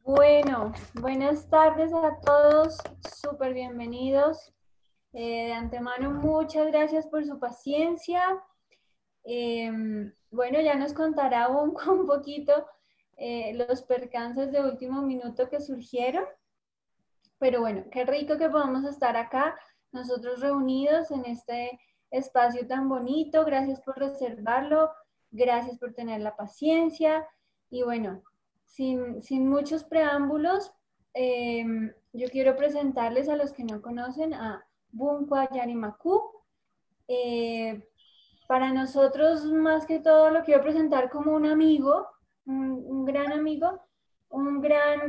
Bueno, buenas tardes a todos, súper bienvenidos. De antemano, muchas gracias por su paciencia. Bueno, ya nos contará un poquito los percances de último minuto que surgieron, pero bueno, qué rico que podamos estar acá, nosotros reunidos en este espacio tan bonito. Gracias por reservarlo, gracias por tener la paciencia y bueno, sin muchos preámbulos, eh, yo quiero presentarles a los que no conocen a Bunkwa Yarimaku. Eh, para nosotros, más que todo, lo quiero presentar como un amigo, un gran amigo, un gran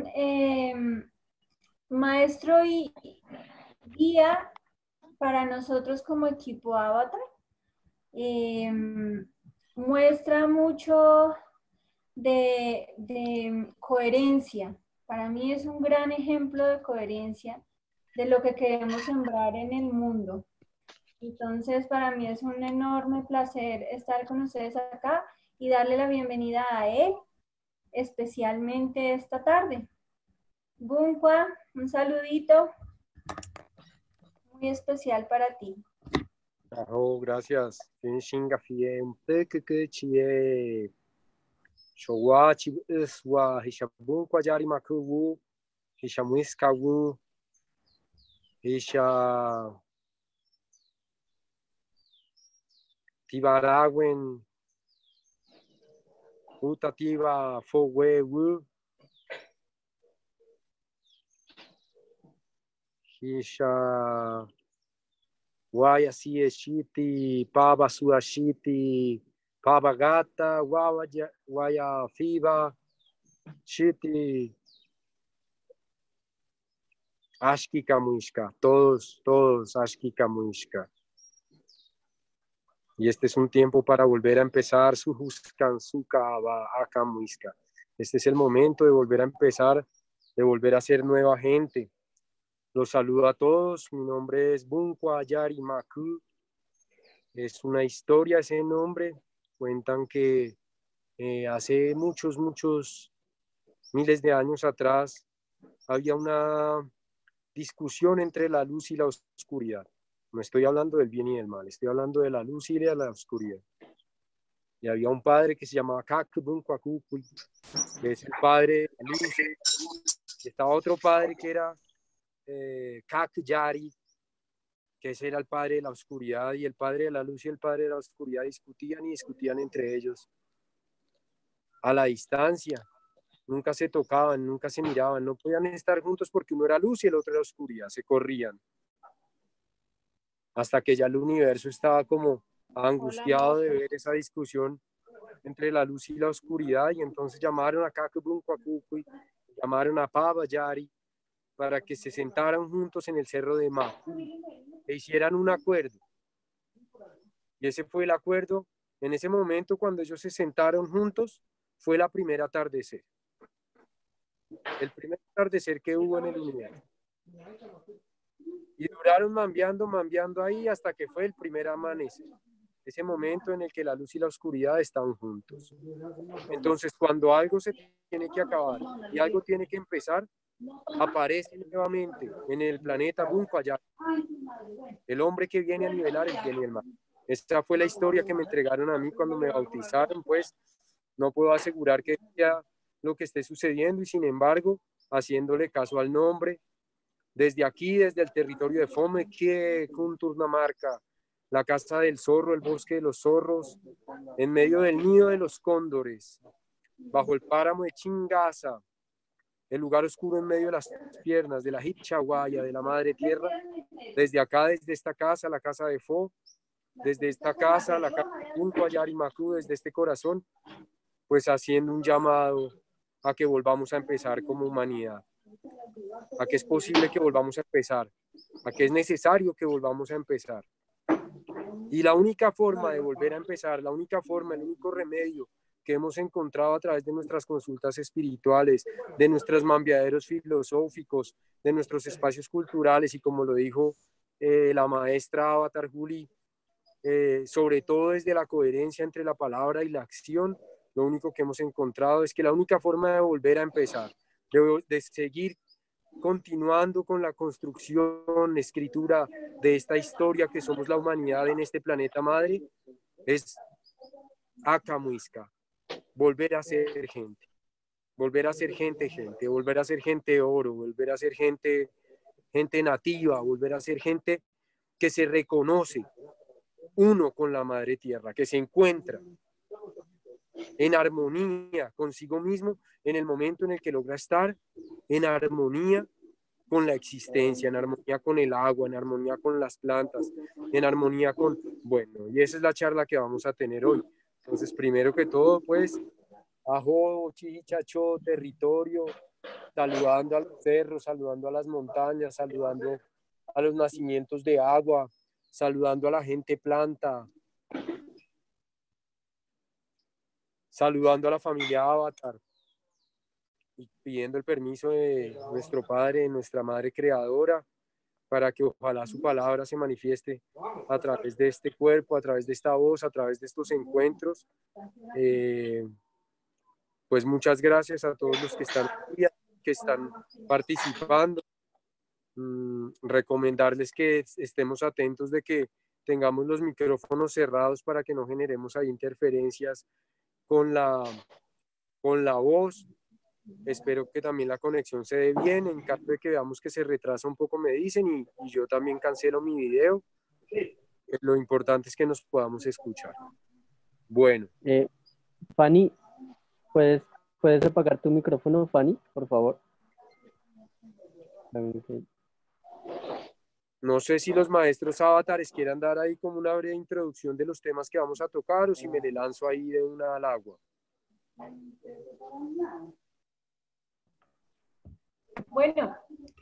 maestro y guía para nosotros como equipo Avatar. Eh, Muestra mucho de coherencia. Para mí es un gran ejemplo de coherencia de lo que queremos sembrar en el mundo. Entonces, para mí es un enorme placer estar con ustedes acá y darle la bienvenida a él, especialmente esta tarde. Bunkwa, un saludito muy especial para ti. Oh, gracias. Shinga fie un que chie showa chibuswa hishabun kwajari makuwu hishamuiska wu hisha tibaraguen utativa fowe wu hisha waya sie shiti paba suashiti paba gata waya fiba shiti ashki kamuishka, todos ashki kamuishka. Y este es un tiempo para volver a empezar su Akamuiska. Este es el momento de volver a empezar, de volver a ser nueva gente. Los saludo a todos. Mi nombre es Bunkwa Yari Maku. Es una historia ese nombre. Cuentan que hace muchos miles de años atrás había una discusión entre la luz y la oscuridad. No estoy hablando del bien y del mal, estoy hablando de la luz y de la oscuridad. Y había un padre que se llamaba Kakubunkwakukui, que es el padre de la luz. Y estaba otro padre que era Kakyari, que ese era el padre de la oscuridad. Y el padre de la luz y el padre de la oscuridad discutían entre ellos a la distancia. Nunca se tocaban, nunca se miraban, no podían estar juntos porque uno era luz y el otro era oscuridad, se corrían. Hasta que ya el universo estaba como angustiado de ver esa discusión entre la luz y la oscuridad, y entonces llamaron a Kakubunkwakukui, llamaron a Pava Yari para que se sentaran juntos en el cerro de Mapu e hicieran un acuerdo. Y ese fue el acuerdo. En ese momento, cuando ellos se sentaron juntos, fue la primera atardecer. El primer atardecer que hubo en el universo. Y duraron mambiando ahí hasta que fue el primer amanecer. Ese momento en el que la luz y la oscuridad están juntos. Entonces, cuando algo se tiene que acabar y algo tiene que empezar, aparece nuevamente en el planeta Bunkwa Yari, el hombre que viene a nivelar el bien y el mal. Esta fue la historia que me entregaron a mí cuando me bautizaron, pues no puedo asegurar que sea lo que esté sucediendo, y sin embargo, haciéndole caso al nombre, desde aquí, desde el territorio de Fome, que Kunturnamarca, la casa del zorro, el bosque de los zorros, en medio del nido de los cóndores, bajo el páramo de Chingasa, el lugar oscuro en medio de las piernas de la Hichaguaya, de la madre tierra, desde acá, desde esta casa, la casa de Fo, desde esta casa, la casa de Punto Ayarimacu, desde este corazón, pues haciendo un llamado a que volvamos a empezar como humanidad, a que es posible que volvamos a empezar, a que es necesario que volvamos a empezar. Y la única forma de volver a empezar, la única forma, el único remedio que hemos encontrado a través de nuestras consultas espirituales, de nuestros mambiaderos filosóficos, de nuestros espacios culturales, y como lo dijo la maestra Avatar Juli, sobre todo desde la coherencia entre la palabra y la acción, lo único que hemos encontrado es que la única forma de volver a empezar, de seguir continuando con la construcción, escritura de esta historia que somos la humanidad en este planeta madre, es Akamuisca, volver a ser gente, volver a ser gente, volver a ser gente oro, volver a ser gente nativa, volver a ser gente que se reconoce uno con la madre tierra, que se encuentra en armonía consigo mismo en el momento en el que logra estar en armonía con la existencia, en armonía con el agua, en armonía con las plantas, en armonía con, bueno, y esa es la charla que vamos a tener hoy. Entonces, primero que todo, pues, ajo, chichacho, territorio, saludando a los cerros, saludando a las montañas, saludando a los nacimientos de agua, saludando a la gente planta, saludando a la familia Avatar y pidiendo el permiso de nuestro Padre, nuestra Madre Creadora, para que ojalá su palabra se manifieste a través de este cuerpo, a través de esta voz, a través de estos encuentros. Pues muchas gracias a todos los que están participando. Recomendarles que estemos atentos de que tengamos los micrófonos cerrados para que no generemos ahí interferencias con la voz. Espero que también la conexión se dé bien. En caso de que veamos que se retrasa un poco, me dicen y yo también cancelo mi video. Lo importante es que nos podamos escuchar. Bueno. Fanny, ¿puedes apagar tu micrófono, Fanny, por favor? No sé si los maestros avatares quieran dar ahí como una breve introducción de los temas que vamos a tocar o si me le lanzo ahí de una al agua. Bueno,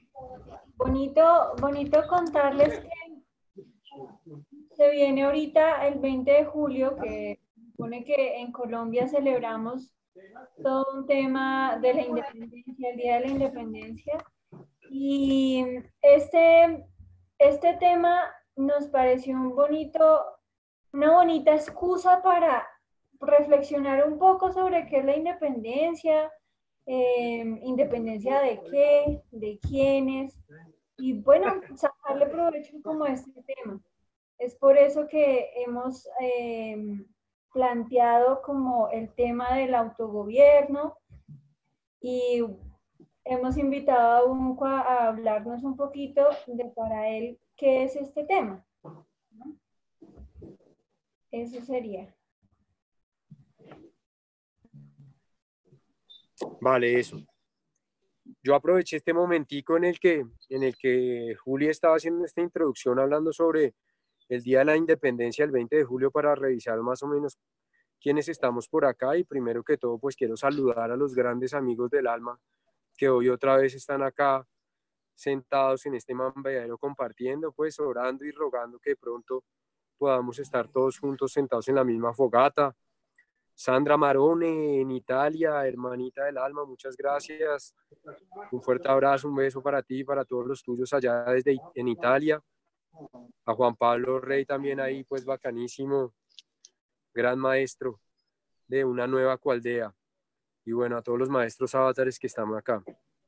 bonito contarles que se viene ahorita el 20 de julio, que supone que en Colombia celebramos todo un tema de la independencia, el Día de la Independencia. Y este tema nos pareció una bonita excusa para reflexionar un poco sobre qué es la independencia, independencia de qué, de quiénes, y bueno, sacarle provecho como a este tema. Es por eso que hemos planteado como el tema del autogobierno y hemos invitado a Unqua a hablarnos un poquito de para él qué es este tema. Eso sería. Vale, eso. Yo aproveché este momentico en el que Juli estaba haciendo esta introducción hablando sobre el Día de la Independencia, el 20 de julio, para revisar más o menos quiénes estamos por acá. Y primero que todo, pues quiero saludar a los grandes amigos del alma que hoy otra vez están acá sentados en este mambedero compartiendo, pues orando y rogando que pronto podamos estar todos juntos sentados en la misma fogata. Sandra Marone en Italia, hermanita del alma, muchas gracias. Un fuerte abrazo, un beso para ti y para todos los tuyos allá en Italia. A Juan Pablo Rey también ahí, pues bacanísimo, gran maestro de una nueva cualdea. Y bueno, a todos los maestros avatares que estamos acá.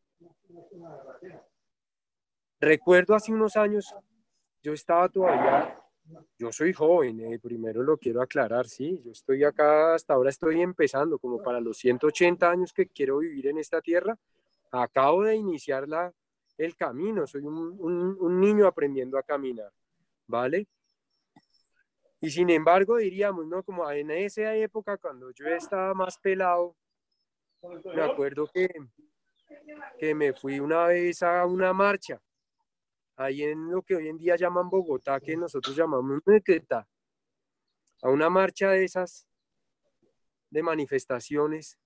Recuerdo hace unos años, yo estaba todavía, yo soy joven, primero lo quiero aclarar, sí, yo estoy acá, hasta ahora estoy empezando, como para los 180 años que quiero vivir en esta tierra, acabo de iniciar el camino, soy un niño aprendiendo a caminar, ¿vale? Y sin embargo diríamos, ¿no? Como en esa época, cuando yo estaba más pelado, me acuerdo que me fui una vez a una marcha, ahí en lo que hoy en día llaman Bogotá, que nosotros llamamos Mequeta, a una marcha de esas, de manifestaciones,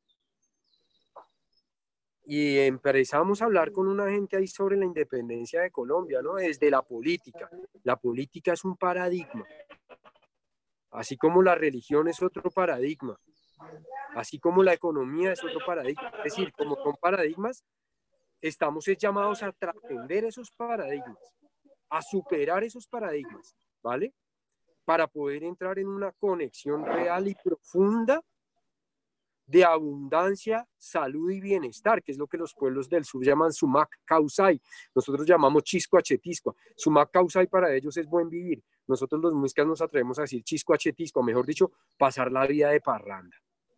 y empezamos a hablar con una gente ahí sobre la independencia de Colombia, ¿no? Desde la política. La política es un paradigma, así como la religión es otro paradigma, así como la economía es otro paradigma. Es decir, como son paradigmas, estamos llamados a trascender esos paradigmas, a superar esos paradigmas, ¿vale? Para poder entrar en una conexión real y profunda de abundancia, salud y bienestar, que es lo que los pueblos del sur llaman Sumac Causay. Nosotros llamamos Chisco Achetisco. Sumac Causay para ellos es buen vivir. Nosotros los muiscas nos atrevemos a decir Chisco Achetisco, mejor dicho, pasar la vida de parranda.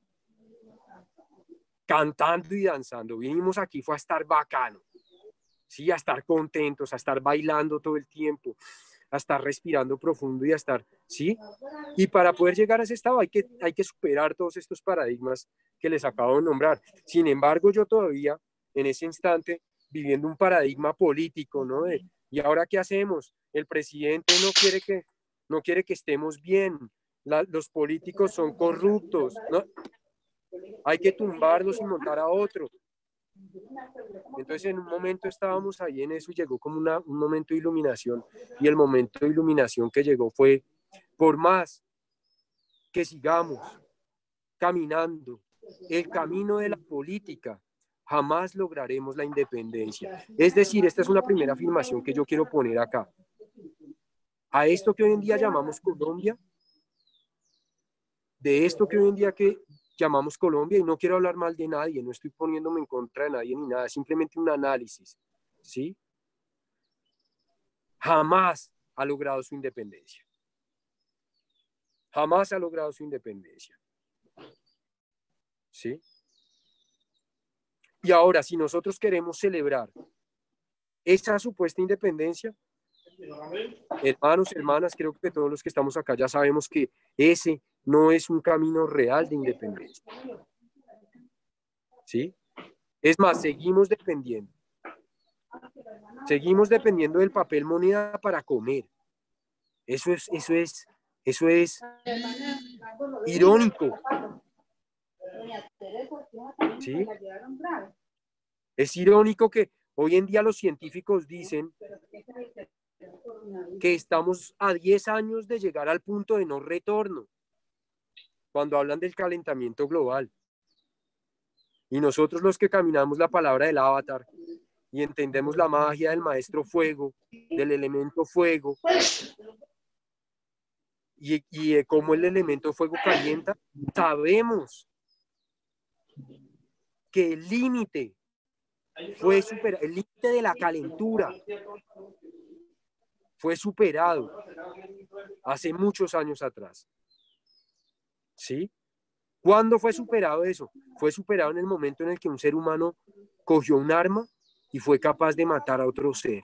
Cantando y danzando. Vinimos aquí fue a estar bacano, ¿sí? A estar contentos, a estar bailando todo el tiempo, a estar respirando profundo y a estar, ¿sí? Y para poder llegar a ese estado hay que superar todos estos paradigmas que les acabo de nombrar. Sin embargo, yo todavía, en ese instante, viviendo un paradigma político, ¿no? ¿Y ahora qué hacemos? El presidente no quiere que estemos bien, los políticos son corruptos, ¿no? Hay que tumbarlos y montar a otro. Entonces en un momento estábamos ahí en eso y llegó como un momento de iluminación, y el momento de iluminación que llegó fue: por más que sigamos caminando el camino de la política, jamás lograremos la independencia. Es decir, esta es una primera afirmación que yo quiero poner acá. A esto que hoy en día llamamos Colombia, de esto que hoy en día que llamamos Colombia, y no quiero hablar mal de nadie, no estoy poniéndome en contra de nadie ni nada, simplemente un análisis, ¿sí? Jamás ha logrado su independencia. Jamás ha logrado su independencia. ¿Sí? Y ahora, si nosotros queremos celebrar esa supuesta independencia, hermanos, hermanas, creo que todos los que estamos acá ya sabemos que ese no es un camino real de independencia. ¿Sí? Es más, seguimos dependiendo. Seguimos dependiendo del papel moneda para comer. Eso es irónico. ¿Sí? Es irónico que hoy en día los científicos dicen que estamos a 10 años de llegar al punto de no retorno cuando hablan del calentamiento global. Y nosotros los que caminamos la palabra del avatar y entendemos la magia del maestro fuego, del elemento fuego, y cómo el elemento fuego calienta, sabemos que el límite fue superado, el límite de la calentura fue superado hace muchos años atrás. ¿Sí? ¿Cuándo fue superado eso? Fue superado en el momento en el que un ser humano cogió un arma y fue capaz de matar a otro ser.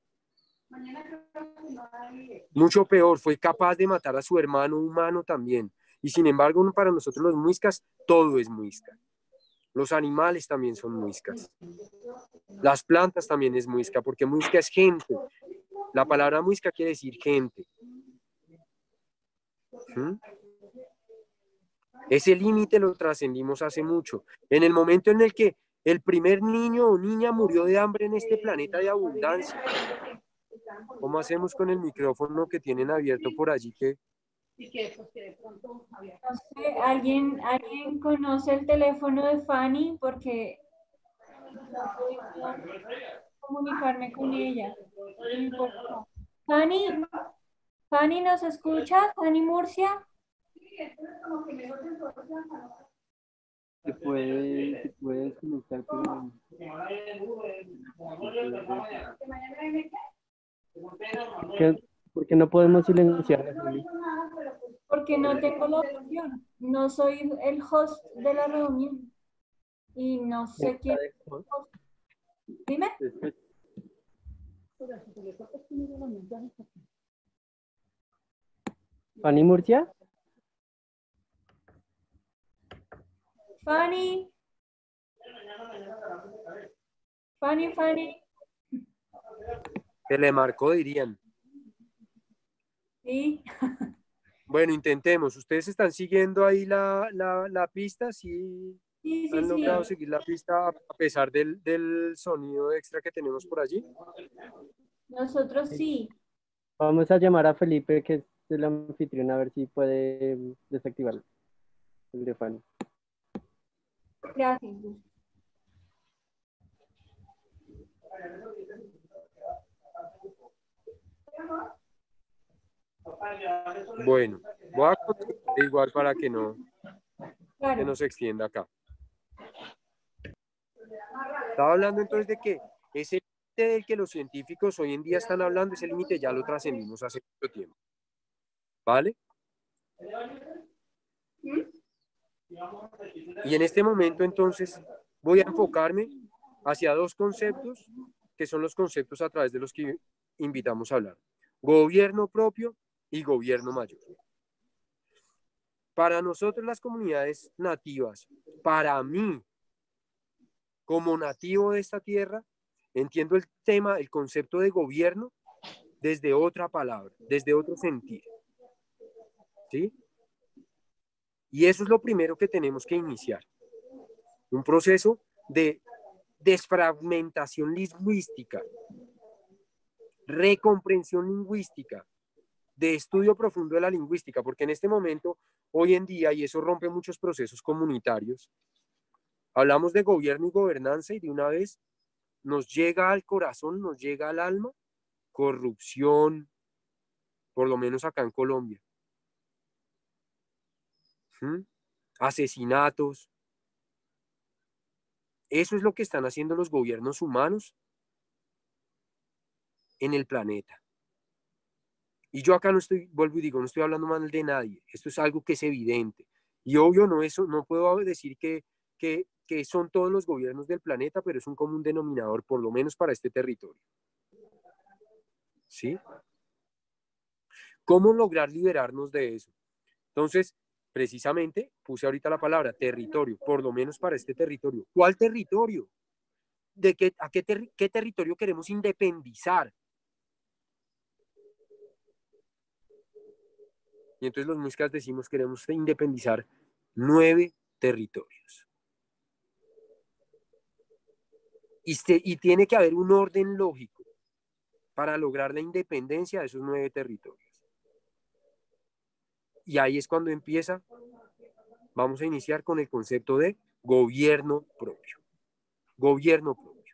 Mucho peor, fue capaz de matar a su hermano humano también. Y sin embargo, para nosotros los muiscas, todo es muisca. Los animales también son muiscas. Las plantas también es muisca, porque muisca es gente. La palabra muisca quiere decir gente. ¿Mm? Ese límite lo trascendimos hace mucho. En el momento en el que el primer niño o niña murió de hambre en este planeta de abundancia, ¿cómo hacemos con el micrófono que tienen abierto por allí? No sé, ¿alguien conoce el teléfono de Fanny? Porque no puedo comunicarme con ella. Fanny, ¿nos escucha? Fanny Murcia. ¿Se puede conectar con ¿Por qué no podemos silenciar? Porque no tengo la opción. No soy el host de la reunión. Y no sé quién. Dime. ¿Fanny Murcia? Fanny. Fanny. Se le marcó, dirían. Sí. Bueno, intentemos. ¿Ustedes están siguiendo ahí la pista? ¿Sí han logrado seguir la pista a pesar del sonido extra que tenemos por allí? Nosotros sí. Vamos a llamar a Felipe, que es el anfitrión, a ver si puede desactivarlo. El de Fanny. Gracias. Bueno, voy a continuar igual para que no se extienda acá. Estaba hablando entonces de que ese límite del que los científicos hoy en día están hablando, ese límite ya lo trascendimos hace mucho tiempo. ¿Vale? Y en este momento entonces voy a enfocarme hacia dos conceptos que son los conceptos a través de los que invitamos a hablar. Gobierno propio y gobierno mayor. Para nosotros las comunidades nativas, para mí, como nativo de esta tierra, entiendo el tema, el concepto de gobierno desde otra palabra, desde otro sentido. ¿Sí? Y eso es lo primero que tenemos que iniciar. Un proceso de desfragmentación lingüística, recomprensión lingüística, de estudio profundo de la lingüística, porque en este momento, hoy en día, y eso rompe muchos procesos comunitarios, hablamos de gobierno y gobernanza y de una vez nos llega al corazón, nos llega al alma, corrupción, por lo menos acá en Colombia. Asesinatos. Eso es lo que están haciendo los gobiernos humanos en el planeta. Y yo acá no estoy, vuelvo y digo, no estoy hablando mal de nadie. Esto es algo que es evidente. Y obvio, no puedo decir que son todos los gobiernos del planeta, pero es un común denominador, por lo menos para este territorio. ¿Sí? ¿Cómo lograr liberarnos de eso? Entonces, precisamente, puse ahorita la palabra territorio, por lo menos para este territorio. ¿Cuál territorio? ¿Qué territorio queremos independizar? Y entonces los muiscas decimos queremos independizar 9 territorios. Y tiene que haber un orden lógico para lograr la independencia de esos 9 territorios. Y ahí es cuando vamos a iniciar con el concepto de gobierno propio. Gobierno propio.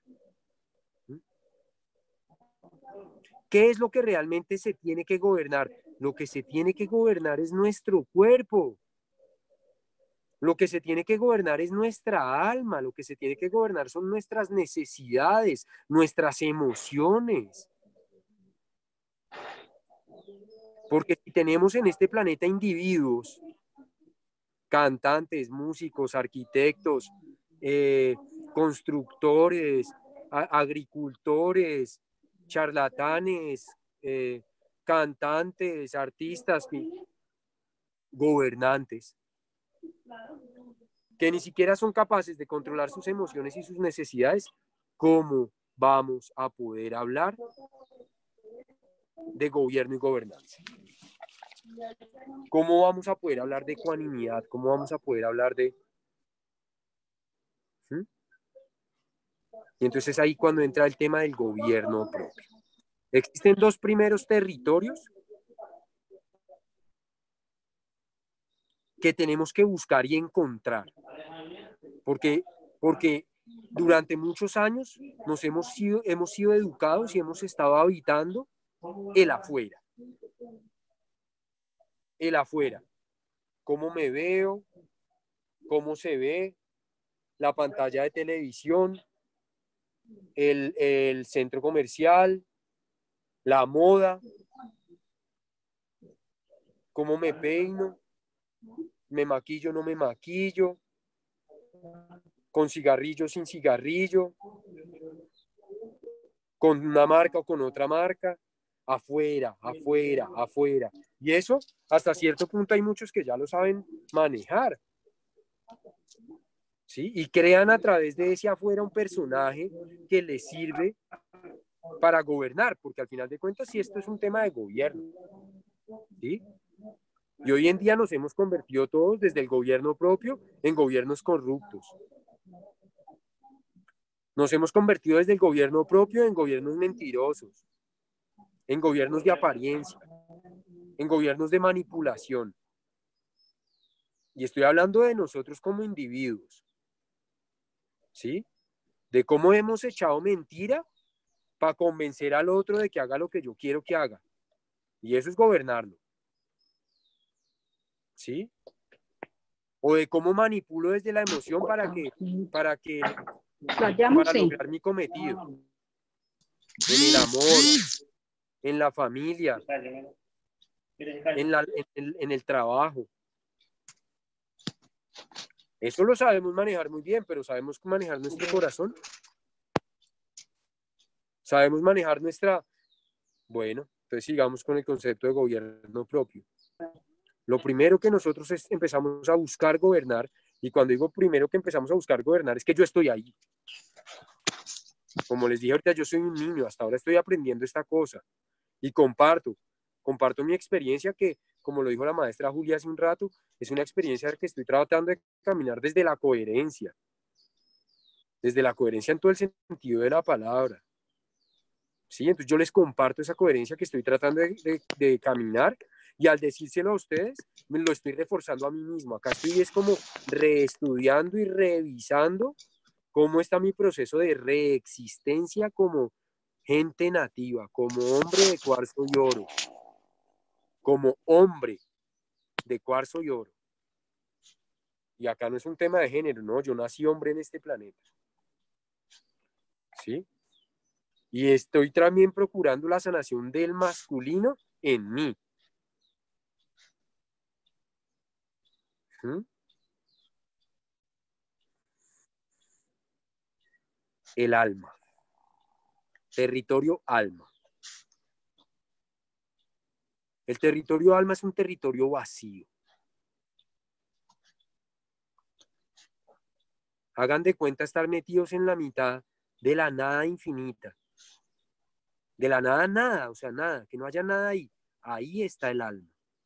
¿Qué es lo que realmente se tiene que gobernar? Lo que se tiene que gobernar es nuestro cuerpo. Lo que se tiene que gobernar es nuestra alma. Lo que se tiene que gobernar son nuestras necesidades, nuestras emociones. Porque si tenemos en este planeta individuos, cantantes, músicos, arquitectos, constructores, agricultores, charlatanes, cantantes, artistas, gobernantes, que ni siquiera son capaces de controlar sus emociones y sus necesidades, ¿cómo vamos a poder hablar de gobierno y gobernanza? ¿Cómo vamos a poder hablar de ecuanimidad? ¿Cómo vamos a poder hablar de... Y entonces ahí cuando entra el tema del gobierno propio. Existen 2 primeros territorios que tenemos que buscar y encontrar. Porque durante muchos años hemos sido educados y hemos estado habitando el afuera. El afuera. Cómo me veo, cómo se ve, la pantalla de televisión, el centro comercial, la moda, cómo me peino, me maquillo, no me maquillo, con cigarrillo, sin cigarrillo, con una marca o con otra marca, afuera, afuera, afuera. Y eso, hasta cierto punto, hay muchos que ya lo saben manejar. ¿Sí? Y crean a través de ese afuera un personaje que les sirve para gobernar, porque al final de cuentas, sí, esto es un tema de gobierno. ¿Sí? Y hoy en día nos hemos convertido todos desde el gobierno propio en gobiernos corruptos. Nos hemos convertido desde el gobierno propio en gobiernos mentirosos, en gobiernos de apariencia, en gobiernos de manipulación. Y estoy hablando de nosotros como individuos, ¿sí? De cómo hemos echado mentira para convencer al otro de que haga lo que yo quiero que haga. Y eso es gobernarlo, ¿sí? O de cómo manipulo desde la emoción para que para lograr mi cometido. En el amor, en la familia, en el trabajo. Eso lo sabemos manejar muy bien, pero ¿sabemos manejar nuestro corazón? ¿Sabemos manejar nuestra... Bueno, entonces sigamos con el concepto de gobierno propio. Lo primero que nosotros empezamos a buscar gobernar, y cuando digo primero que empezamos a buscar gobernar, es que yo estoy ahí. Como les dije ahorita, yo soy un niño, hasta ahora estoy aprendiendo esta cosa, y comparto mi experiencia que, como lo dijo la maestra Julia hace un rato, es una experiencia que estoy tratando de caminar desde la coherencia en todo el sentido de la palabra. ¿Sí? Entonces yo les comparto esa coherencia que estoy tratando de caminar, y al decírselo a ustedes, me lo estoy reforzando a mí mismo. Acá estoy es como reestudiando y revisando cómo está mi proceso de reexistencia como gente nativa, como hombre de cuarzo y oro, como hombre de cuarzo y oro. Y acá no es un tema de género, no, yo nací hombre en este planeta. ¿Sí? Y estoy también procurando la sanación del masculino en mí. ¿Mm? El alma. Territorio alma. El territorio alma es un territorio vacío. Hagan de cuenta estar metidos en la mitad de la nada infinita. De la nada, nada, o sea, nada, que no haya nada ahí. Ahí está el alma.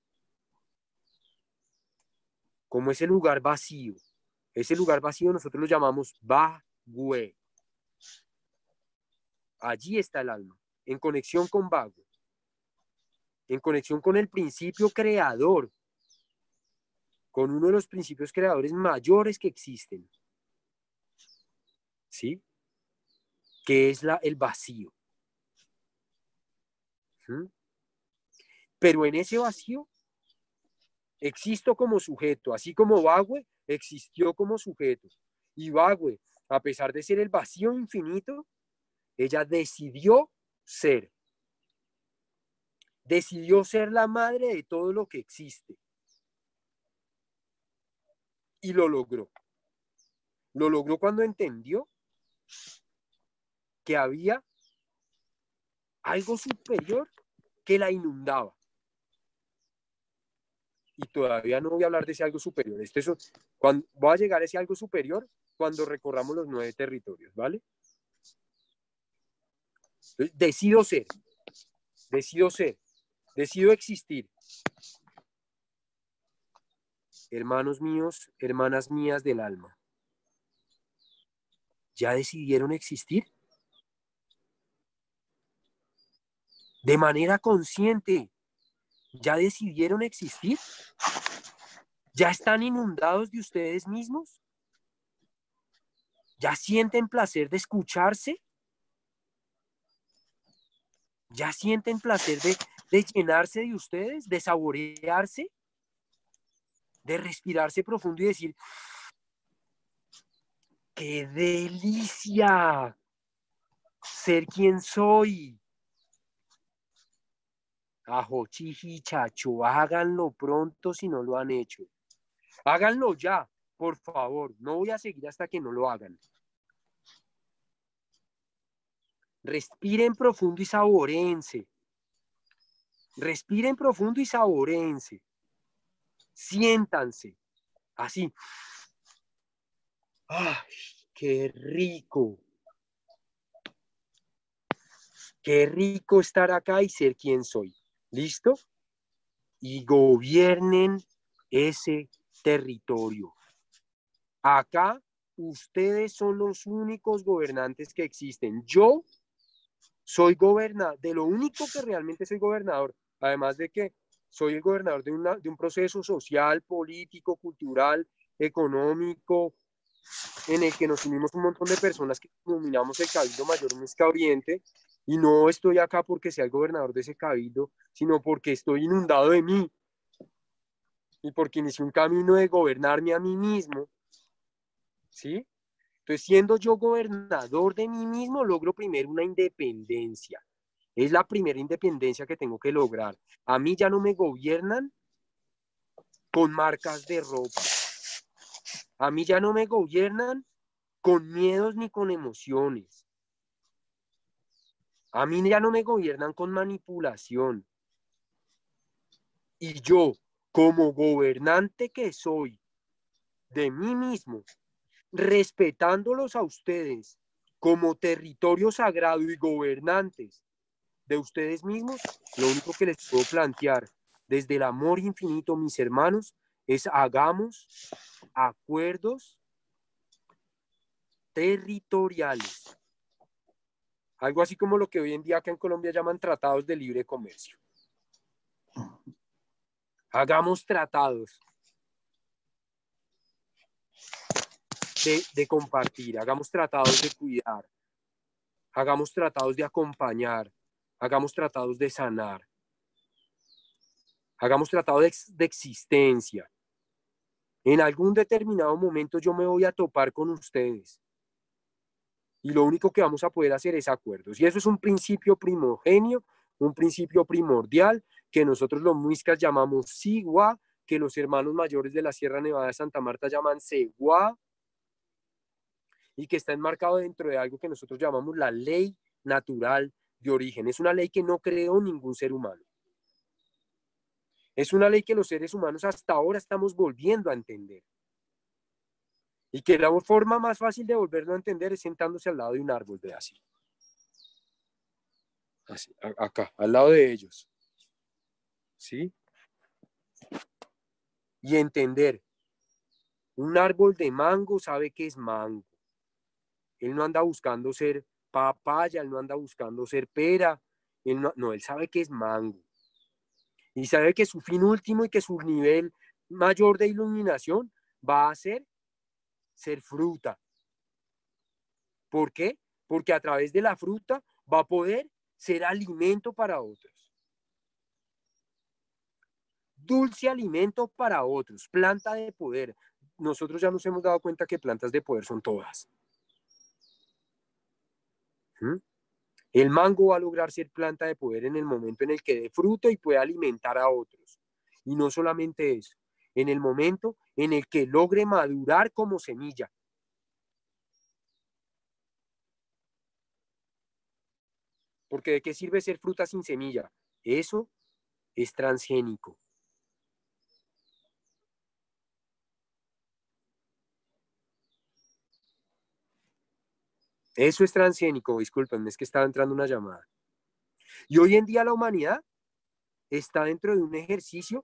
Como ese lugar vacío. Ese lugar vacío nosotros lo llamamos Bagüe. Allí está el alma, en conexión con Bagüe. En conexión con el principio creador. Con uno de los principios creadores mayores que existen. ¿Sí? Que es el vacío. ¿Mm? Pero en ese vacío existo como sujeto, así como Bagüe existió como sujeto. Y Bagüe, a pesar de ser el vacío infinito, ella decidió ser. Decidió ser la madre de todo lo que existe. Y lo logró. Lo logró cuando entendió que había algo superior que la inundaba. Y todavía no voy a hablar de ese algo superior. Voy a llegar a ese algo superior cuando recorramos los 9 territorios, ¿vale? Entonces, decido ser, decido existir. Hermanos míos, hermanas mías del alma, ¿ya decidieron existir? De manera consciente, ¿ya decidieron existir? ¿Ya están inundados de ustedes mismos? ¿Ya sienten placer de escucharse? ¿Ya sienten placer de llenarse de ustedes, de saborearse, de respirarse profundo y decir, ¡qué delicia ser quien soy! Ajochichi, chacho, háganlo pronto si no lo han hecho. Háganlo ya, por favor. No voy a seguir hasta que no lo hagan. Respiren profundo y saboréense. Respiren profundo y saboréense. Siéntanse. Así. ¡Ay, qué rico! Qué rico estar acá y ser quien soy. ¿Listo? Y gobiernen ese territorio. Acá ustedes son los únicos gobernantes que existen. Yo soy gobernador, de lo único que realmente soy gobernador, además de que soy el gobernador de un proceso social, político, cultural, económico, en el que nos unimos un montón de personas que dominamos el Cabildo Mayor Mixca Oriente, y no estoy acá porque sea el gobernador de ese cabildo, sino porque estoy inundado de mí, y porque inicié un camino de gobernarme a mí mismo, ¿sí? Entonces, siendo yo gobernador de mí mismo, logro primero una independencia. Es la primera independencia que tengo que lograr. A mí ya no me gobiernan con marcas de ropa. A mí ya no me gobiernan con miedos ni con emociones. A mí ya no me gobiernan con manipulación. Y yo, como gobernante que soy de mí mismo, respetándolos a ustedes como territorio sagrado y gobernantes de ustedes mismos, lo único que les puedo plantear desde el amor infinito, mis hermanos, es hagamos acuerdos territoriales. Algo así como lo que hoy en día acá en Colombia llaman tratados de libre comercio. Hagamos tratados de compartir, hagamos tratados de cuidar, hagamos tratados de acompañar, hagamos tratados de sanar, hagamos tratados de existencia. En algún determinado momento yo me voy a topar con ustedes y lo único que vamos a poder hacer es acuerdos. Y eso es un principio primogenio, un principio primordial que nosotros los muiscas llamamos Sigua, que los hermanos mayores de la Sierra Nevada de Santa Marta llaman Segua, y que está enmarcado dentro de algo que nosotros llamamos la ley natural de origen. Es una ley que no creó ningún ser humano. Es una ley que los seres humanos hasta ahora estamos volviendo a entender. Y que la forma más fácil de volverlo a entender es sentándose al lado de un árbol, de así. Así, acá, al lado de ellos. ¿Sí? Y entender. Un árbol de mango sabe que es mango. Él no anda buscando ser papaya, él no anda buscando ser pera. Él no, él sabe que es mango. Y sabe que su fin último y que su nivel mayor de iluminación va a ser fruta. ¿Por qué? Porque a través de la fruta va a poder ser alimento para otros. Dulce alimento para otros, planta de poder. Nosotros ya nos hemos dado cuenta que plantas de poder son todas. ¿Mm? El mango va a lograr ser planta de poder en el momento en el que dé fruto y pueda alimentar a otros. Y no solamente eso, en el momento en el que logre madurar como semilla. Porque ¿de qué sirve ser fruta sin semilla? Eso es transgénico. Eso es transgénico, discúlpenme, es que estaba entrando una llamada. Y hoy en día la humanidad está dentro de un ejercicio.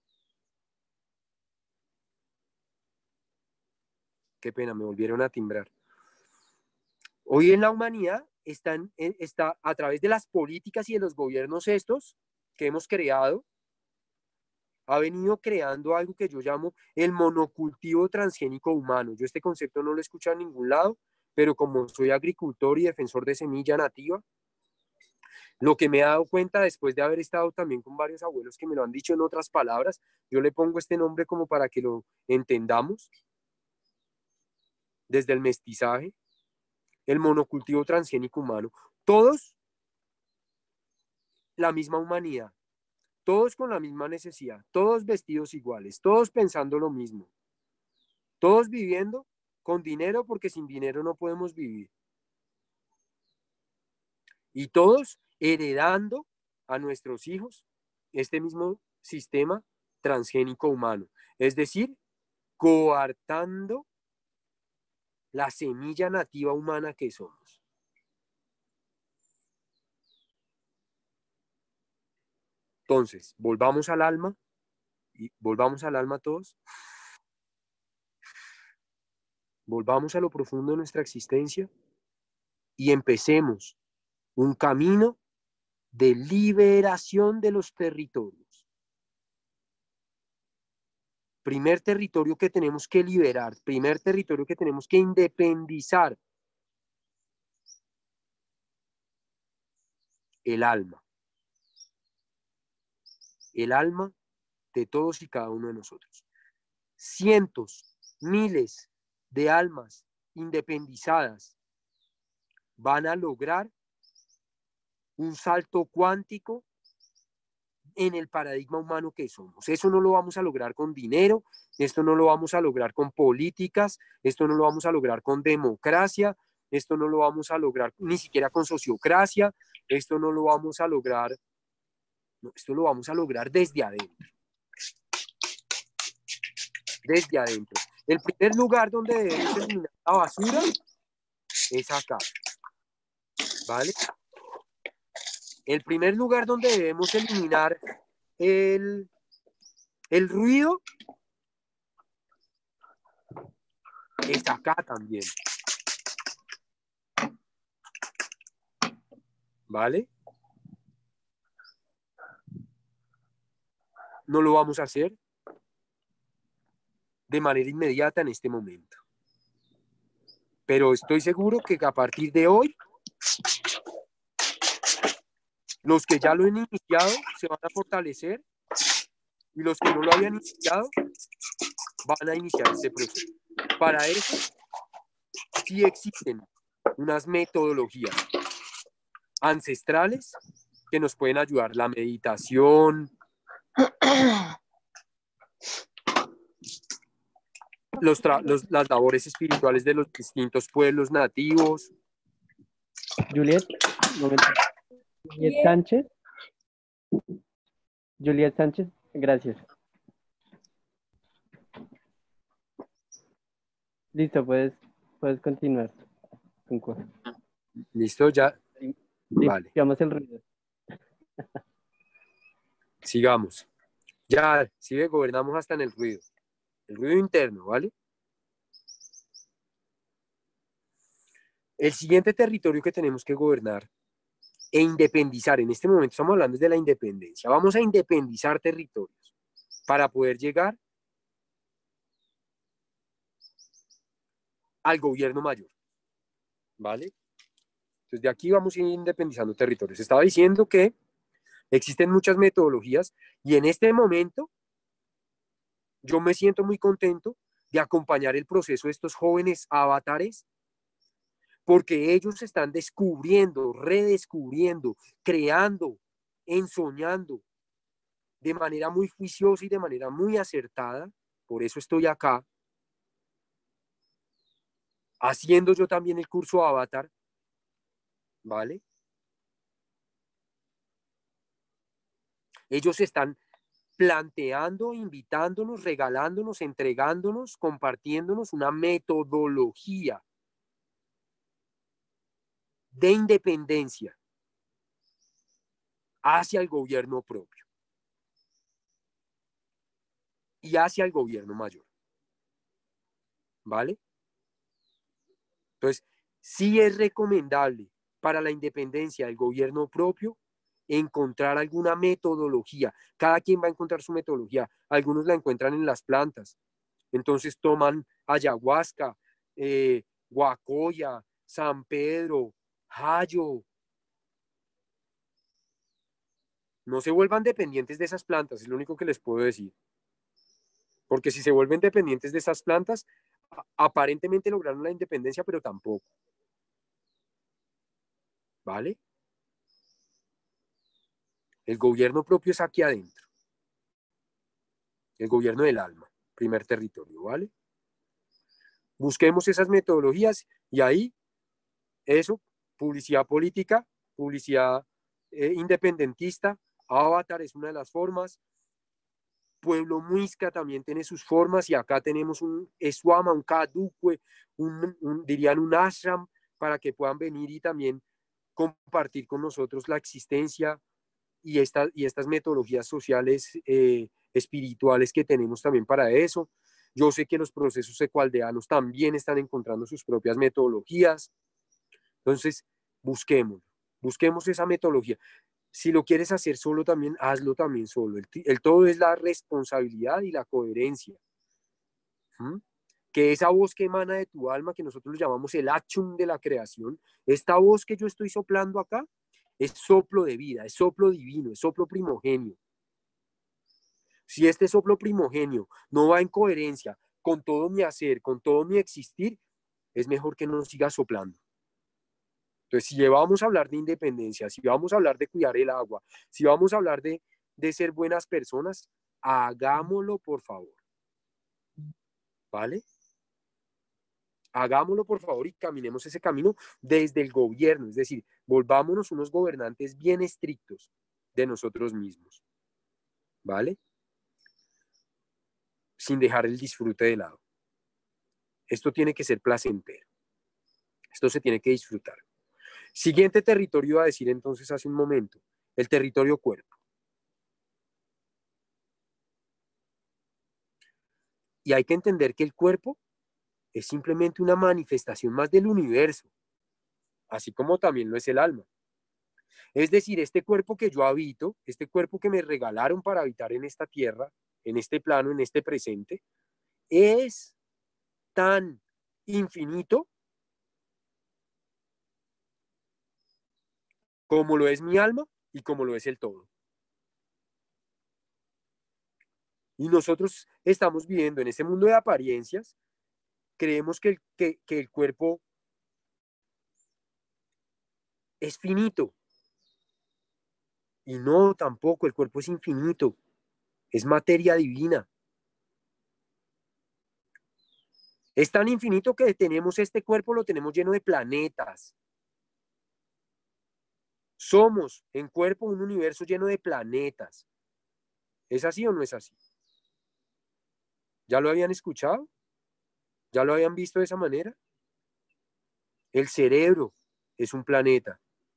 Qué pena, me volvieron a timbrar. Hoy en la humanidad está a través de las políticas y de los gobiernos estos que hemos creado, ha venido creando algo que yo llamo el monocultivo transgénico humano. Yo este concepto no lo he escuchado en ningún lado, pero como soy agricultor y defensor de semilla nativa, lo que me he dado cuenta después de haber estado también con varios abuelos que me lo han dicho en otras palabras, yo le pongo este nombre como para que lo entendamos, desde el mestizaje, el monocultivo transgénico humano, todos la misma humanidad, todos con la misma necesidad, todos vestidos iguales, todos pensando lo mismo, todos viviendo con dinero porque sin dinero no podemos vivir. Y todos heredando a nuestros hijos este mismo sistema transgénico humano. Es decir, coartando la semilla nativa humana que somos. Entonces, volvamos al alma y volvamos al alma todos. Volvamos a lo profundo de nuestra existencia y empecemos un camino de liberación de los territorios. Primer territorio que tenemos que liberar, primer territorio que tenemos que independizar, el alma. El alma de todos y cada uno de nosotros. Cientos, miles de almas independizadas van a lograr un salto cuántico en el paradigma humano que somos. Eso no lo vamos a lograr con dinero, esto no lo vamos a lograr con políticas, esto no lo vamos a lograr con democracia, esto no lo vamos a lograr ni siquiera con sociocracia, esto no lo vamos a lograr, no, esto lo vamos a lograr desde adentro. Desde adentro. El primer lugar donde debemos eliminar la basura es acá. ¿Vale? El primer lugar donde debemos eliminar el ruido es acá también. ¿Vale? No lo vamos a hacer de manera inmediata en este momento. Pero estoy seguro que a partir de hoy, los que ya lo han iniciado se van a fortalecer y los que no lo habían iniciado van a iniciar este proceso. Para eso sí existen unas metodologías ancestrales que nos pueden ayudar. La meditación, las labores espirituales de los distintos pueblos nativos. Juliet, un momento. Juliet Sánchez, gracias. Listo, puedes continuar. ¿Listo? Ya. Vale. Sigamos el ruido. Sigamos. Ya, sigue, gobernamos hasta en el ruido interno, ¿vale? El siguiente territorio que tenemos que gobernar e independizar, en este momento estamos hablando de la independencia, vamos a independizar territorios para poder llegar al gobierno mayor, ¿vale? Entonces de aquí vamos a ir independizando territorios. Estaba diciendo que existen muchas metodologías y en este momento yo me siento muy contento de acompañar el proceso de estos jóvenes avatares porque ellos están descubriendo, redescubriendo, creando, ensoñando de manera muy juiciosa y de manera muy acertada. Por eso estoy acá, haciendo yo también el curso Avatar, ¿vale? Ellos están planteando, invitándonos, regalándonos, entregándonos, compartiéndonos una metodología de independencia hacia el gobierno propio y hacia el gobierno mayor. ¿Vale? Entonces, sí es recomendable para la independencia del gobierno propio encontrar alguna metodología. Cada quien va a encontrar su metodología. Algunos la encuentran en las plantas. Entonces toman ayahuasca, guacoya, San Pedro, Hayo. No se vuelvan dependientes de esas plantas, es lo único que les puedo decir. Porque si se vuelven dependientes de esas plantas, aparentemente lograron la independencia, pero tampoco. ¿Vale? El gobierno propio es aquí adentro. El gobierno del alma, primer territorio, ¿vale? Busquemos esas metodologías y ahí, eso, publicidad política, publicidad independentista, Avatar es una de las formas, Pueblo Muisca también tiene sus formas y acá tenemos un Eswama, un Kadukwe, dirían un ashram para que puedan venir y también compartir con nosotros la existencia y estas metodologías sociales espirituales que tenemos también para eso. Yo sé que los procesos ecualdeanos también están encontrando sus propias metodologías. Entonces, busquemos esa metodología. Si lo quieres hacer solo también, hazlo también solo. El todo es la responsabilidad y la coherencia. Que esa voz que emana de tu alma, que nosotros lo llamamos el achum de la creación, esta voz que yo estoy soplando acá, es soplo de vida, es soplo divino, es soplo primogenio. Si este soplo primogenio no va en coherencia con todo mi hacer, con todo mi existir, es mejor que no siga soplando. Entonces, si vamos a hablar de independencia, si vamos a hablar de cuidar el agua, si vamos a hablar de ser buenas personas, hagámoslo, por favor. ¿Vale? Hagámoslo, por favor, y caminemos ese camino desde el gobierno. Es decir, volvámonos unos gobernantes bien estrictos de nosotros mismos. ¿Vale? Sin dejar el disfrute de lado. Esto tiene que ser placentero. Esto se tiene que disfrutar. Siguiente territorio a decir entonces hace un momento, el territorio cuerpo. Y hay que entender que el cuerpo es simplemente una manifestación más del universo, así como también lo es el alma. Es decir, este cuerpo que yo habito, este cuerpo que me regalaron para habitar en esta tierra, en este plano, en este presente, es tan infinito como lo es mi alma y como lo es el todo. Y nosotros estamos viviendo en este mundo de apariencias, creemos que el cuerpo es finito. Y no, tampoco, el cuerpo es infinito, es materia divina. Es tan infinito que tenemos este cuerpo, lo tenemos lleno de planetas. Somos en cuerpo un universo lleno de planetas. ¿Es así o no es así? ¿Ya lo habían escuchado? ¿Ya lo habían visto de esa manera? El cerebro es un planeta.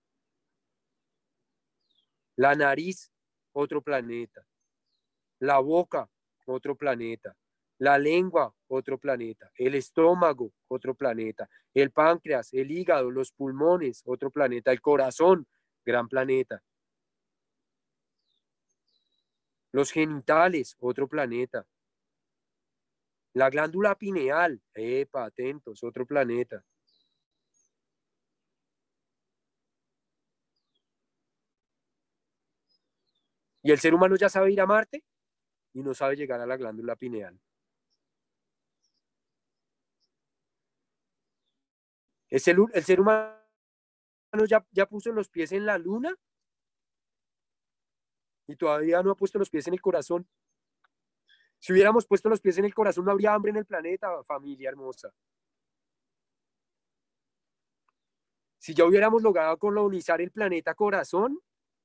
La nariz, otro planeta. La boca, otro planeta. La lengua, otro planeta. El estómago, otro planeta. El páncreas, el hígado, los pulmones, otro planeta. El corazón, gran planeta. Los genitales, otro planeta. La glándula pineal, atentos, otro planeta. Y el ser humano ya sabe ir a Marte y no sabe llegar a la glándula pineal. El ser humano ya puso los pies en la luna y todavía no ha puesto los pies en el corazón. Si hubiéramos puesto los pies en el corazón, no habría hambre en el planeta, familia hermosa. Si ya hubiéramos logrado colonizar el planeta corazón,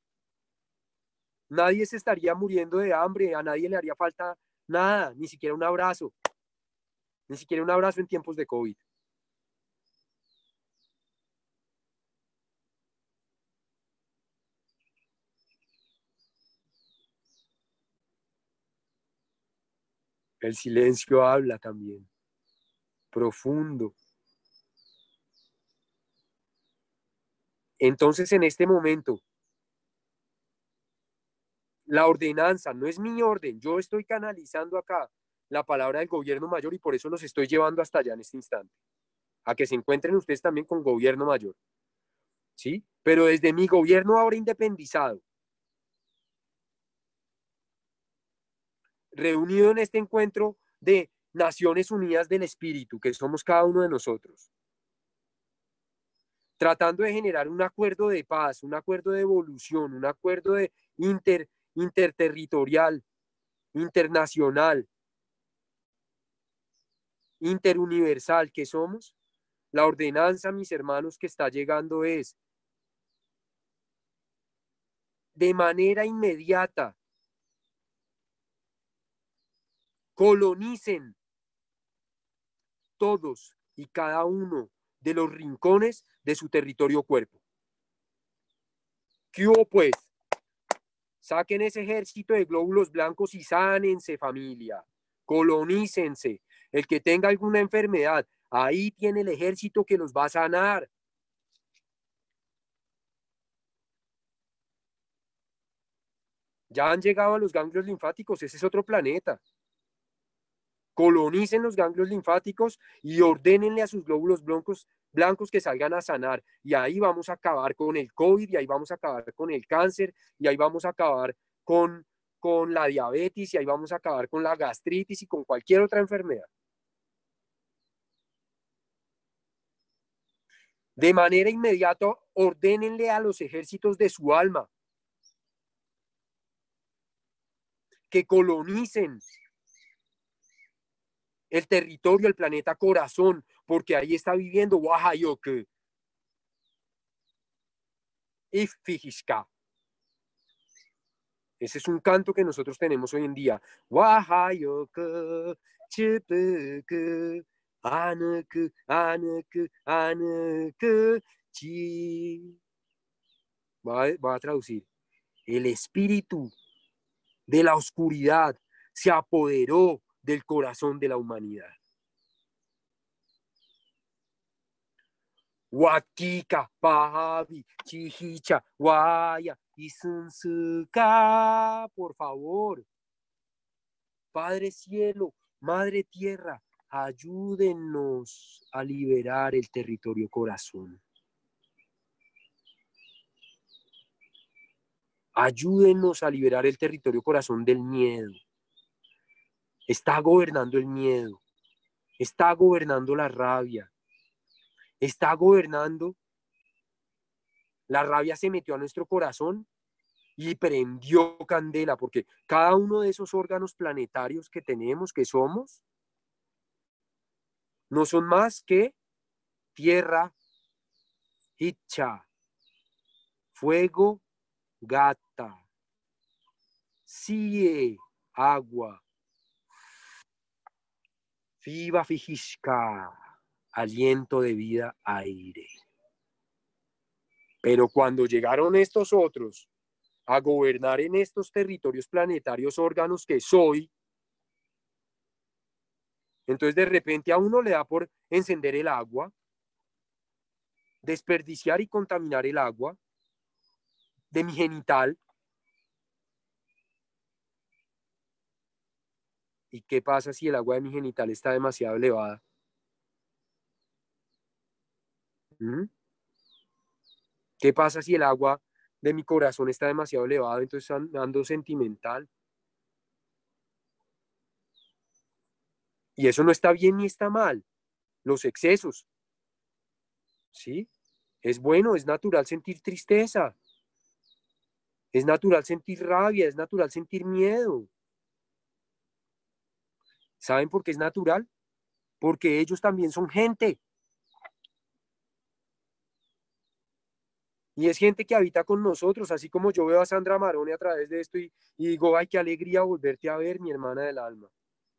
nadie se estaría muriendo de hambre, a nadie le haría falta nada, ni siquiera un abrazo. Ni siquiera un abrazo en tiempos de COVID. El silencio habla también, profundo. Entonces, en este momento, la ordenanza no es mi orden. Yo estoy canalizando acá la palabra del gobierno mayor y por eso los estoy llevando hasta allá en este instante. A que se encuentren ustedes también con gobierno mayor. ¿Sí? Pero desde mi gobierno ahora independizado, reunido en este encuentro de Naciones Unidas del Espíritu, que somos cada uno de nosotros, tratando de generar un acuerdo de paz, un acuerdo de evolución, un acuerdo de interterritorial, internacional, interuniversal que somos. La ordenanza, mis hermanos, que está llegando es de manera inmediata, colonicen todos y cada uno de los rincones de su territorio cuerpo. ¿Qué hubo pues? Saquen ese ejército de glóbulos blancos y sánense, familia. Colonícense. El que tenga alguna enfermedad, ahí tiene el ejército que los va a sanar. Ya han llegado a los ganglios linfáticos, ese es otro planeta. Colonicen los ganglios linfáticos y ordénenle a sus glóbulos blancos que salgan a sanar. Y ahí vamos a acabar con el COVID, y ahí vamos a acabar con el cáncer, y ahí vamos a acabar con la diabetes, y ahí vamos a acabar con la gastritis y con cualquier otra enfermedad. De manera inmediata, ordénenle a los ejércitos de su alma que colonicen el territorio, el planeta corazón, porque ahí está viviendo Wahayoke y Fijishka. Ese es un canto que nosotros tenemos hoy en día. Wahayoke, Chipuke, Anuku, Anuku, Anuku, Chi. Voy a traducir. El espíritu de la oscuridad se apoderó del corazón de la humanidad. Wakika, Pajabi, Chihicha, Guaya, Isunsuka, por favor. Padre Cielo, Madre Tierra, ayúdennos a liberar el territorio corazón. Ayúdennos a liberar el territorio corazón del miedo. Está gobernando el miedo. Está gobernando la rabia. Está gobernando. La rabia se metió a nuestro corazón y prendió candela, porque cada uno de esos órganos planetarios que tenemos, que somos, no son más que tierra, hicha, fuego, gata, sie, agua, fiba, fijishka, aliento de vida, aire. Pero cuando llegaron estos otros a gobernar en estos territorios planetarios órganos que soy, entonces de repente a uno le da por encender el agua, desperdiciar y contaminar el agua de mi genital. ¿Y qué pasa si el agua de mi genital está demasiado elevada? ¿Mm? ¿Qué pasa si el agua de mi corazón está demasiado elevada? Entonces ando sentimental. Y eso no está bien ni está mal. Los excesos, ¿sí? Es bueno, es natural sentir tristeza. Es natural sentir rabia, es natural sentir miedo. ¿Saben por qué es natural? Porque ellos también son gente. Y es gente que habita con nosotros, así como yo veo a Sandra Marone a través de esto y digo, ay, qué alegría volverte a ver, mi hermana del alma.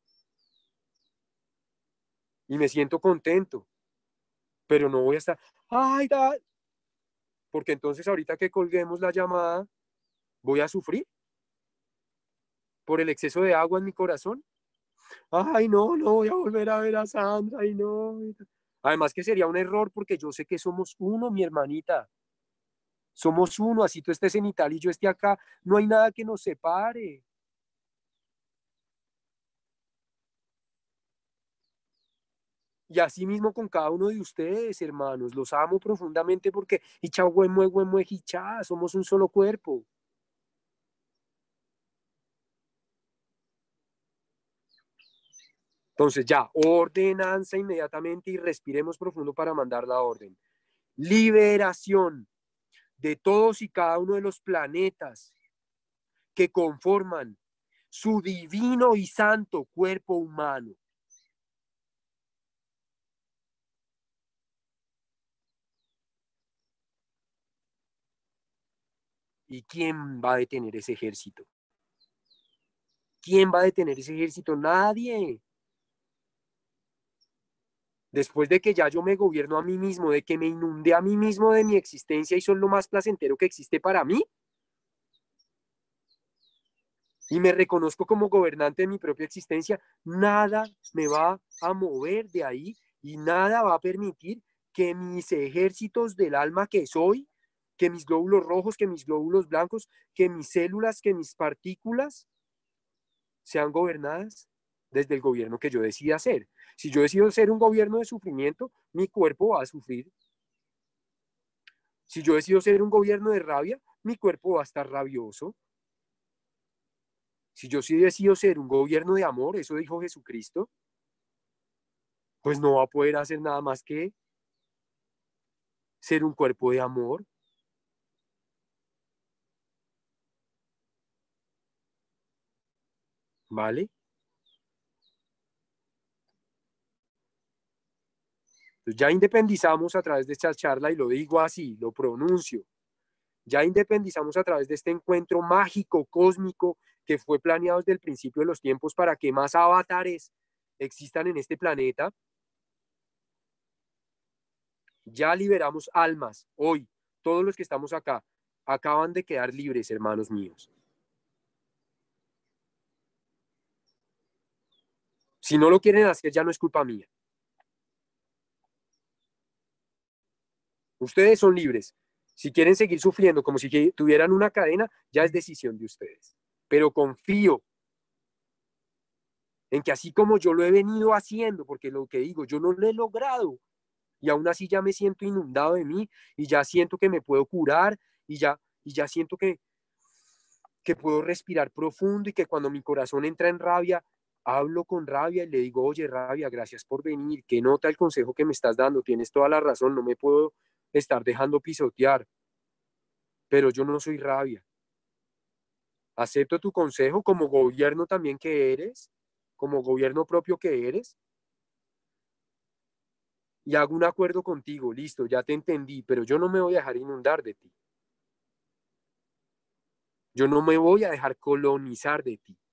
Y me siento contento, pero no voy a estar, ay, porque entonces ahorita que colguemos la llamada, voy a sufrir por el exceso de agua en mi corazón. Ay, no, no voy a volver a ver a Sandra, ay, no. Además que sería un error porque yo sé que somos uno, mi hermanita. Somos uno, así tú estés en Italia y yo esté acá, no hay nada que nos separe. Y así mismo con cada uno de ustedes, hermanos, los amo profundamente porque somos un solo cuerpo. Entonces ya, ordenanza inmediatamente y respiremos profundo para mandar la orden. Liberación de todos y cada uno de los planetas que conforman su divino y santo cuerpo humano. ¿Y quién va a detener ese ejército? ¿Quién va a detener ese ejército? Nadie. Después de que ya yo me gobierno a mí mismo, de que me inundé a mí mismo de mi existencia y soy lo más placentero que existe para mí, y me reconozco como gobernante de mi propia existencia, nada me va a mover de ahí y nada va a permitir que mis ejércitos del alma que soy, que mis glóbulos rojos, que mis glóbulos blancos, que mis células, que mis partículas sean gobernadas desde el gobierno que yo decida hacer. Si yo decido ser un gobierno de sufrimiento, mi cuerpo va a sufrir. Si yo decido ser un gobierno de rabia, mi cuerpo va a estar rabioso. Si yo sí decido ser un gobierno de amor, eso dijo Jesucristo, pues no va a poder hacer nada más que ser un cuerpo de amor. ¿Vale? Entonces ya independizamos a través de esta charla, y lo digo así, lo pronuncio. Ya independizamos a través de este encuentro mágico, cósmico, que fue planeado desde el principio de los tiempos para que más avatares existan en este planeta. Ya liberamos almas hoy. Todos los que estamos acá acaban de quedar libres, hermanos míos. Si no lo quieren hacer, ya no es culpa mía. Ustedes son libres. Si quieren seguir sufriendo como si tuvieran una cadena, ya es decisión de ustedes. Pero confío en que así como yo lo he venido haciendo, porque lo que digo, yo no lo he logrado, y aún así ya me siento inundado de mí, y ya siento que me puedo curar, y ya siento que puedo respirar profundo, y que cuando mi corazón entra en rabia, hablo con rabia y le digo, oye, rabia, gracias por venir, qué nota el consejo que me estás dando, tienes toda la razón, no me puedo estar dejando pisotear, pero yo no soy rabia. Acepto tu consejo como gobierno también que eres, como gobierno propio que eres, y hago un acuerdo contigo, listo, ya te entendí, pero yo no me voy a dejar inundar de ti. Yo no me voy a dejar colonizar de ti.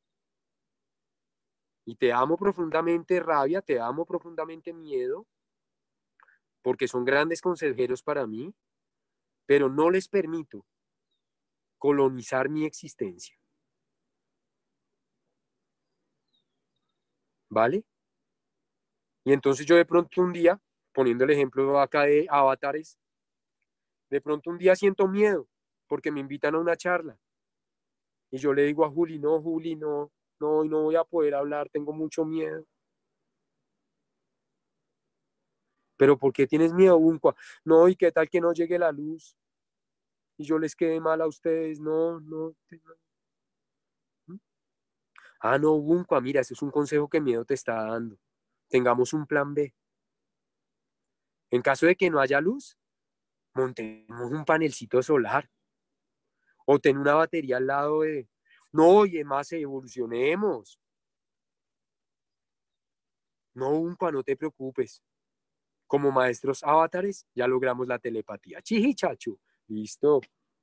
Y te amo profundamente, rabia, te amo profundamente, miedo, porque son grandes consejeros para mí, pero no les permito colonizar mi existencia. ¿Vale? Y entonces yo de pronto un día, poniendo el ejemplo acá de avatares, de pronto un día siento miedo porque me invitan a una charla. Y yo le digo a Juli, no, Juli, no, no, no voy a poder hablar, tengo mucho miedo. Pero ¿por qué tienes miedo, Uncua? No, ¿y qué tal que no llegue la luz? Y yo les quede mal a ustedes, no, no. Ah, no, Uncua, mira, ese es un consejo que miedo te está dando. Tengamos un plan B. En caso de que no haya luz, montemos un panelcito solar o ten una batería al lado de... No, y además evolucionemos. No, Uncua, no te preocupes. Como maestros avatares, ya logramos la telepatía. Chiji, chacho. Listo.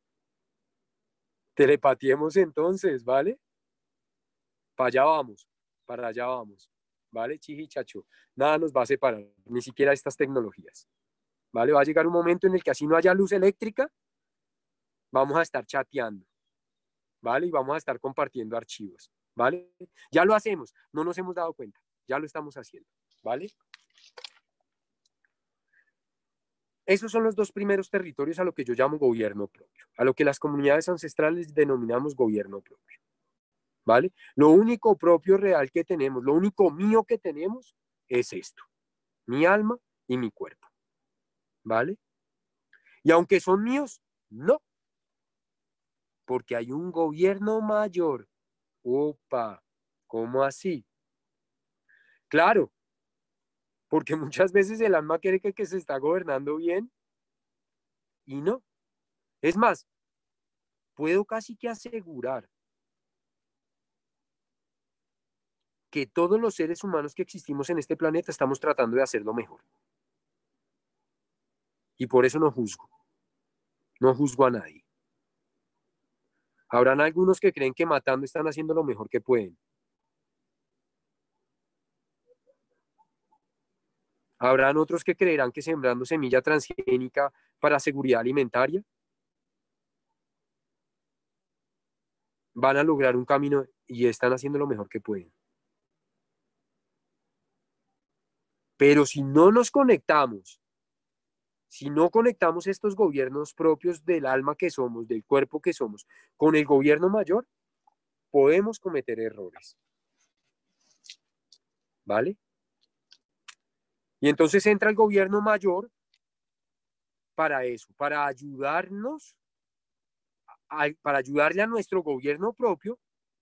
Telepatiemos entonces, ¿vale? Para allá vamos, para allá vamos. ¿Vale, chiji, chacho? Nada nos va a separar, ni siquiera estas tecnologías. ¿Vale? Va a llegar un momento en el que así no haya luz eléctrica, vamos a estar chateando. ¿Vale? Y vamos a estar compartiendo archivos. ¿Vale? Ya lo hacemos, no nos hemos dado cuenta, ya lo estamos haciendo. ¿Vale? Esos son los dos primeros territorios a lo que yo llamo gobierno propio, a lo que las comunidades ancestrales denominamos gobierno propio. ¿Vale? Lo único propio real que tenemos, lo único mío que tenemos es esto, mi alma y mi cuerpo. ¿Vale? Y aunque son míos, no, porque hay un gobierno mayor. Opa, ¿cómo así? Claro, porque muchas veces el alma cree que se está gobernando bien y no. Es más, puedo casi que asegurar que todos los seres humanos que existimos en este planeta estamos tratando de hacerlo mejor. Y por eso no juzgo. No juzgo a nadie. Habrán algunos que creen que matando están haciendo lo mejor que pueden. Habrán otros que creerán que sembrando semilla transgénica para seguridad alimentaria van a lograr un camino y están haciendo lo mejor que pueden. Pero si no nos conectamos, si no conectamos estos gobiernos propios del alma que somos, del cuerpo que somos, con el gobierno mayor, podemos cometer errores. ¿Vale? Y entonces entra el gobierno mayor para eso, para ayudarnos, para ayudarle a nuestro gobierno propio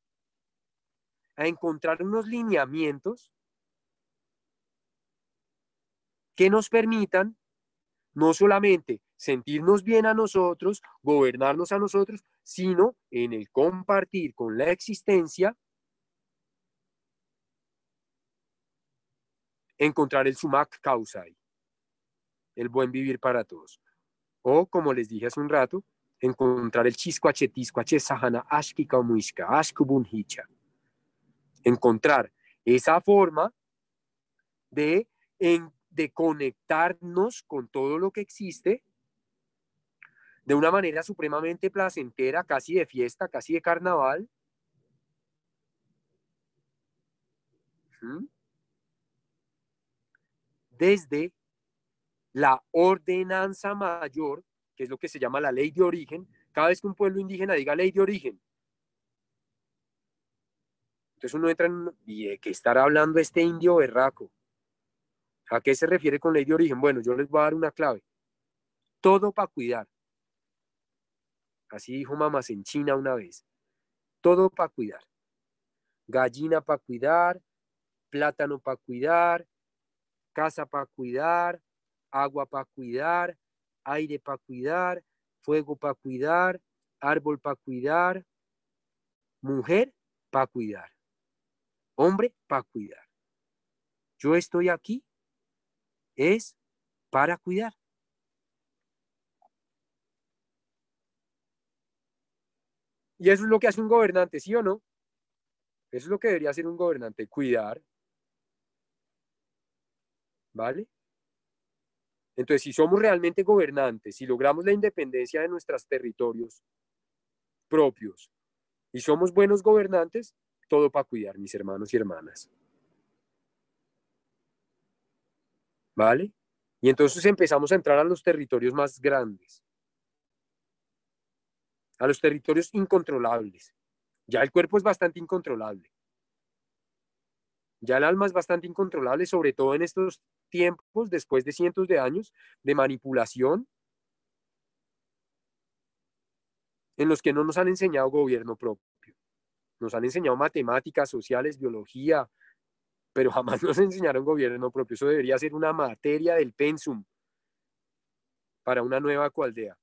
a encontrar unos lineamientos que nos permitan No solamente sentirnos bien a nosotros, gobernarnos a nosotros, sino en el compartir con la existencia, encontrar el sumak causai, el buen vivir para todos. O, como les dije hace un rato, encontrar el chiscuache, tiscuache, sahana, ashkika, muishka, ashkubun hicha. Encontrar esa forma de conectarnos con todo lo que existe de una manera supremamente placentera, casi de fiesta, casi de carnaval. Desde la ordenanza mayor, que es lo que se llama la ley de origen. Cada vez que un pueblo indígena diga ley de origen, entonces uno entra en, ¿y de qué estará hablando este indio berraco? ¿A qué se refiere con ley de origen? Bueno, yo les voy a dar una clave. Todo para cuidar. Así dijo mamás en China una vez. Todo para cuidar. Gallina para cuidar, plátano para cuidar, casa para cuidar, agua para cuidar, aire para cuidar, fuego para cuidar, árbol para cuidar, mujer para cuidar, hombre para cuidar. Yo estoy aquí es para cuidar. Y eso es lo que hace un gobernante, ¿sí o no? Eso es lo que debería hacer un gobernante, cuidar. ¿Vale? Entonces, si somos realmente gobernantes, si logramos la independencia de nuestros territorios propios y somos buenos gobernantes, todo para cuidar, mis hermanos y hermanas. ¿Vale? Y entonces empezamos a entrar a los territorios más grandes, a los territorios incontrolables. Ya el cuerpo es bastante incontrolable. Ya el alma es bastante incontrolable, sobre todo en estos tiempos, después de cientos de años de manipulación, en los que no nos han enseñado gobierno propio. Nos han enseñado matemáticas, sociales, biología, pero jamás nos enseñaron gobierno propio. Eso debería ser una materia del pensum para una nueva coaldea.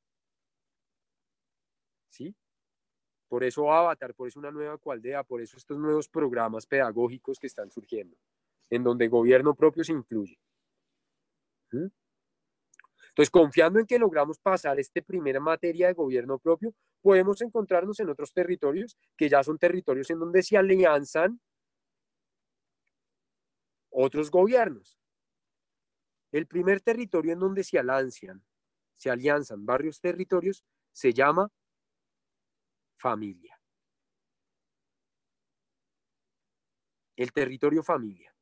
¿Sí? Por eso Avatar, por eso una nueva coaldea, por eso estos nuevos programas pedagógicos que están surgiendo, en donde gobierno propio se incluye. ¿Mm? Entonces, confiando en que logramos pasar esta primera materia de gobierno propio, podemos encontrarnos en otros territorios que ya son territorios en donde se alianzan otros gobiernos. El primer territorio en donde se alianzan varios territorios, se llama familia. El territorio familia.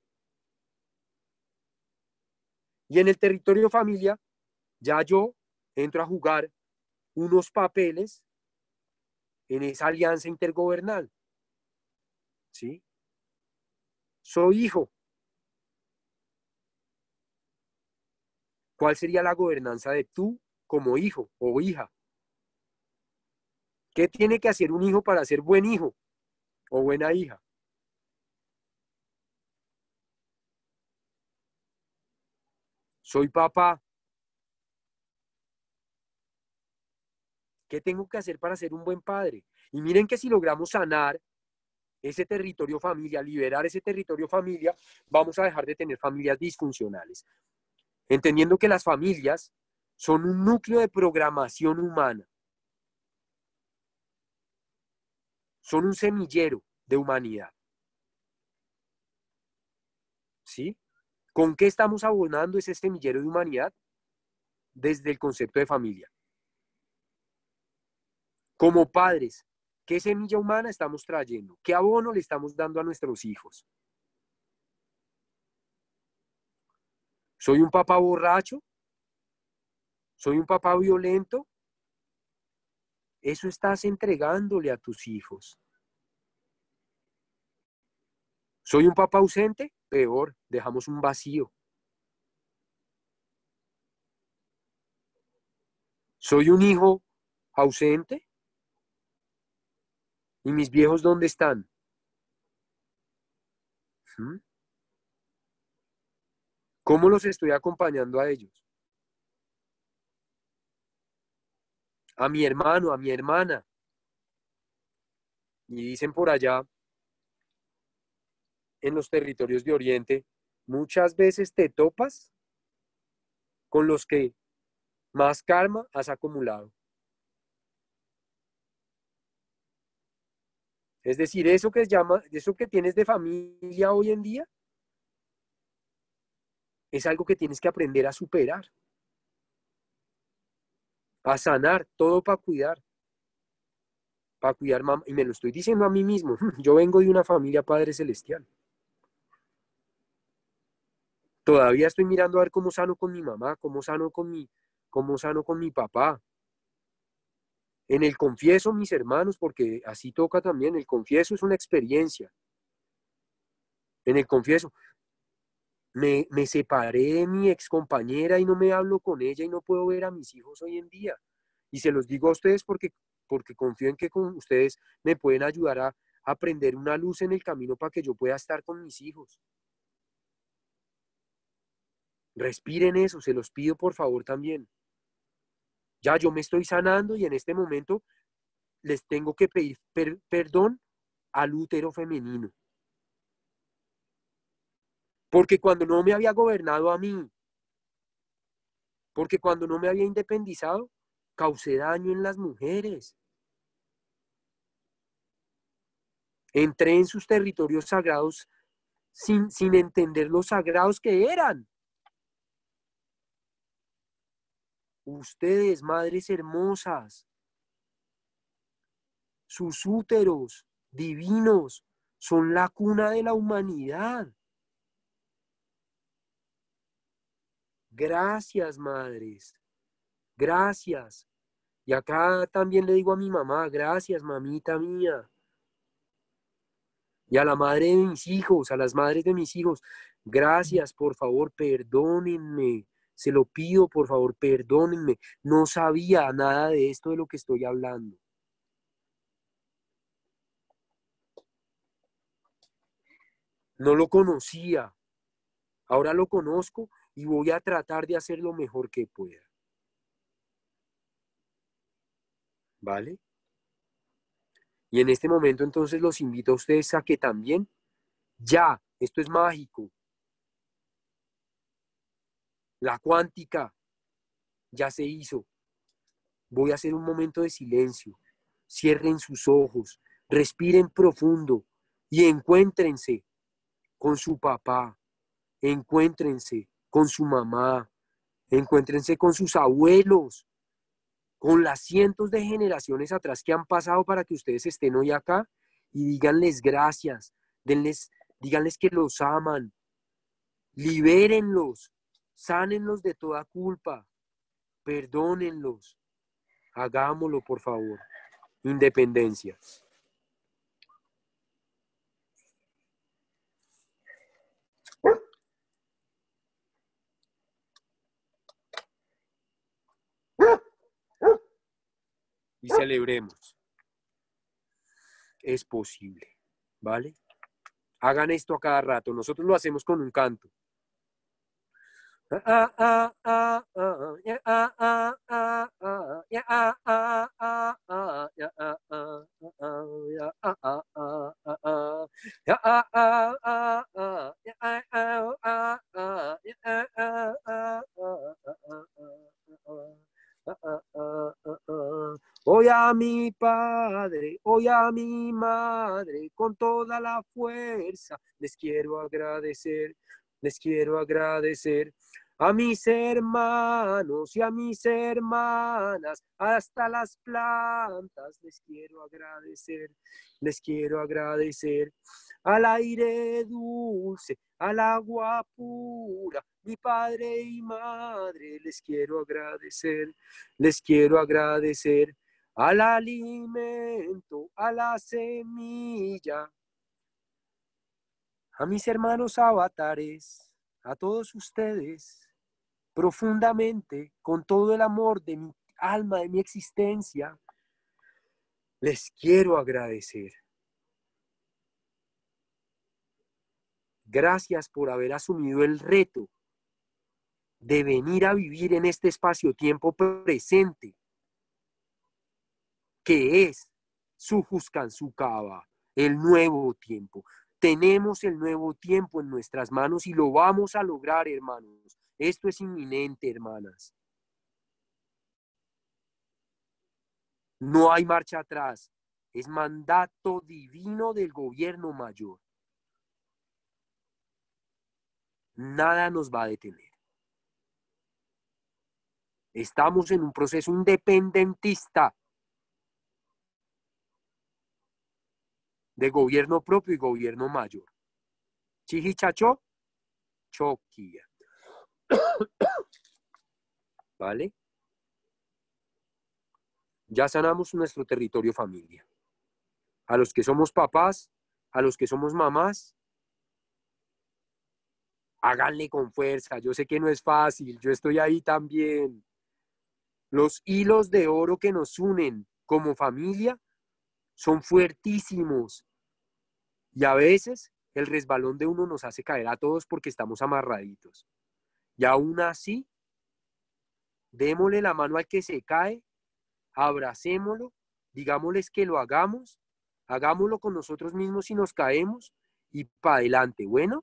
Y en el territorio familia, ya yo entro a jugar unos papeles en esa alianza intergobernal. ¿Sí? Soy hijo. ¿Cuál sería la gobernanza de tú como hijo o hija? ¿Qué tiene que hacer un hijo para ser buen hijo o buena hija? Soy papá. ¿Qué tengo que hacer para ser un buen padre? Y miren que si logramos sanar ese territorio familia, liberar ese territorio familia, vamos a dejar de tener familias disfuncionales. Entendiendo que las familias son un núcleo de programación humana. Son un semillero de humanidad. ¿Sí? ¿Con qué estamos abonando ese semillero de humanidad? Desde el concepto de familia. Como padres, ¿qué semilla humana estamos trayendo? ¿Qué abono le estamos dando a nuestros hijos? ¿Soy un papá borracho? ¿Soy un papá violento? Eso estás entregándole a tus hijos. ¿Soy un papá ausente? Peor, dejamos un vacío. ¿Soy un hijo ausente? ¿Y mis viejos dónde están? ¿Mm? ¿Cómo los estoy acompañando a ellos? a mi hermano, a mi hermana. Y dicen por allá, en los territorios de Oriente, muchas veces te topas con los que más karma has acumulado. Es decir, eso que tienes de familia hoy en día, es algo que tienes que aprender a superar, a sanar, todo para cuidar mamá. Y me lo estoy diciendo a mí mismo. Yo vengo de una familia Padre Celestial. Todavía estoy mirando a ver cómo sano con mi mamá, cómo sano con mi papá. En el confieso, mis hermanos, porque así toca también. El confieso es una experiencia. En el confieso, me separé de mi excompañera y no me hablo con ella y no puedo ver a mis hijos hoy en día. Y se los digo a ustedes porque confío en que con ustedes me pueden ayudar a prender una luz en el camino para que yo pueda estar con mis hijos. Respiren eso, se los pido por favor también. Ya yo me estoy sanando y en este momento les tengo que pedir perdón al útero femenino. Porque cuando no me había gobernado a mí, porque cuando no me había independizado, causé daño en las mujeres. Entré en sus territorios sagrados sin entender los sagrados que eran. Ustedes, madres hermosas, sus úteros divinos son la cuna de la humanidad. Gracias, madres. Gracias. Y acá también le digo a mi mamá, gracias, mamita mía. Y a la madre de mis hijos, a las madres de mis hijos, gracias, por favor, perdónenme. Se lo pido, por favor, perdónenme. No sabía nada de esto de lo que estoy hablando. No lo conocía. Ahora lo conozco y voy a tratar de hacer lo mejor que pueda. ¿Vale? Y en este momento entonces los invito a ustedes a que también, ya, esto es mágico. La cuántica ya se hizo. Voy a hacer un momento de silencio. Cierren sus ojos, respiren profundo y encuéntrense con su papá, encuéntrense con su mamá, encuéntrense con sus abuelos, con las cientos de generaciones atrás que han pasado para que ustedes estén hoy acá y díganles gracias, díganles que los aman, libérenlos, sánenlos de toda culpa, perdónenlos, hagámoslo por favor. Independencia. Y celebremos. Es posible, ¿vale? Hagan esto a cada rato. Nosotros lo hacemos con un canto. Hoy a mi padre, hoy a mi madre, con toda la fuerza, les quiero agradecer, les quiero agradecer. A mis hermanos y a mis hermanas, hasta las plantas, les quiero agradecer, les quiero agradecer. Al aire dulce, al agua pura, mi padre y madre, les quiero agradecer, les quiero agradecer. Al alimento, a la semilla, a mis hermanos avatares, a todos ustedes, profundamente, con todo el amor de mi alma, de mi existencia, les quiero agradecer. Gracias por haber asumido el reto de venir a vivir en este espacio-tiempo presente que es Sujuscan Sukaba, el nuevo tiempo. Tenemos el nuevo tiempo en nuestras manos y lo vamos a lograr, hermanos. Esto es inminente, hermanas. No hay marcha atrás. Es mandato divino del gobierno mayor. Nada nos va a detener. Estamos en un proceso independentista de gobierno propio y gobierno mayor. Chihichacho, choquilla. ¿Vale? Ya sanamos nuestro territorio familia. A los que somos papás, a los que somos mamás, háganle con fuerza. Yo sé que no es fácil, yo estoy ahí también. Los hilos de oro que nos unen como familia son fuertísimos. Y a veces el resbalón de uno nos hace caer a todos porque estamos amarraditos. Y aún así, démosle la mano al que se cae, abracémoslo, digámosles que lo hagamos, hagámoslo con nosotros mismos si nos caemos y para adelante. Bueno,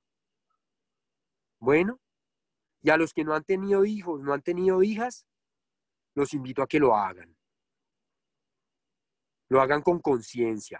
y a los que no han tenido hijos, no han tenido hijas, los invito a que lo hagan. Lo hagan con conciencia.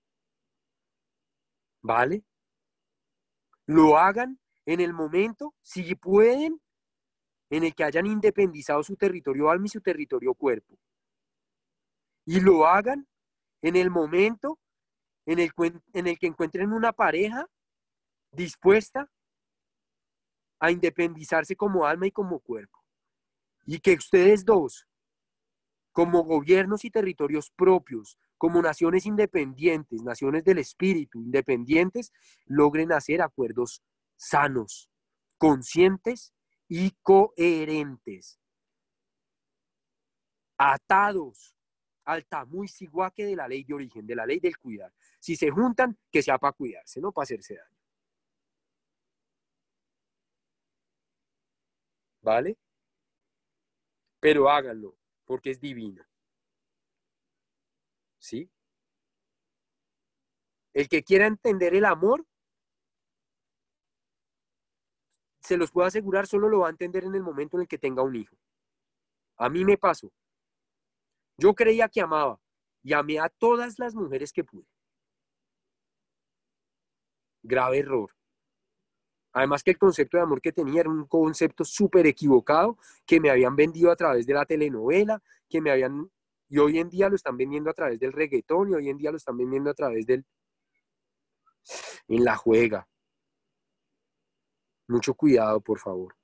¿Vale? Lo hagan en el momento, si pueden, en el que hayan independizado su territorio alma y su territorio cuerpo. Y lo hagan en el momento en el que encuentren una pareja dispuesta a independizarse como alma y como cuerpo. Y que ustedes dos, como gobiernos y territorios propios, como naciones independientes, naciones del espíritu independientes, logren hacer acuerdos sanos, conscientes y coherentes, atados al tamuy siguaque de la ley de origen, de la ley del cuidar. Si se juntan, que sea para cuidarse, no para hacerse daño. ¿Vale? Pero háganlo, porque es divino. ¿Sí? El que quiera entender el amor, se los puedo asegurar, solo lo va a entender en el momento en el que tenga un hijo. A mí me pasó. Yo creía que amaba y amé a todas las mujeres que pude. Grave error. Además que el concepto de amor que tenía era un concepto súper equivocado que me habían vendido a través de la telenovela, y hoy en día lo están vendiendo a través del reggaetón, y hoy en día lo están vendiendo a través en la juega. Mucho cuidado, por favor.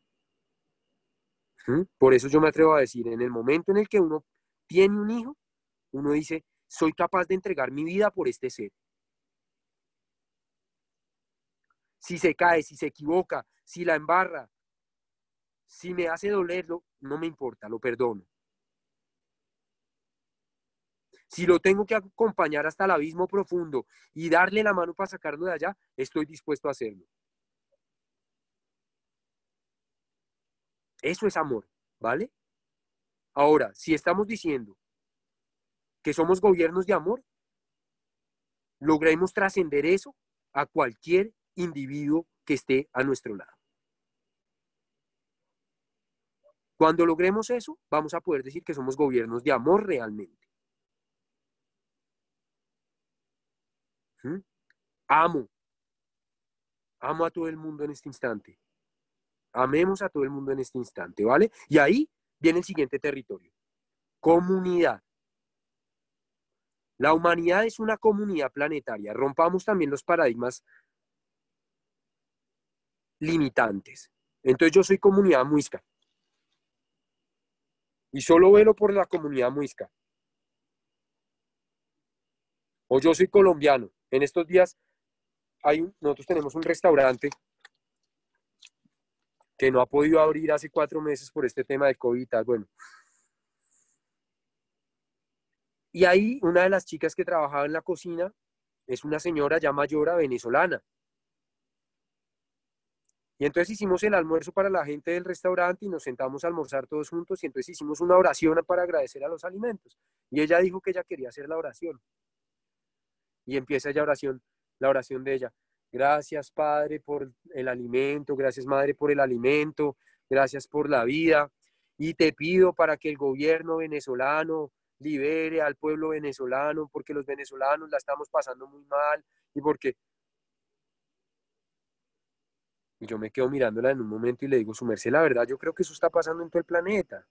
Por eso yo me atrevo a decir, en el momento en el que uno tiene un hijo, uno dice, soy capaz de entregar mi vida por este ser. Si se cae, si se equivoca, si la embarra, si me hace dolerlo, no me importa, lo perdono. Si lo tengo que acompañar hasta el abismo profundo y darle la mano para sacarlo de allá, estoy dispuesto a hacerlo. Eso es amor, ¿vale? Ahora, si estamos diciendo que somos gobiernos de amor, logremos trascender eso a cualquier individuo que esté a nuestro lado. Cuando logremos eso, vamos a poder decir que somos gobiernos de amor realmente. Amo a todo el mundo en este instante. Amemos a todo el mundo en este instante, ¿vale? Y ahí viene el siguiente territorio. Comunidad. La humanidad es una comunidad planetaria. Rompamos también los paradigmas limitantes. Entonces yo soy comunidad muisca. Y solo velo por la comunidad muisca. O yo soy colombiano. En estos días nosotros tenemos un restaurante que no ha podido abrir hace 4 meses por este tema de COVID y tal. Bueno. Y ahí una de las chicas que trabajaba en la cocina es una señora ya mayor venezolana. Y entonces hicimos el almuerzo para la gente del restaurante y nos sentamos a almorzar todos juntos y entonces hicimos una oración para agradecer a los alimentos. Y ella dijo que ella quería hacer la oración. Y empieza ella la oración de ella. Gracias, Padre, por el alimento. Gracias, Madre, por el alimento. Gracias por la vida. Y te pido para que el gobierno venezolano libere al pueblo venezolano, porque los venezolanos la estamos pasando muy mal y porque... Y yo me quedo mirándola en un momento y le digo, su merced, la verdad, yo creo que eso está pasando en todo el planeta.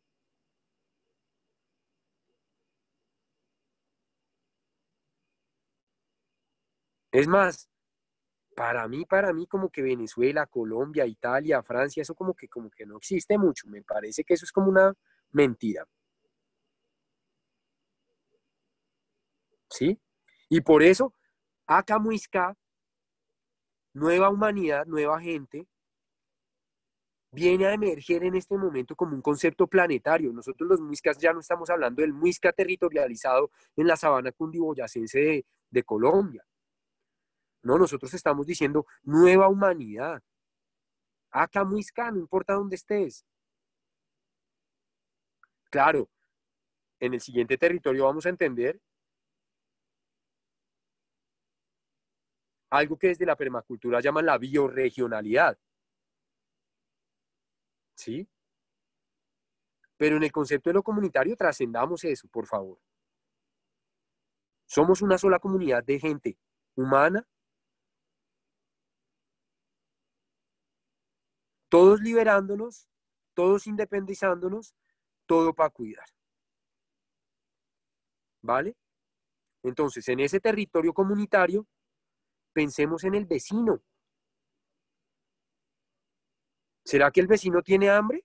Es más, para mí como que Venezuela, Colombia, Italia, Francia, eso como que no existe mucho. Me parece que eso es como una mentira. ¿Sí? Y por eso, acá Muisca, nueva humanidad, nueva gente, viene a emerger en este momento como un concepto planetario. Nosotros los muiscas ya no estamos hablando del muisca territorializado en la sabana cundiboyacense de Colombia. No, nosotros estamos diciendo nueva humanidad. Acá muisca, no importa dónde estés. Claro, en el siguiente territorio vamos a entender algo que desde la permacultura llaman la bioregionalidad. ¿Sí? Pero en el concepto de lo comunitario trascendamos eso, por favor. Somos una sola comunidad de gente humana, todos liberándonos, todos independizándonos, todo para cuidar. ¿Vale? Entonces, en ese territorio comunitario, pensemos en el vecino. ¿Será que el vecino tiene hambre?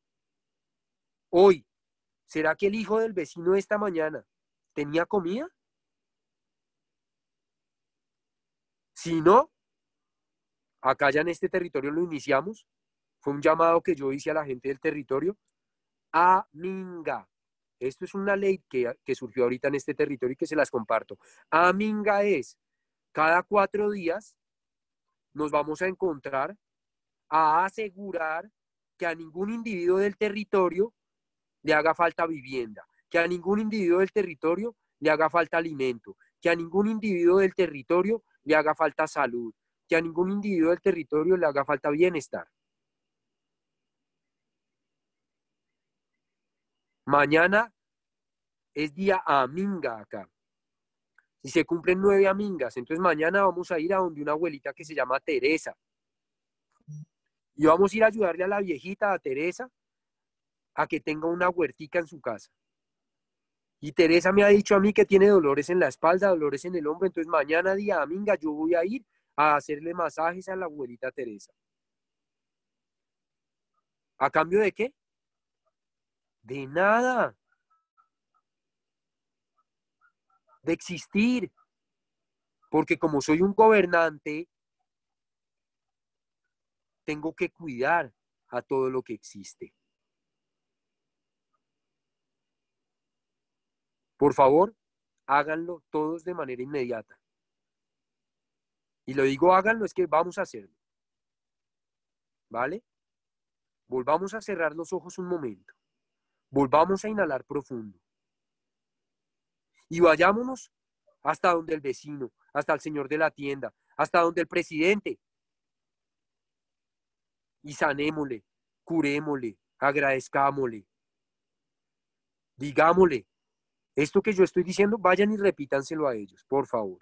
Hoy, ¿será que el hijo del vecino esta mañana tenía comida? Si no, acá ya en este territorio lo iniciamos. Fue un llamado que yo hice a la gente del territorio. Aminga. Esto es una ley que surgió ahorita en este territorio y que se las comparto. Aminga es, cada 4 días nos vamos a encontrar a asegurar que a ningún individuo del territorio le haga falta vivienda, que a ningún individuo del territorio le haga falta alimento, que a ningún individuo del territorio le haga falta salud, que a ningún individuo del territorio le haga falta bienestar. Mañana es día Aminga acá. Y se cumplen 9 amingas. Entonces mañana vamos a ir a donde una abuelita que se llama Teresa. Y vamos a ir a ayudarle a la viejita, a Teresa, a que tenga una huertica en su casa. Y Teresa me ha dicho a mí que tiene dolores en la espalda, dolores en el hombro. Entonces mañana día aminga yo voy a ir a hacerle masajes a la abuelita Teresa. ¿A cambio de qué? De nada. De existir. Porque como soy un gobernante, tengo que cuidar a todo lo que existe. Por favor, háganlo todos de manera inmediata. Y lo digo háganlo, es que vamos a hacerlo. ¿Vale? Volvamos a cerrar los ojos un momento. Volvamos a inhalar profundo. Y vayámonos hasta donde el vecino, hasta el señor de la tienda, hasta donde el presidente. Y sanémosle, curémosle, agradezcámosle. Digámosle, esto que yo estoy diciendo, vayan y repítanselo a ellos, por favor.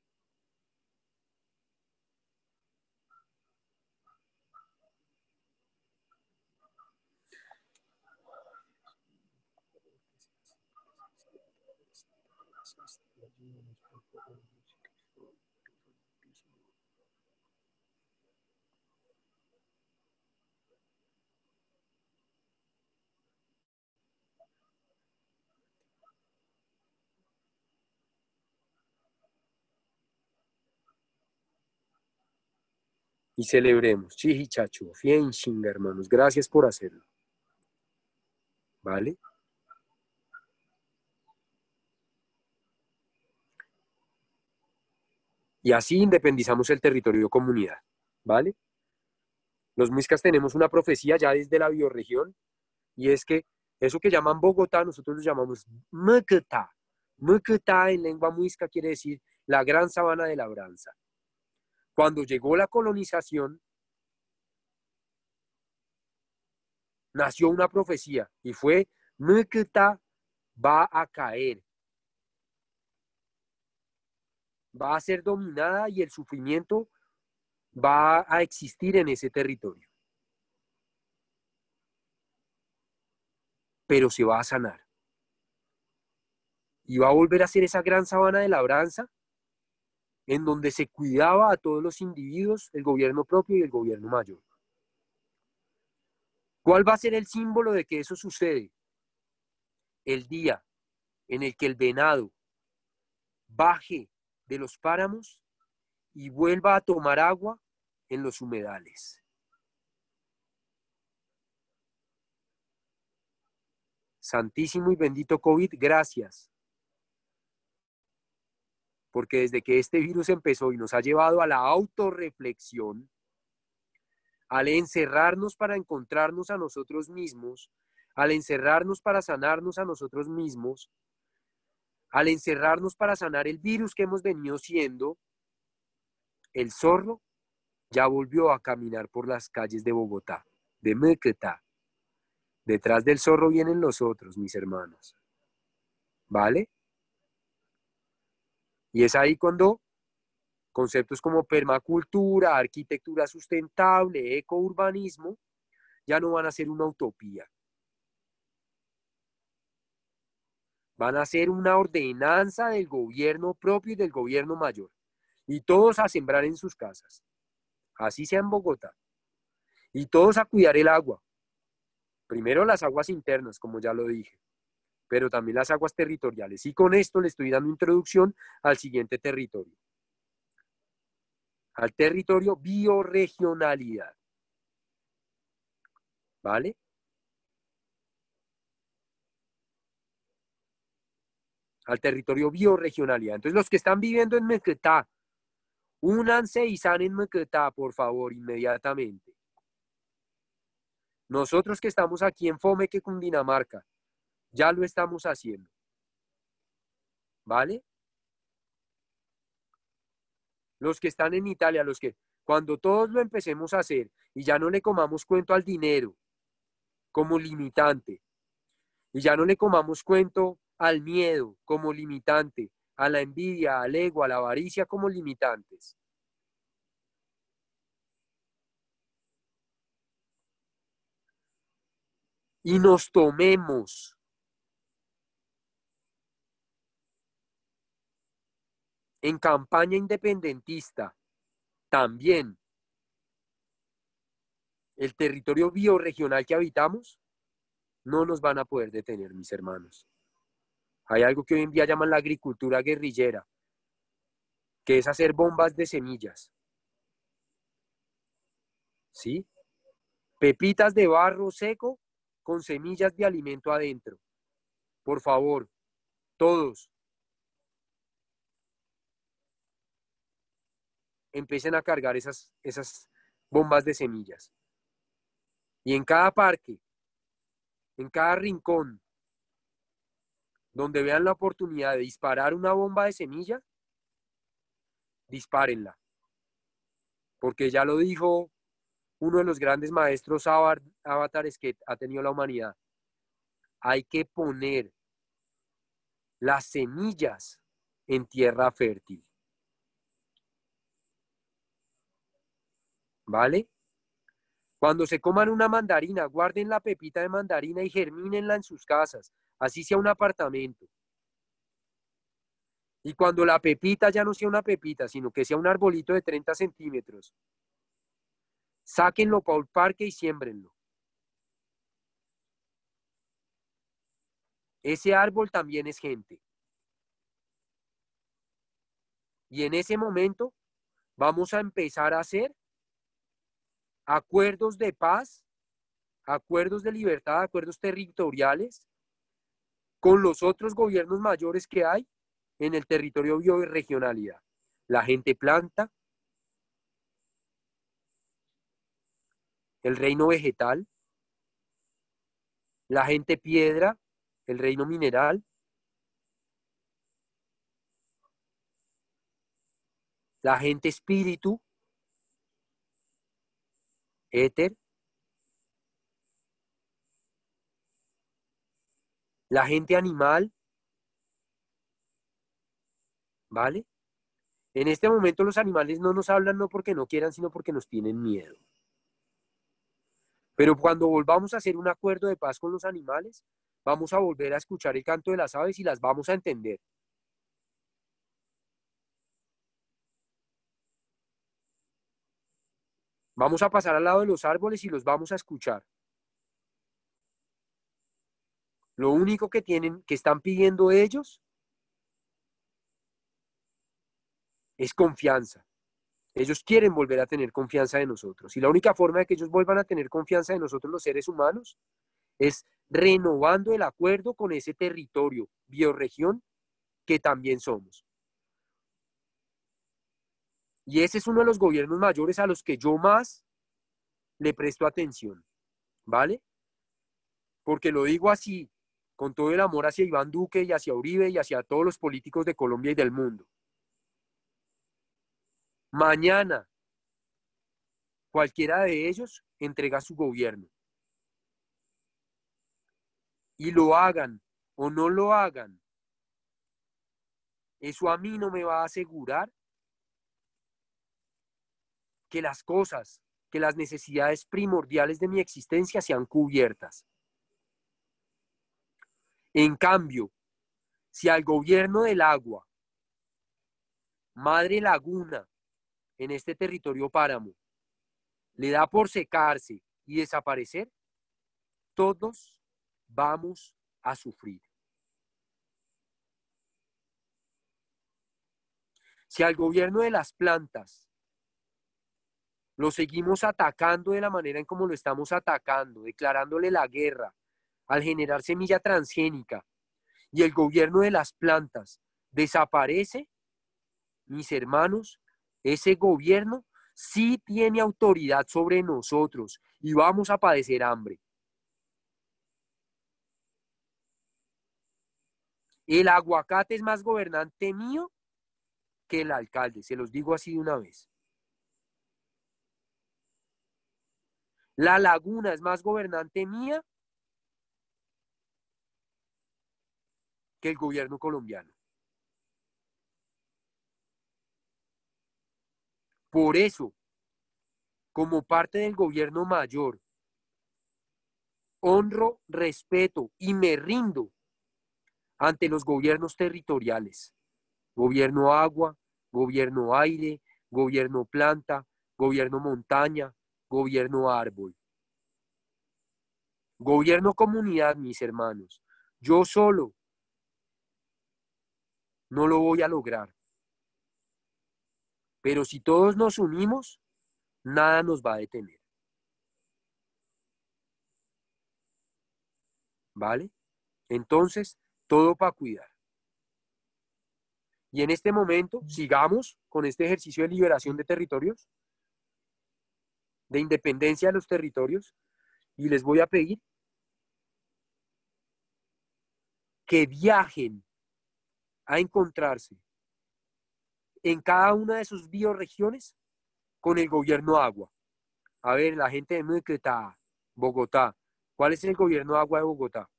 Y celebremos. Chihichacho, Fienshinga, hermanos. Gracias por hacerlo. ¿Vale? Y así independizamos el territorio de comunidad. ¿Vale? Los muiscas tenemos una profecía ya desde la bioregión, y es que eso que llaman Bogotá, nosotros lo llamamos Mcta. Mcta en lengua muisca quiere decir la gran sabana de labranza. Cuando llegó la colonización, nació una profecía y fue: Mcta va a caer, va a ser dominada y el sufrimiento va a existir en ese territorio. Pero se va a sanar. Y va a volver a ser esa gran sabana de labranza en donde se cuidaba a todos los individuos, el gobierno propio y el gobierno mayor. ¿Cuál va a ser el símbolo de que eso sucede? El día en el que el venado baje de los páramos y vuelva a tomar agua en los humedales. Santísimo y bendito COVID, gracias. Porque desde que este virus empezó y nos ha llevado a la autorreflexión, al encerrarnos para encontrarnos a nosotros mismos, al encerrarnos para sanarnos a nosotros mismos, al encerrarnos para sanar el virus que hemos venido siendo, el zorro ya volvió a caminar por las calles de Bogotá, de Mcta. Detrás del zorro vienen los otros, mis hermanos. ¿Vale? Y es ahí cuando conceptos como permacultura, arquitectura sustentable, ecourbanismo, ya no van a ser una utopía. Van a ser una ordenanza del gobierno propio y del gobierno mayor. Y todos a sembrar en sus casas. Así sea en Bogotá. Y todos a cuidar el agua. Primero las aguas internas, como ya lo dije, pero también las aguas territoriales. Y con esto le estoy dando introducción al siguiente territorio. Al territorio biorregionalidad. ¿Vale? Al territorio biorregionalidad. Entonces, los que están viviendo en Mcta, únanse y sanen Mcta, por favor, inmediatamente. Nosotros que estamos aquí en Fomeque, Cundinamarca, ya lo estamos haciendo. ¿Vale? Los que están en Italia, los que cuando todos lo empecemos a hacer y ya no le comamos cuento al dinero como limitante, y ya no le comamos cuento al miedo como limitante, a la envidia, al ego, a la avaricia como limitantes. Y nos tomemos en campaña independentista también el territorio biorregional que habitamos, no nos van a poder detener, mis hermanos. Hay algo que hoy en día llaman la agricultura guerrillera, que es hacer bombas de semillas. ¿Sí? Pepitas de barro seco con semillas de alimento adentro. Por favor, todos, empiecen a cargar esas bombas de semillas. Y en cada parque, en cada rincón, donde vean la oportunidad de disparar una bomba de semilla, dispárenla. Porque ya lo dijo uno de los grandes maestros avatares que ha tenido la humanidad. Hay que poner las semillas en tierra fértil. ¿Vale? Cuando se coman una mandarina, guarden la pepita de mandarina y germínenla en sus casas, así sea un apartamento. Y cuando la pepita ya no sea una pepita, sino que sea un arbolito de 30 centímetros, sáquenlo para el parque y siémbrenlo. Ese árbol también es gente. Y en ese momento vamos a empezar a hacer acuerdos de paz, acuerdos de libertad, acuerdos territoriales con los otros gobiernos mayores que hay en el territorio biorregionalidad. La gente planta, el reino vegetal, la gente piedra, el reino mineral, la gente espíritu, éter, la gente animal, ¿vale? En este momento los animales no nos hablan no porque no quieran, sino porque nos tienen miedo. Pero cuando volvamos a hacer un acuerdo de paz con los animales, vamos a volver a escuchar el canto de las aves y las vamos a entender. Vamos a pasar al lado de los árboles y los vamos a escuchar. Lo único que están pidiendo ellos es confianza. Ellos quieren volver a tener confianza de nosotros. Y la única forma de que ellos vuelvan a tener confianza de nosotros los seres humanos es renovando el acuerdo con ese territorio, bioregión, que también somos. Y ese es uno de los gobiernos mayores a los que yo más le presto atención, ¿vale? Porque lo digo así, con todo el amor hacia Iván Duque y hacia Uribe y hacia todos los políticos de Colombia y del mundo. Mañana, cualquiera de ellos entrega su gobierno. Y lo hagan o no lo hagan, eso a mí no me va a asegurar que las cosas, que las necesidades primordiales de mi existencia sean cubiertas. En cambio, si al gobierno del agua, madre laguna, en este territorio páramo, le da por secarse y desaparecer, todos vamos a sufrir. Si al gobierno de las plantas lo seguimos atacando de la manera en como lo estamos atacando, declarándole la guerra, al generar semilla transgénica, y el gobierno de las plantas desaparece, mis hermanos, ese gobierno sí tiene autoridad sobre nosotros y vamos a padecer hambre. El aguacate es más gobernante mío que el alcalde, se los digo así de una vez. La laguna es más gobernante mía que el gobierno colombiano. Por eso, como parte del gobierno mayor, honro, respeto y me rindo ante los gobiernos territoriales. Gobierno agua, gobierno aire, gobierno planta, gobierno montaña, gobierno árbol. Gobierno comunidad, mis hermanos. Yo solo no lo voy a lograr. Pero si todos nos unimos, nada nos va a detener. ¿Vale? Entonces, todo para cuidar. Y en este momento, sigamos con este ejercicio de liberación de territorios, de independencia de los territorios, y les voy a pedir que viajen a encontrarse en cada una de sus bioregiones con el gobierno agua. A ver, la gente de Muquetá, Bogotá, ¿cuál es el gobierno agua de Bogotá?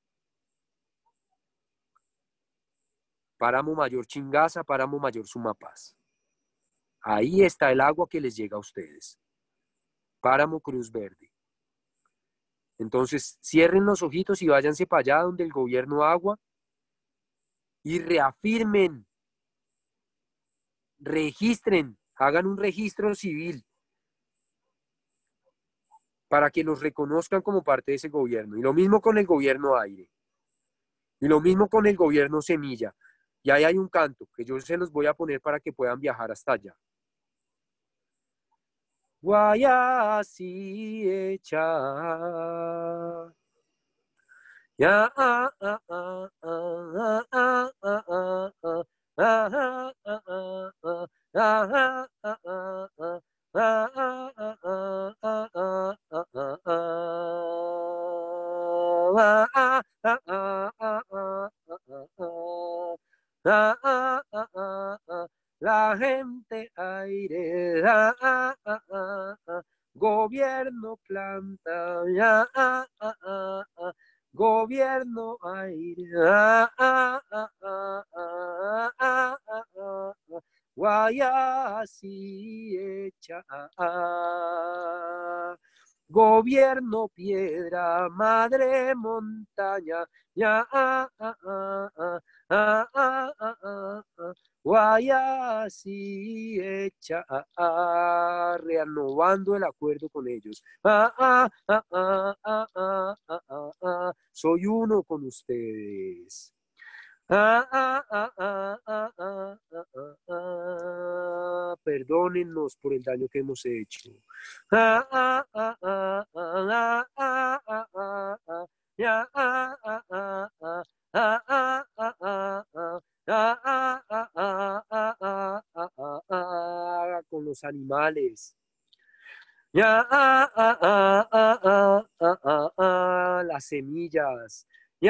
Páramo Mayor Chingaza, Páramo Mayor Sumapaz. Ahí está el agua que les llega a ustedes. Páramo Cruz Verde. Entonces, cierren los ojitos y váyanse para allá donde el gobierno agua y reafirmen, registren, hagan un registro civil para que los reconozcan como parte de ese gobierno. Y lo mismo con el gobierno aire. Y lo mismo con el gobierno semilla. Y ahí hay un canto que yo se los voy a poner para que puedan viajar hasta allá. Guayasi echa. Ya La gente aire, gobierno planta, gobierno aire, Guayasi hecha, gobierno piedra, madre montaña, ya, Guayasi hecha, renovando el acuerdo con ellos. Soy uno con ustedes. Perdónennos por el daño que hemos hecho. Con los animales. Las semillas.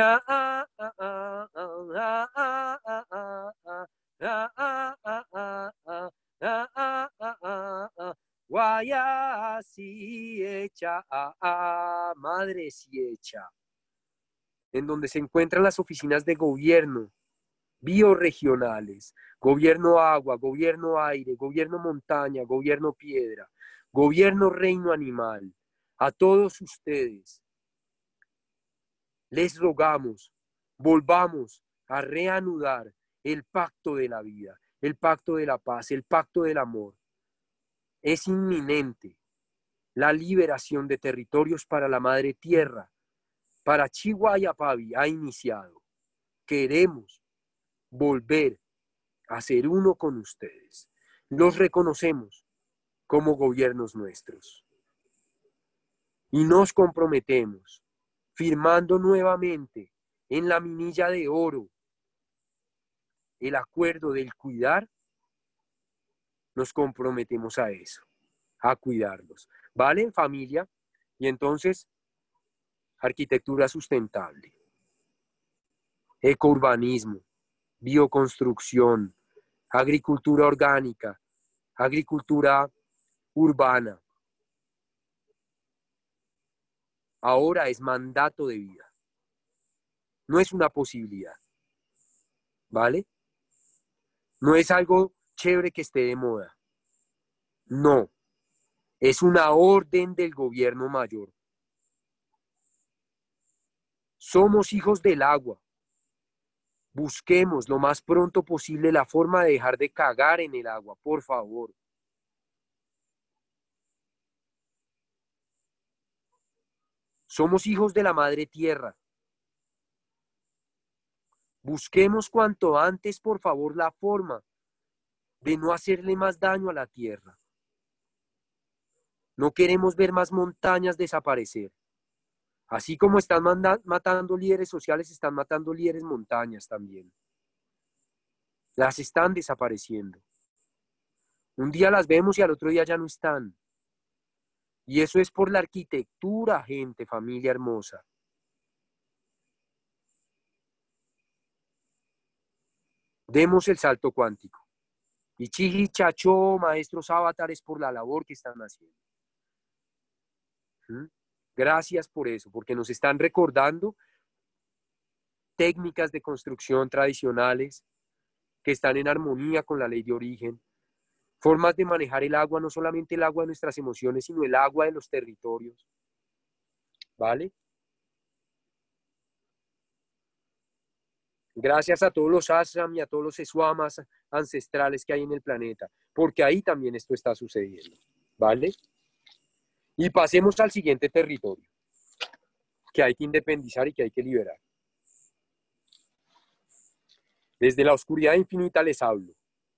Guayasi hecha, madre si hecha, en donde se encuentran las oficinas de gobierno bioregionales, gobierno agua, gobierno aire, gobierno montaña, gobierno piedra, gobierno reino animal. A todos ustedes les rogamos, volvamos a reanudar el pacto de la vida, el pacto de la paz, el pacto del amor. Es inminente la liberación de territorios para la madre tierra, para Chihuayapavi ha iniciado. Queremos volver a ser uno con ustedes. Los reconocemos como gobiernos nuestros. Y nos comprometemos, firmando nuevamente en la minilla de oro el acuerdo del cuidar, nos comprometemos a eso, a cuidarlos. ¿Vale, familia? Y entonces, arquitectura sustentable, ecourbanismo, bioconstrucción, agricultura orgánica, agricultura urbana. Ahora es mandato de vida. No es una posibilidad. ¿Vale? No es algo chévere que esté de moda. No. Es una orden del gobierno mayor. Somos hijos del agua. Busquemos lo más pronto posible la forma de dejar de cagar en el agua, por favor. Somos hijos de la madre tierra. Busquemos cuanto antes, por favor, la forma de no hacerle más daño a la tierra. No queremos ver más montañas desaparecer. Así como están matando líderes sociales, están matando líderes montañas también. Las están desapareciendo. Un día las vemos y al otro día ya no están. Y eso es por la arquitectura, gente, familia hermosa. Demos el salto cuántico. Y Chiji Chacho, maestros avatares, por la labor que están haciendo. Gracias por eso, porque nos están recordando técnicas de construcción tradicionales que están en armonía con la ley de origen, formas de manejar el agua, no solamente el agua de nuestras emociones, sino el agua de los territorios. ¿Vale? Gracias a todos los ashram y a todos los eswamas ancestrales que hay en el planeta, porque ahí también esto está sucediendo. ¿Vale? Y pasemos al siguiente territorio, que hay que independizar y que hay que liberar. Desde la oscuridad infinita les hablo.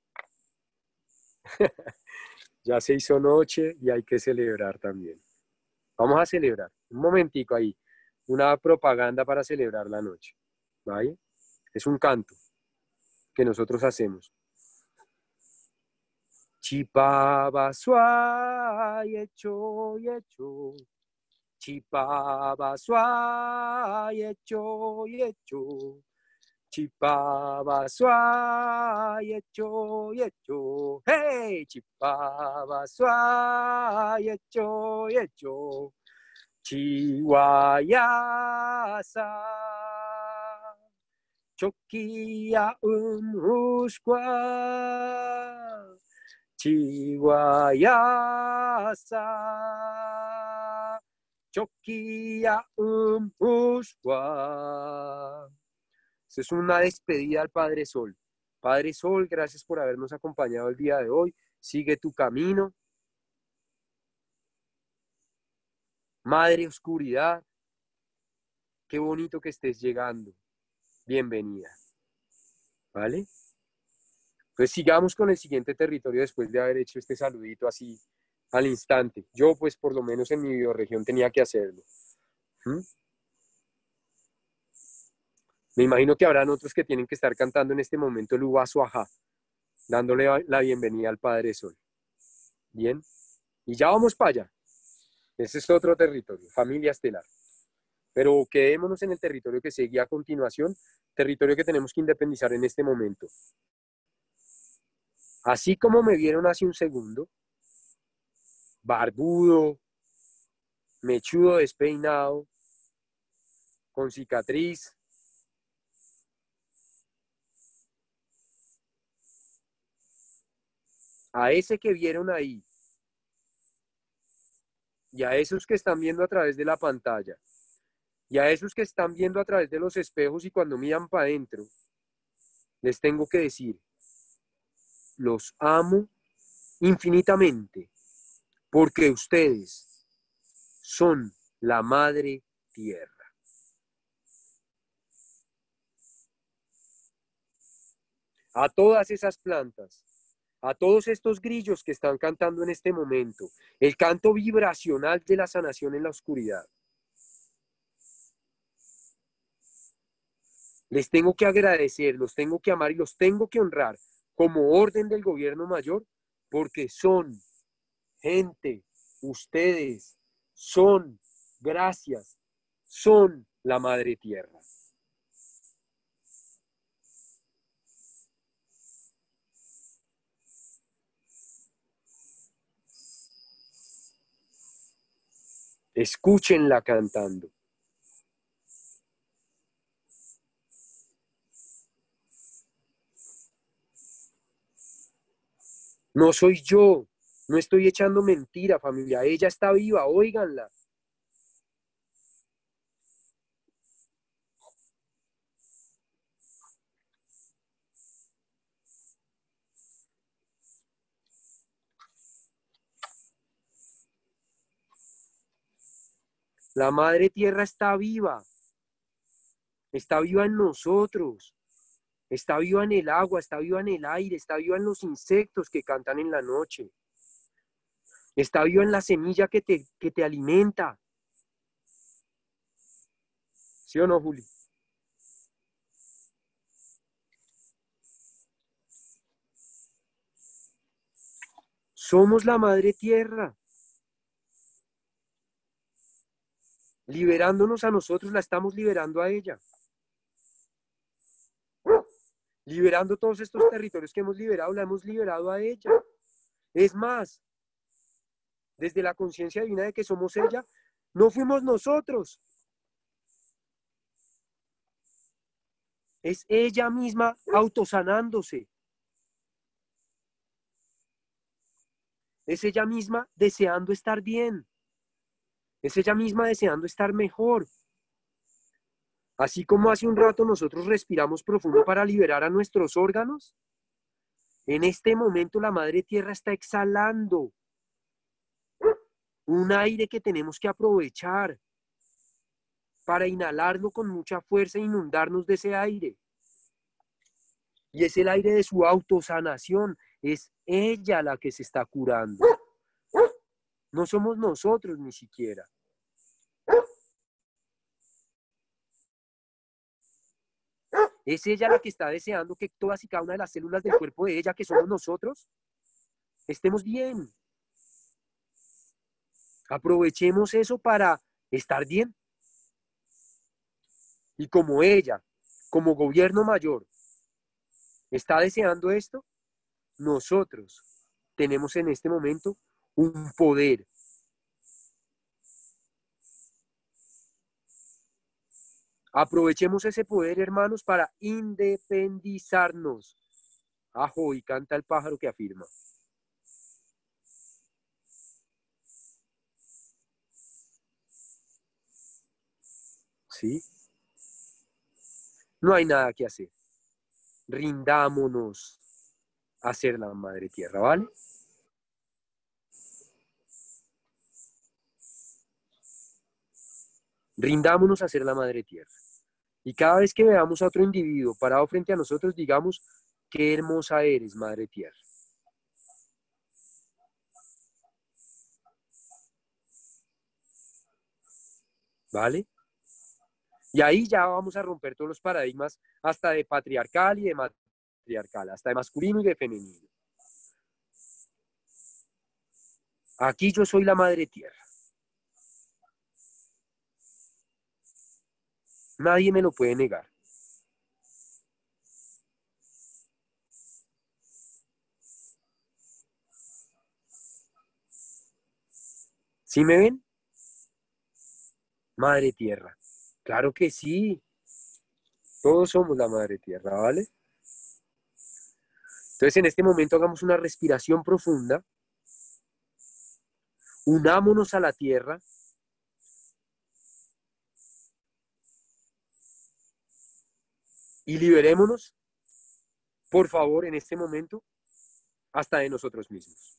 Ya se hizo noche y hay que celebrar también. Vamos a celebrar. Un momentico ahí. Una propaganda para celebrar la noche. ¿Vale? Es un canto que nosotros hacemos. Chipaba swa yecho yecho. Chipaba swa yecho yecho. Chipaba swa yecho yecho. Hey, chipaba swa yecho yecho. Chihuayasa. Chokia uskwa. Chihuayasa. Chokia uskwa. Esto es una despedida al Padre Sol. Padre Sol, gracias por habernos acompañado el día de hoy. Sigue tu camino. Madre Oscuridad, qué bonito que estés llegando. Bienvenida. ¿Vale? Pues sigamos con el siguiente territorio después de haber hecho este saludito así al instante. Yo, pues, por lo menos en mi bioregión tenía que hacerlo. Me imagino que habrán otros que tienen que estar cantando en este momento el Uba Suajá, dándole la bienvenida al Padre Sol. Bien, y ya vamos para allá. Ese es otro territorio, familia estelar. Pero quedémonos en el territorio que sigue a continuación, territorio que tenemos que independizar en este momento. Así como me vieron hace un segundo, barbudo, mechudo despeinado, con cicatriz, a ese que vieron ahí, y a esos que están viendo a través de la pantalla, y a esos que están viendo a través de los espejos y cuando miran para adentro, les tengo que decir, los amo infinitamente, porque ustedes son la Madre Tierra. A todas esas plantas, a todos estos grillos que están cantando en este momento, el canto vibracional de la sanación en la oscuridad. Les tengo que agradecer, los tengo que amar y los tengo que honrar como orden del gobierno mayor, porque son gente, ustedes son, gracias, son la Madre Tierra. Escúchenla cantando. No soy yo, no estoy echando mentira, familia. Ella está viva, óiganla. La Madre Tierra está viva en nosotros, está viva en el agua, está viva en el aire, está viva en los insectos que cantan en la noche, está viva en la semilla que te alimenta. ¿Sí o no, Juli? Somos la Madre Tierra. Liberándonos a nosotros, la estamos liberando a ella. Liberando todos estos territorios que hemos liberado, la hemos liberado a ella. Es más, desde la conciencia divina de que somos ella, no fuimos nosotros. Es ella misma autosanándose. Es ella misma deseando estar bien. Es ella misma deseando estar mejor. Así como hace un rato nosotros respiramos profundo para liberar a nuestros órganos, en este momento la Madre Tierra está exhalando un aire que tenemos que aprovechar para inhalarlo con mucha fuerza e inundarnos de ese aire. Y es el aire de su autosanación. Es ella la que se está curando. No somos nosotros ni siquiera. Es ella la que está deseando que todas y cada una de las células del cuerpo de ella, que somos nosotros, estemos bien. Aprovechemos eso para estar bien. Y como ella, como gobierno mayor, está deseando esto, nosotros tenemos en este momento un poder. Aprovechemos ese poder, hermanos, para independizarnos. Ajo, y canta el pájaro que afirma. ¿Sí? No hay nada que hacer. Rindámonos a ser la madre tierra, ¿vale? Rindámonos a ser la madre tierra. Y cada vez que veamos a otro individuo parado frente a nosotros, digamos, qué hermosa eres, madre tierra. ¿Vale? Y ahí ya vamos a romper todos los paradigmas, hasta de patriarcal y de matriarcal, hasta de masculino y de femenino. Aquí yo soy la madre tierra. Nadie me lo puede negar. ¿Sí me ven? Madre tierra. Claro que sí. Todos somos la madre tierra, ¿vale? Entonces en este momento hagamos una respiración profunda. Unámonos a la tierra. Y liberémonos, por favor, en este momento, hasta de nosotros mismos.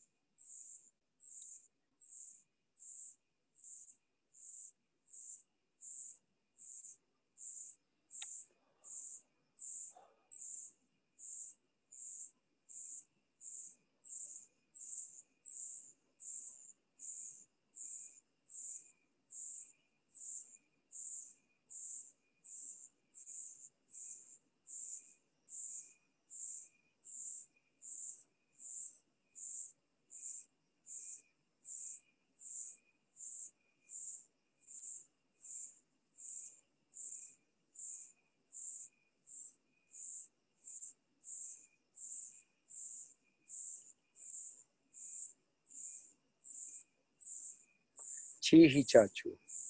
Chiji chacho.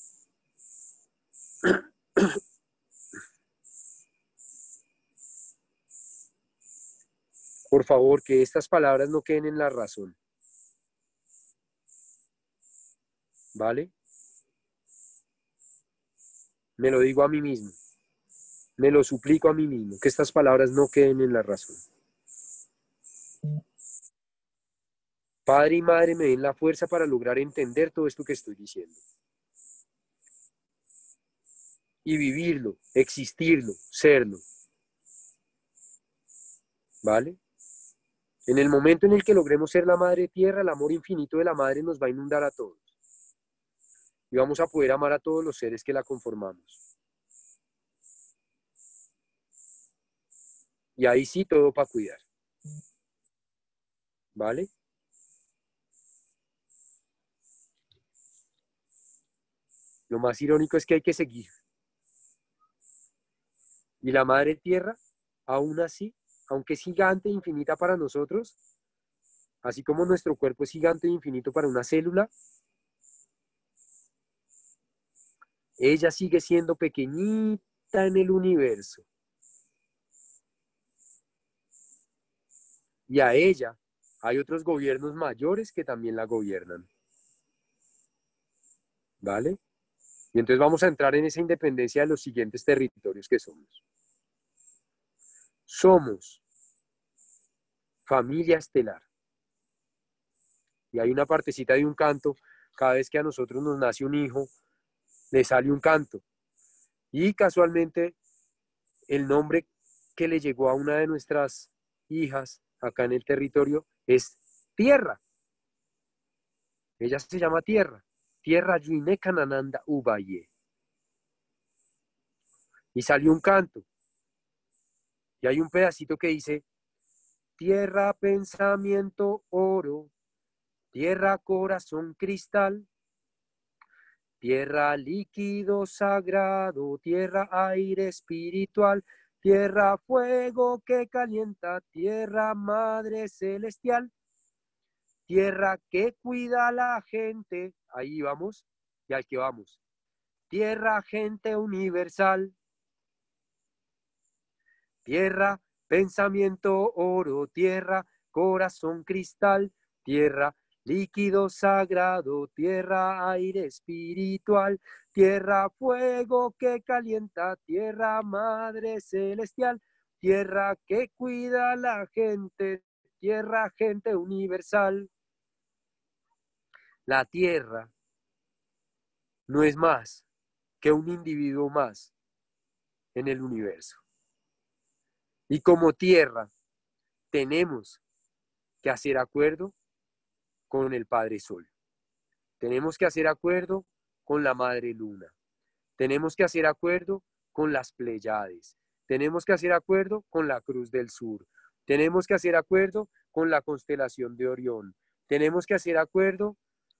Por favor, que estas palabras no queden en la razón. ¿Vale? Me lo digo a mí mismo. Me lo suplico a mí mismo, que estas palabras no queden en la razón. Padre y madre me den la fuerza para lograr entender todo esto que estoy diciendo. Y vivirlo, existirlo, serlo. ¿Vale? En el momento en el que logremos ser la madre tierra, el amor infinito de la madre nos va a inundar a todos. Y vamos a poder amar a todos los seres que la conformamos. Y ahí sí todo para cuidar. ¿Vale? Lo más irónico es que hay que seguir. Y la madre tierra, aún así, aunque es gigante e infinita para nosotros, así como nuestro cuerpo es gigante e infinito para una célula, ella sigue siendo pequeñita en el universo. Y a ella hay otros gobiernos mayores que también la gobiernan. ¿Vale? Y entonces vamos a entrar en esa independencia de los siguientes territorios que somos. Somos familia estelar. Y hay una partecita de un canto, cada vez que a nosotros nos nace un hijo, le sale un canto. Y casualmente el nombre que le llegó a una de nuestras hijas acá en el territorio es Tierra. Ella se llama Tierra. Tierra Yuine Kanananda Ubaye. Y salió un canto. Y hay un pedacito que dice, tierra, pensamiento, oro, tierra, corazón, cristal, tierra, líquido, sagrado, tierra, aire espiritual, tierra, fuego que calienta, tierra, madre celestial, tierra que cuida a la gente, ahí vamos, y al que vamos, tierra, gente universal, tierra, pensamiento, oro, tierra, corazón, cristal, tierra, líquido sagrado, tierra, aire espiritual, tierra, fuego que calienta, tierra, madre celestial, tierra que cuida a la gente, tierra, gente universal. La tierra no es más que un individuo más en el universo. Y como tierra tenemos que hacer acuerdo con el Padre Sol. Tenemos que hacer acuerdo con la Madre Luna. Tenemos que hacer acuerdo con las Pléyades. Tenemos que hacer acuerdo con la Cruz del Sur. Tenemos que hacer acuerdo con la constelación de Orión. Tenemos que hacer acuerdo.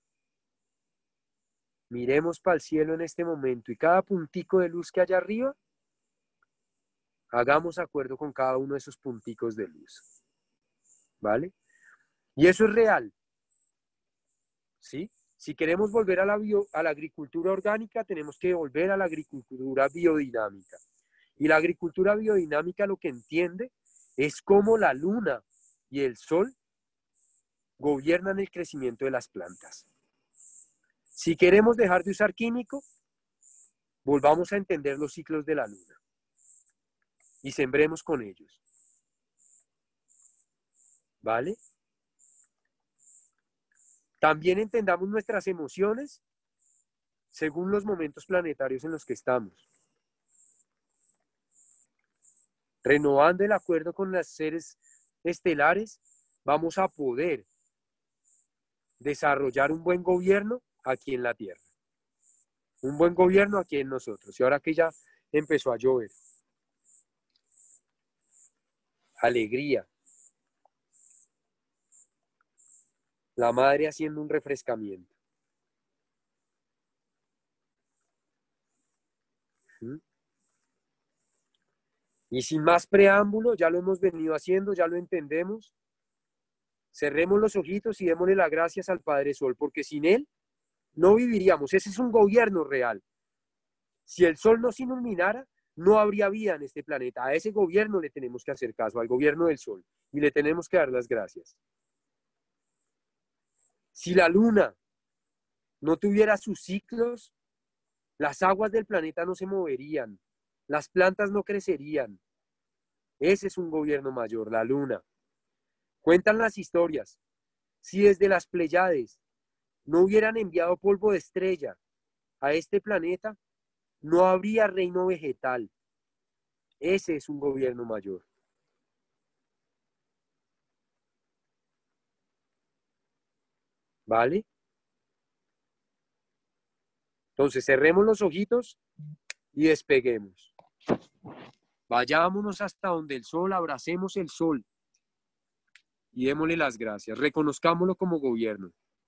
Miremos para el cielo en este momento y cada puntico de luz que haya arriba, hagamos acuerdo con cada uno de esos punticos de luz. ¿Vale? Y eso es real. ¿Sí? Si queremos volver a la agricultura orgánica, tenemos que volver a la agricultura biodinámica. Y la agricultura biodinámica lo que entiende es cómo la luna y el sol gobiernan el crecimiento de las plantas. Si queremos dejar de usar químicos, volvamos a entender los ciclos de la luna y sembremos con ellos. ¿Vale? También entendamos nuestras emociones según los momentos planetarios en los que estamos. Renovando el acuerdo con los seres estelares, vamos a poder desarrollar un buen gobierno aquí en la Tierra. Un buen gobierno aquí en nosotros. Y ahora que ya empezó a llover. Alegría. La madre haciendo un refrescamiento. Y sin más preámbulo, ya lo hemos venido haciendo, ya lo entendemos. Cerremos los ojitos y démosle las gracias al Padre Sol, porque sin él no viviríamos. Ese es un gobierno real. Si el Sol nos iluminara, no habría vida en este planeta. A ese gobierno le tenemos que hacer caso, al gobierno del Sol, y le tenemos que dar las gracias. Si la Luna no tuviera sus ciclos, las aguas del planeta no se moverían, las plantas no crecerían. Ese es un gobierno mayor, la Luna. Cuentan las historias. Si desde las Pléyades no hubieran enviado polvo de estrella a este planeta, no habría reino vegetal. Ese es un gobierno mayor. ¿Vale? Entonces cerremos los ojitos y despeguemos. Vayámonos hasta donde el sol, abracemos el sol y démosle las gracias. Reconozcámoslo como gobierno.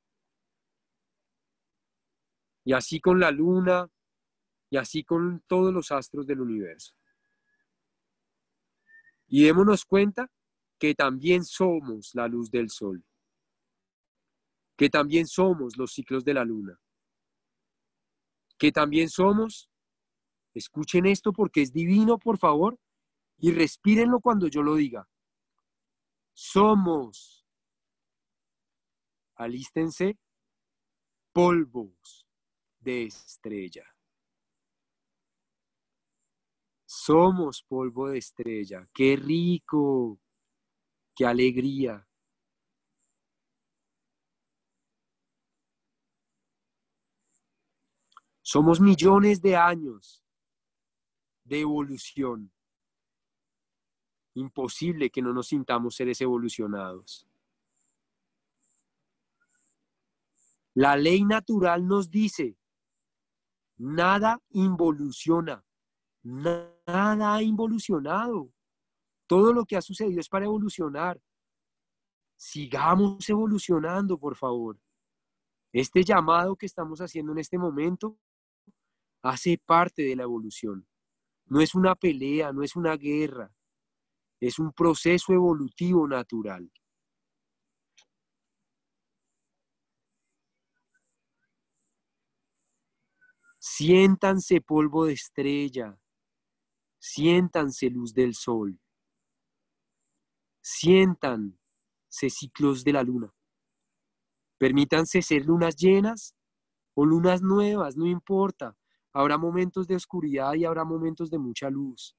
Y así con la luna y así con todos los astros del universo. Y démonos cuenta que también somos la luz del sol. Que también somos los ciclos de la luna. Que también somos, escuchen esto porque es divino, por favor, y respírenlo cuando yo lo diga. Somos, alístense, polvos de estrella. Somos polvo de estrella. ¡Qué rico! ¡Qué alegría! Somos millones de años de evolución. Imposible que no nos sintamos seres evolucionados. La ley natural nos dice, nada involuciona, nada ha involucionado. Todo lo que ha sucedido es para evolucionar. sigamos evolucionando, por favor. Este llamado que estamos haciendo en este momento hace parte de la evolución. No es una pelea, no es una guerra, es un proceso evolutivo natural. Siéntanse polvo de estrella, siéntanse luz del sol, siéntanse ciclos de la luna. Permítanse ser lunas llenas o lunas nuevas, no importa. Habrá momentos de oscuridad y habrá momentos de mucha luz.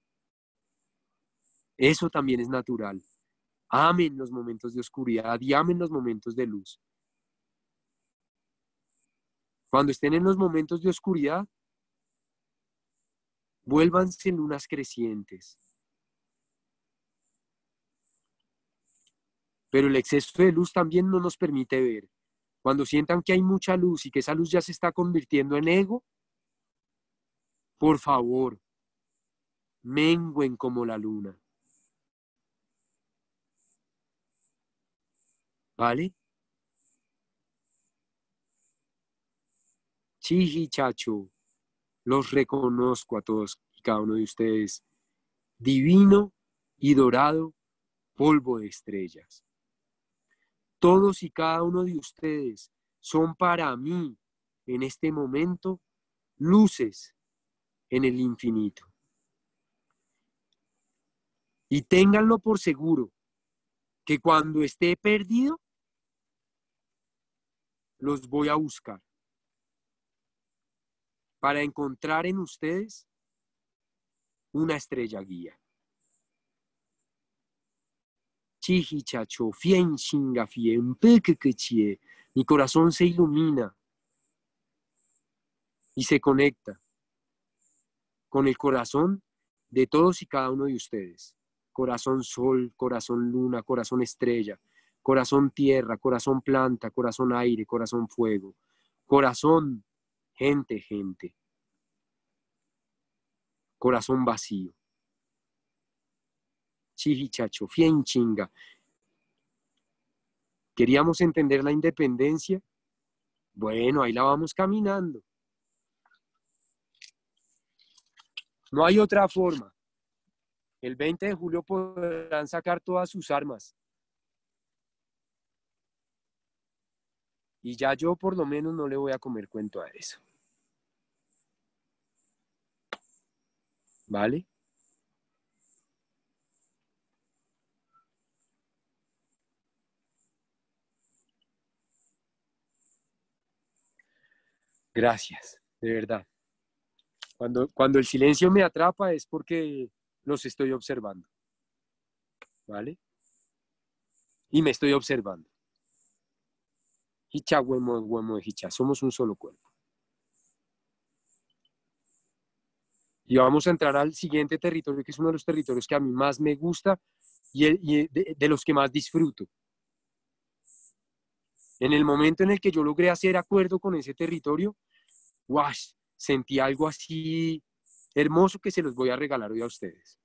Eso también es natural. Amen los momentos de oscuridad y amen los momentos de luz. Cuando estén en los momentos de oscuridad, vuélvanse lunas crecientes. Pero el exceso de luz también no nos permite ver. Cuando sientan que hay mucha luz y que esa luz ya se está convirtiendo en ego, por favor, mengüen como la luna. ¿Vale? Chiji Chacho, los reconozco a todos y cada uno de ustedes. Divino y dorado polvo de estrellas. Todos y cada uno de ustedes son para mí, en este momento, luces en el infinito. Y ténganlo por seguro, que cuando esté perdido, los voy a buscar para encontrar en ustedes una estrella guía. Chiji Chacho, fien shinga fien, pequechie. Mi corazón se ilumina y se conecta con el corazón de todos y cada uno de ustedes. Corazón sol, corazón luna, corazón estrella, corazón tierra, corazón planta, corazón aire, corazón fuego, corazón gente, corazón vacío. Chiji Chacho, fien chinga. ¿Queríamos entender la independencia? Bueno, ahí la vamos caminando. No hay otra forma. El 20 de julio podrán sacar todas sus armas. Y ya yo por lo menos no le voy a comer cuento a eso. ¿Vale? Gracias, de verdad. Cuando el silencio me atrapa es porque los estoy observando. ¿Vale? Y me estoy observando. Hicha, huemo de hicha. Somos un solo cuerpo. Y vamos a entrar al siguiente territorio, que es uno de los territorios que a mí más me gusta y de los que más disfruto. En el momento en el que yo logré hacer acuerdo con ese territorio, ¡wash! Sentí algo así hermoso que se los voy a regalar hoy a ustedes.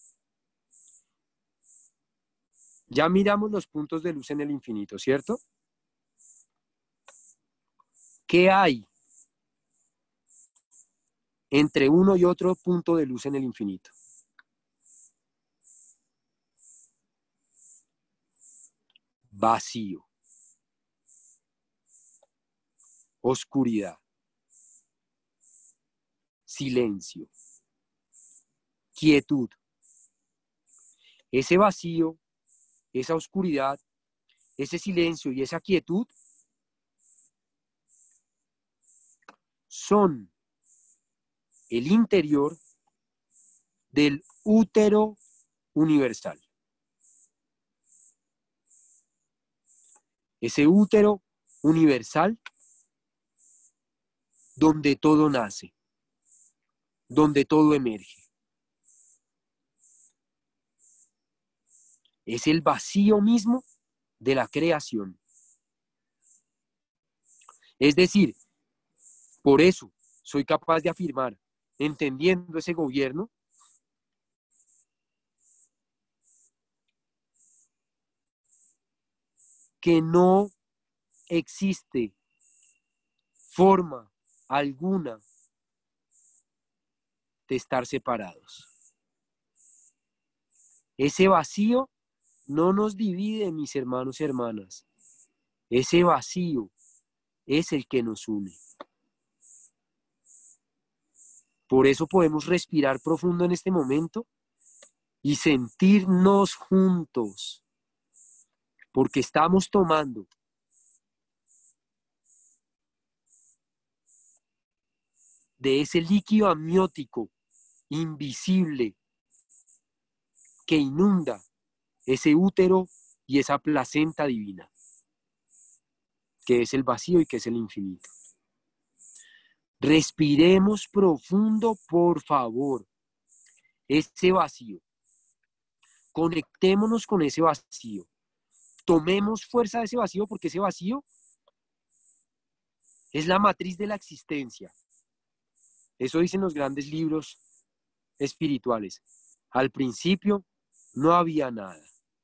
Ya miramos los puntos de luz en el infinito, ¿cierto? ¿Qué hay entre uno y otro punto de luz en el infinito? Vacío. Oscuridad. Silencio. Quietud. Ese vacío, esa oscuridad, ese silencio y esa quietud son el interior del útero universal. Ese útero universal donde todo nace, donde todo emerge. Es el vacío mismo de la creación. Es decir, por eso soy capaz de afirmar, entendiendo ese gobierno, que no existe forma alguna de estar separados. Ese vacío no nos divide, mis hermanos y hermanas. Ese vacío es el que nos une. Por eso podemos respirar profundo en este momento y sentirnos juntos, porque estamos tomando de ese líquido amniótico invisible que inunda ese útero y esa placenta divina, que es el vacío y que es el infinito. Respiremos profundo, por favor, ese vacío. Conectémonos con ese vacío. Tomemos fuerza de ese vacío, porque ese vacío es la matriz de la existencia. Eso dicen los grandes libros espirituales. Al principio no había nada.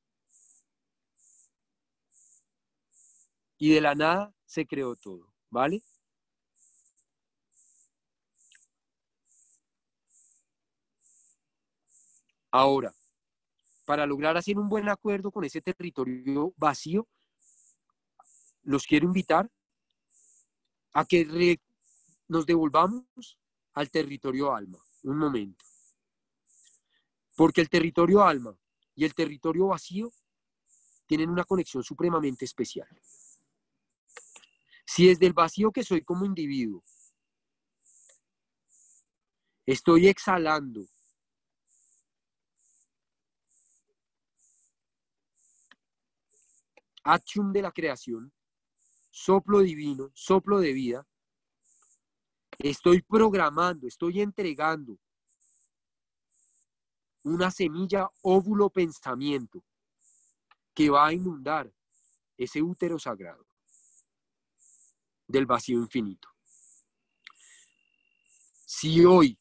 Y de la nada se creó todo, ¿vale? Ahora, para lograr hacer un buen acuerdo con ese territorio vacío, los quiero invitar a que nos devolvamos al territorio alma, un momento. Porque el territorio alma y el territorio vacío tienen una conexión supremamente especial. Si desde el vacío que soy como individuo estoy exhalando acción de la creación, soplo divino, soplo de vida, estoy programando, estoy entregando una semilla óvulo pensamiento que va a inundar ese útero sagrado del vacío infinito. Si hoy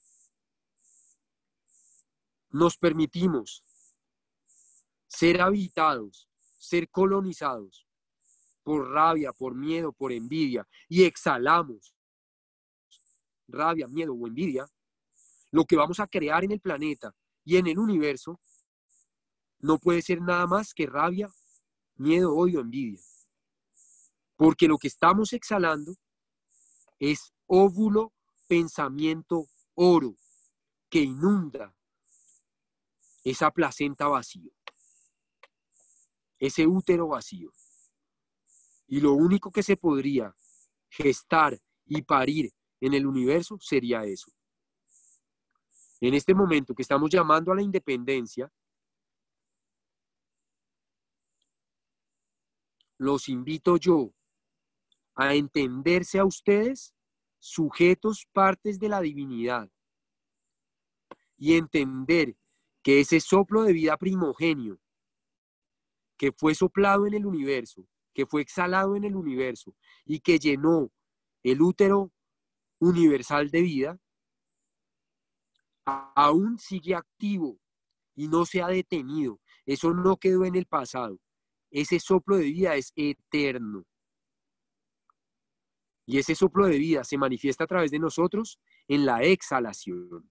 nos permitimos ser habitados, ser colonizados por rabia, por miedo, por envidia, y exhalamos rabia, miedo o envidia, lo que vamos a crear en el planeta y en el universo no puede ser nada más que rabia, miedo, odio, envidia. Porque lo que estamos exhalando es óvulo, pensamiento, oro, que inunda esa placenta vacío, ese útero vacío. Y lo único que se podría gestar y parir en el universo sería eso. En este momento que estamos llamando a la independencia, los invito yo a entenderse a ustedes sujetos, partes de la divinidad, y entender que ese soplo de vida primogenio que fue soplado en el universo, que fue exhalado en el universo y que llenó el útero universal de vida, aún sigue activo y no se ha detenido. Eso no quedó en el pasado. Ese soplo de vida es eterno. Y ese soplo de vida se manifiesta a través de nosotros en la exhalación.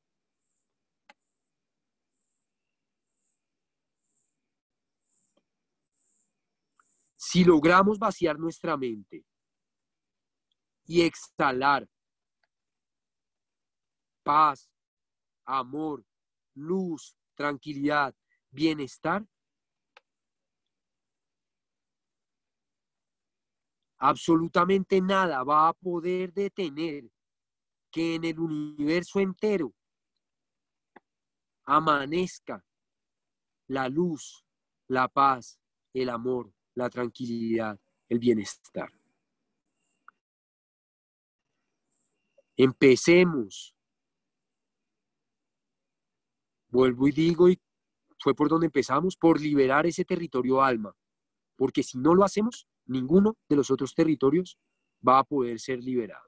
Si logramos vaciar nuestra mente y exhalar paz, amor, luz, tranquilidad, bienestar, absolutamente nada va a poder detener que en el universo entero amanezca la luz, la paz, el amor, la tranquilidad, el bienestar. Empecemos. Vuelvo y digo, y fue por donde empezamos, por liberar ese territorio alma. Porque si no lo hacemos, ninguno de los otros territorios va a poder ser liberado.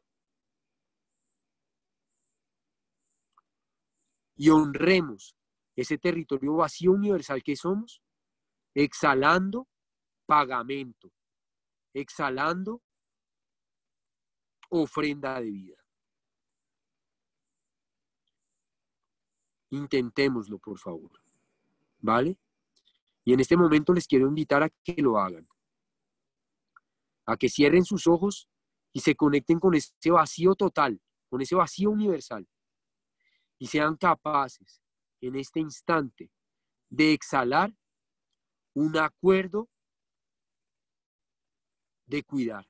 Y honremos ese territorio vacío universal que somos, exhalando pagamento, exhalando ofrenda de vida. Intentémoslo, por favor. ¿Vale? Y en este momento les quiero invitar a que lo hagan. A que cierren sus ojos y se conecten con ese vacío total, con ese vacío universal. Y sean capaces en este instante de exhalar un acuerdo de cuidar.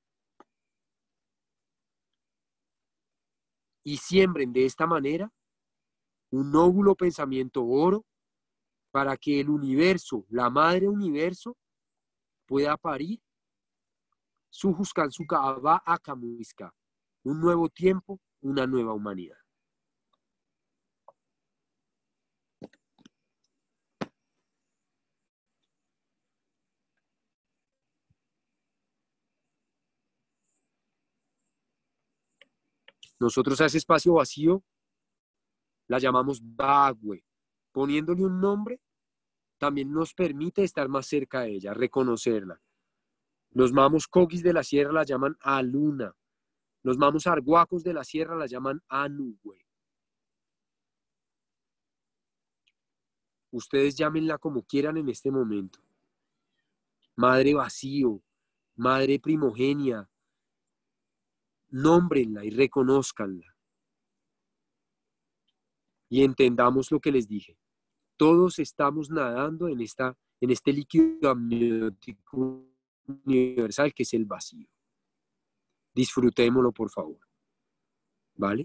Y siembren de esta manera un óvulo pensamiento oro para que el universo, la madre universo, pueda parir su Kaaba Akamuiska, un nuevo tiempo, una nueva humanidad. Nosotros a ese espacio vacío la llamamos Bagüe. Poniéndole un nombre, también nos permite estar más cerca de ella, reconocerla. Los mamos coquis de la sierra la llaman Aluna. Los mamos arhuacos de la sierra la llaman Anugüe. Ustedes llámenla como quieran en este momento. Madre vacío, madre primogenia. Nómbrenla y reconózcanla. Y entendamos lo que les dije. Todos estamos nadando en este líquido amniótico universal que es el vacío. Disfrutémoslo, por favor. ¿Vale?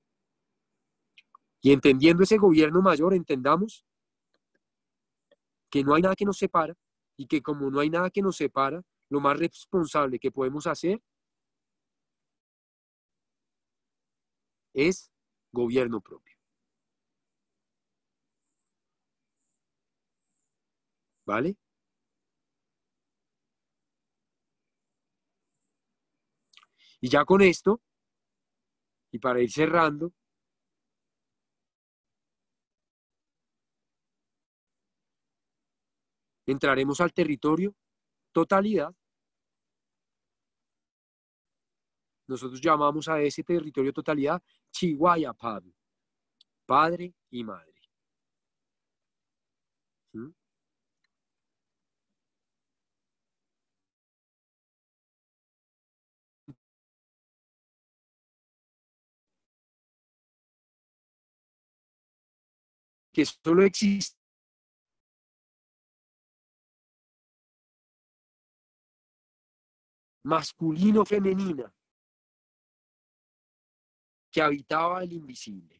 Y entendiendo ese gobierno mayor, entendamos que no hay nada que nos separa y que como no hay nada que nos separa, lo más responsable que podemos hacer es gobierno propio. ¿Vale? Y ya con esto, y para ir cerrando, entraremos al territorio totalidad. Nosotros llamamos a ese territorio totalidad Chihuahua Padre, padre y madre. ¿Mm? Que solo existe masculino-femenina que habitaba el invisible.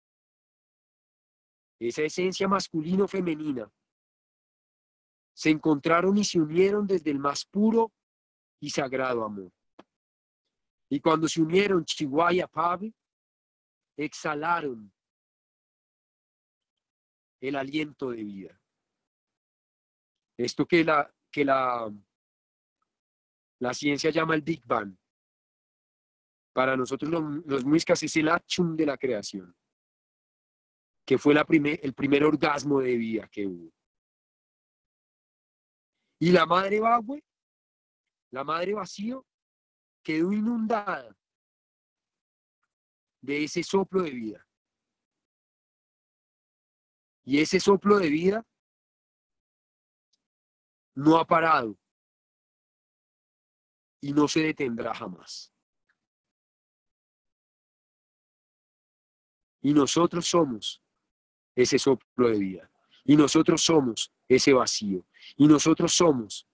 Esa esencia masculino-femenina se encontraron y se unieron desde el más puro y sagrado amor. Y cuando se unieron Chihuahua Pavi, exhalaron el aliento de vida. Esto que la ciencia llama el Big Bang. Para nosotros los muiscas es el achum de la creación, que fue el primer orgasmo de vida que hubo. Y la madre Bagüe, la madre vacío, quedó inundada de ese soplo de vida. Y ese soplo de vida no ha parado y no se detendrá jamás. Y nosotros somos ese soplo de vida. Y nosotros somos ese vacío. Y nosotros somos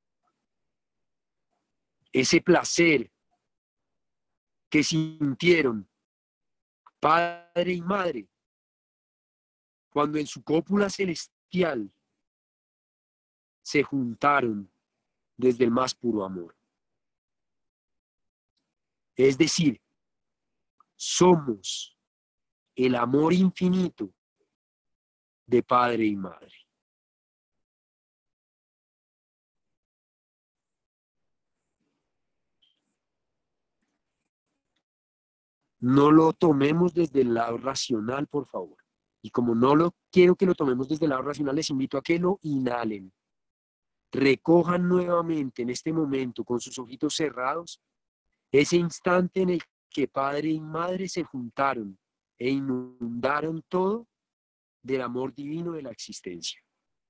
ese placer que sintieron padre y madre cuando en su cópula celestial se juntaron desde el más puro amor. Es decir, somos el amor infinito de padre y madre. No lo tomemos desde el lado racional, por favor. Y como no lo quiero que lo tomemos desde el lado racional, les invito a que lo inhalen. recojan nuevamente en este momento con sus ojitos cerrados ese instante en el que padre y madre se juntaron e inundaron todo del amor divino de la existencia.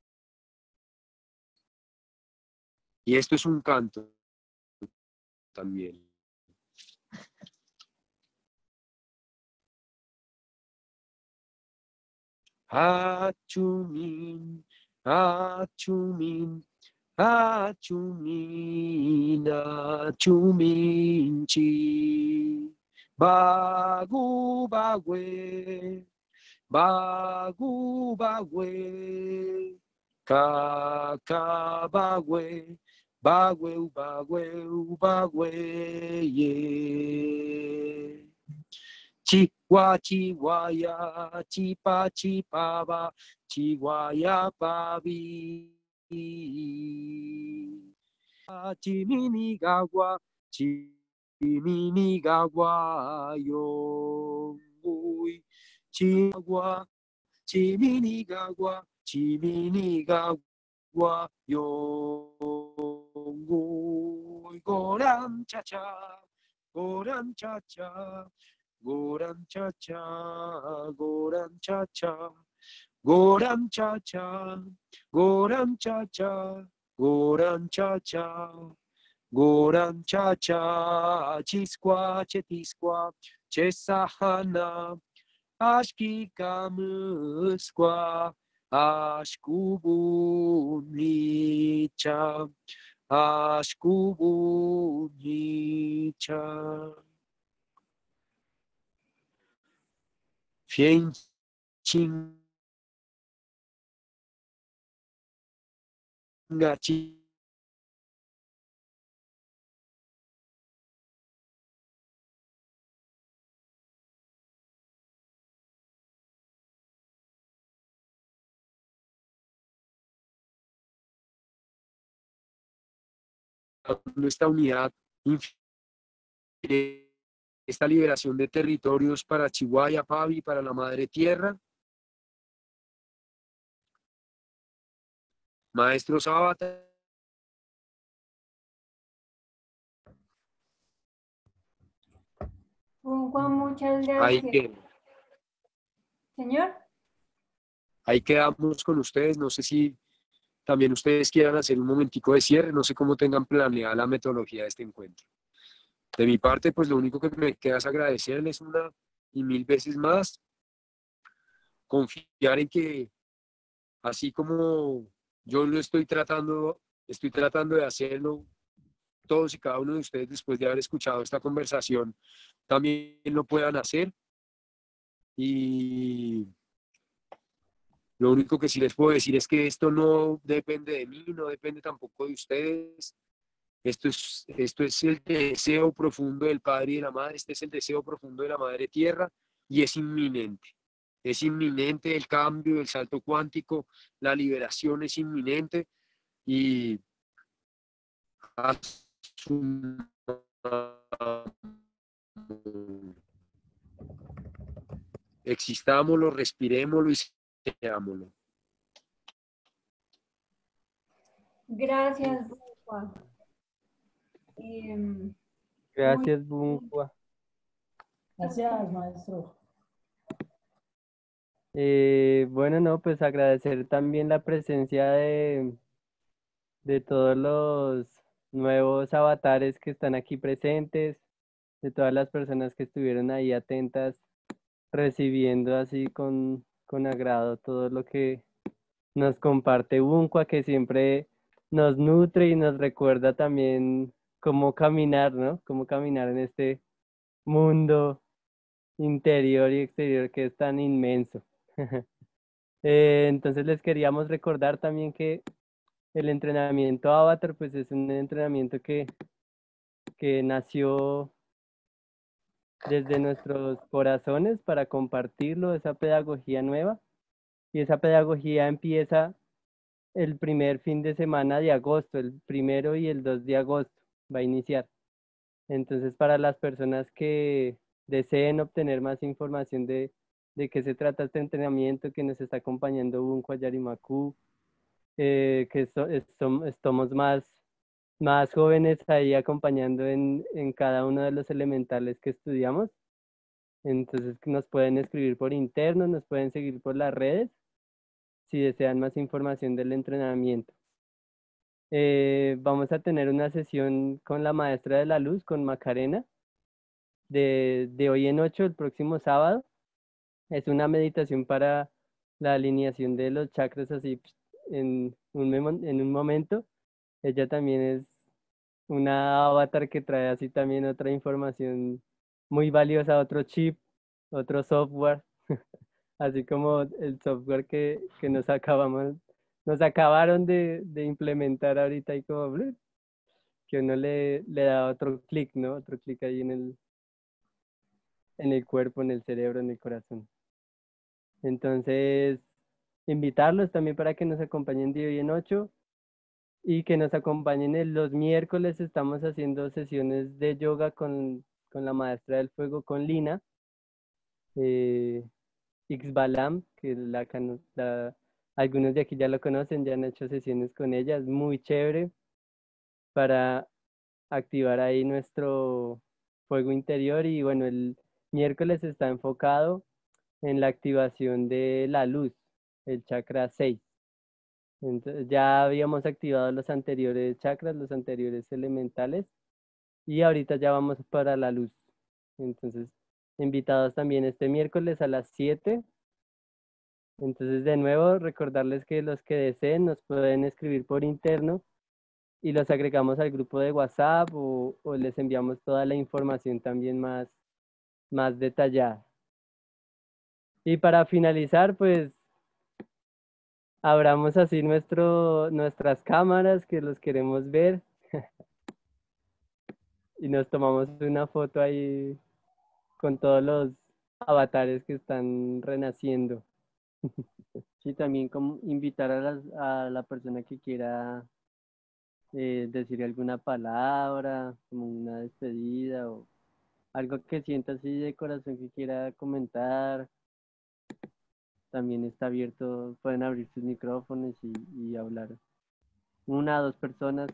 Y esto es un canto también. Achumin, achumin, achumin, achuminchi. Bagu bagwe, bagu bagwe, kaka bagwe, bagwe, bagwe, bagwe, yeah. Chihuahua, chihuahua, chipa, chipaba, chihuahua, pabi. Chiminigawa, chiminigawa, yongui. Chihuahua, chiminigawa, chiminigawa, yongui. Goram cha-cha, goram cha-cha. Goram cha-cha, goram cha-cha, goram cha-cha, goram cha-cha, goram cha-cha, goram cha-cha, chisqua, chetisqua, chesahana, ashkikamusqua, ashkubunicha, ashkubunicha. Fien chinga chi. Esta unidad, esta liberación de territorios para Chihuahua, Pavi, para la Madre Tierra. Maestro Sábata. Juan, muchas Ahí, gracias. Señor. Ahí quedamos con ustedes. No sé si también ustedes quieran hacer un momentico de cierre. No sé cómo tengan planeada la metodología de este encuentro. De mi parte, pues lo único que me queda es agradecerles una y mil veces más. Confiar en que así como yo lo estoy tratando de hacerlo, todos y cada uno de ustedes después de haber escuchado esta conversación también lo puedan hacer. Y lo único que sí les puedo decir es que esto no depende de mí, no depende tampoco de ustedes. Esto es el deseo profundo del Padre y de la Madre, este es el deseo profundo de la Madre Tierra y es inminente. Es inminente el cambio, el salto cuántico, la liberación es inminente y existámoslo, respirémoslo y seámoslo. Gracias, Juan. Gracias, Buncua. Gracias, maestro. Bueno, no, pues agradecer también la presencia de todos los nuevos avatares que están aquí presentes, de todas las personas que estuvieron ahí atentas, recibiendo así con agrado todo lo que nos comparte Buncua, que siempre nos nutre y nos recuerda también cómo caminar, ¿no? Cómo caminar en este mundo interior y exterior que es tan inmenso. Entonces les queríamos recordar también que el entrenamiento Avatar pues es un entrenamiento que nació desde nuestros corazones para compartirlo, esa pedagogía nueva, y esa pedagogía empieza el primer fin de semana de agosto, el 1 y el 2 de agosto va a iniciar. Entonces, para las personas que deseen obtener más información de qué se trata este entrenamiento que nos está acompañando Buncua Yarimacu, estamos más jóvenes ahí acompañando en cada uno de los elementales que estudiamos. Entonces nos pueden escribir por interno, nos pueden seguir por las redes si desean más información del entrenamiento. Vamos a tener una sesión con la maestra de la luz, con Macarena, de hoy en 8, el próximo sábado. Es una meditación para la alineación de los chakras así en un momento. Ella también es una avatar que trae así también otra información muy valiosa, otro chip, otro software, así como el software que nos acabaron de implementar ahorita y como que uno le da otro clic, ¿no? Otro clic ahí en el cuerpo, en el cerebro, en el corazón. Entonces, invitarlos también para que nos acompañen de hoy en 8 y que nos acompañen los miércoles. Estamos haciendo sesiones de yoga con la maestra del fuego, con Lina Ixbalam, que algunos de aquí ya lo conocen, ya han hecho sesiones con ella. Es muy chévere para activar ahí nuestro fuego interior. Y bueno, el miércoles está enfocado en la activación de la luz, el chakra 6. Entonces, ya habíamos activado los anteriores chakras, los anteriores elementales, y ahorita ya vamos para la luz. Entonces, invitados también este miércoles a las 7. Entonces, de nuevo, recordarles que los que deseen nos pueden escribir por interno y los agregamos al grupo de WhatsApp o les enviamos toda la información también más detallada. Y para finalizar, pues, abramos así nuestras cámaras que los queremos ver y nos tomamos una foto ahí con todos los avatares que están renaciendo. Sí, también como invitar a la persona que quiera decir alguna palabra, como una despedida o algo que sienta así de corazón que quiera comentar. También está abierto, pueden abrir sus micrófonos y hablar. 1 o 2 personas.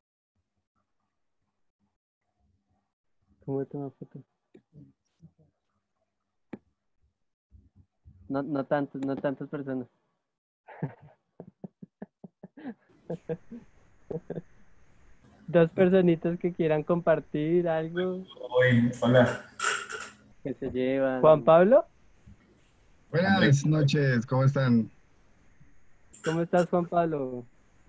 ¿Cómo toma foto? No tantas personas. Dos personitas que quieran compartir algo. Hola. Que se llevan. Juan Pablo. Buenas noches, ¿cómo están? ¿Cómo estás, Juan Pablo?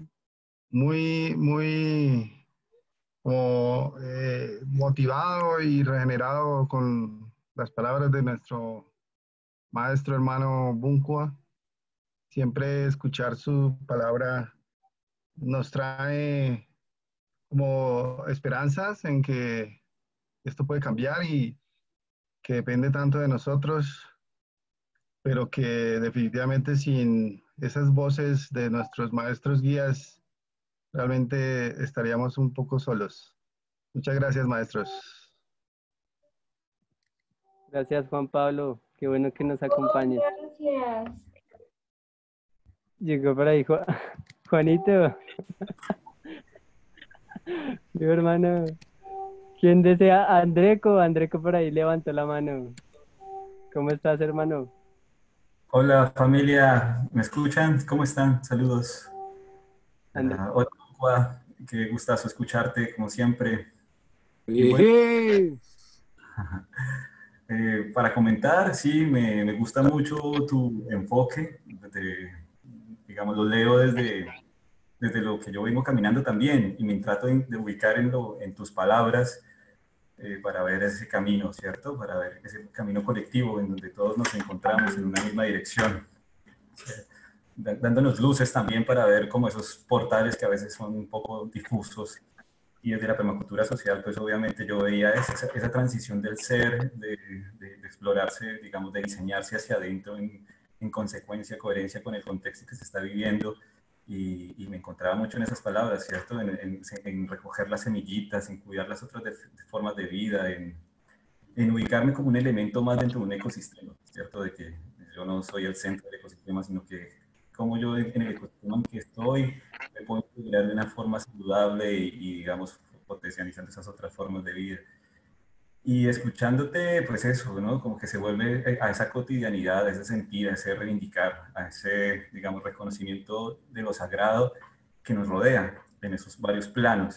Muy como, motivado y regenerado con las palabras de nuestro maestro hermano Bunkua. Siempre escuchar su palabra nos trae como esperanzas en que esto puede cambiar y que depende tanto de nosotros, pero que definitivamente sin esas voces de nuestros maestros guías realmente estaríamos un poco solos. Muchas gracias, maestros. Gracias, Juan Pablo. Qué bueno que nos acompañes. Gracias. Llegó por ahí Juanito. Mi hermano. ¿Quién desea? Andreco. Andreco por ahí levantó la mano. ¿Cómo estás, hermano? Hola familia, ¿me escuchan? ¿Cómo están? Saludos. Hola, Juan. Qué gustazo escucharte como siempre. Y bueno, para comentar, sí, me gusta mucho tu enfoque, digamos, lo leo desde lo que yo vengo caminando también y me trato de ubicar en tus palabras para ver ese camino, ¿cierto? Para ver ese camino colectivo en donde todos nos encontramos en una misma dirección. Dándonos luces también para ver como esos portales que a veces son un poco difusos. Y desde la permacultura social, pues obviamente yo veía esa transición del ser, de explorarse, digamos, de diseñarse hacia adentro en consecuencia, coherencia con el contexto que se está viviendo. Y me encontraba mucho en esas palabras, ¿cierto? En recoger las semillitas, en cuidar las otras formas de vida, en ubicarme como un elemento más dentro de un ecosistema, ¿cierto? De que yo no soy el centro del ecosistema, sino que cómo yo en el ecosistema en que estoy me puedo integrar de una forma saludable y, digamos, potencializando esas otras formas de vida. Y escuchándote, pues eso, ¿no? Como que se vuelve a esa cotidianidad, a ese sentir, a ese reivindicar, a ese, digamos, reconocimiento de lo sagrado que nos rodea en esos varios planos.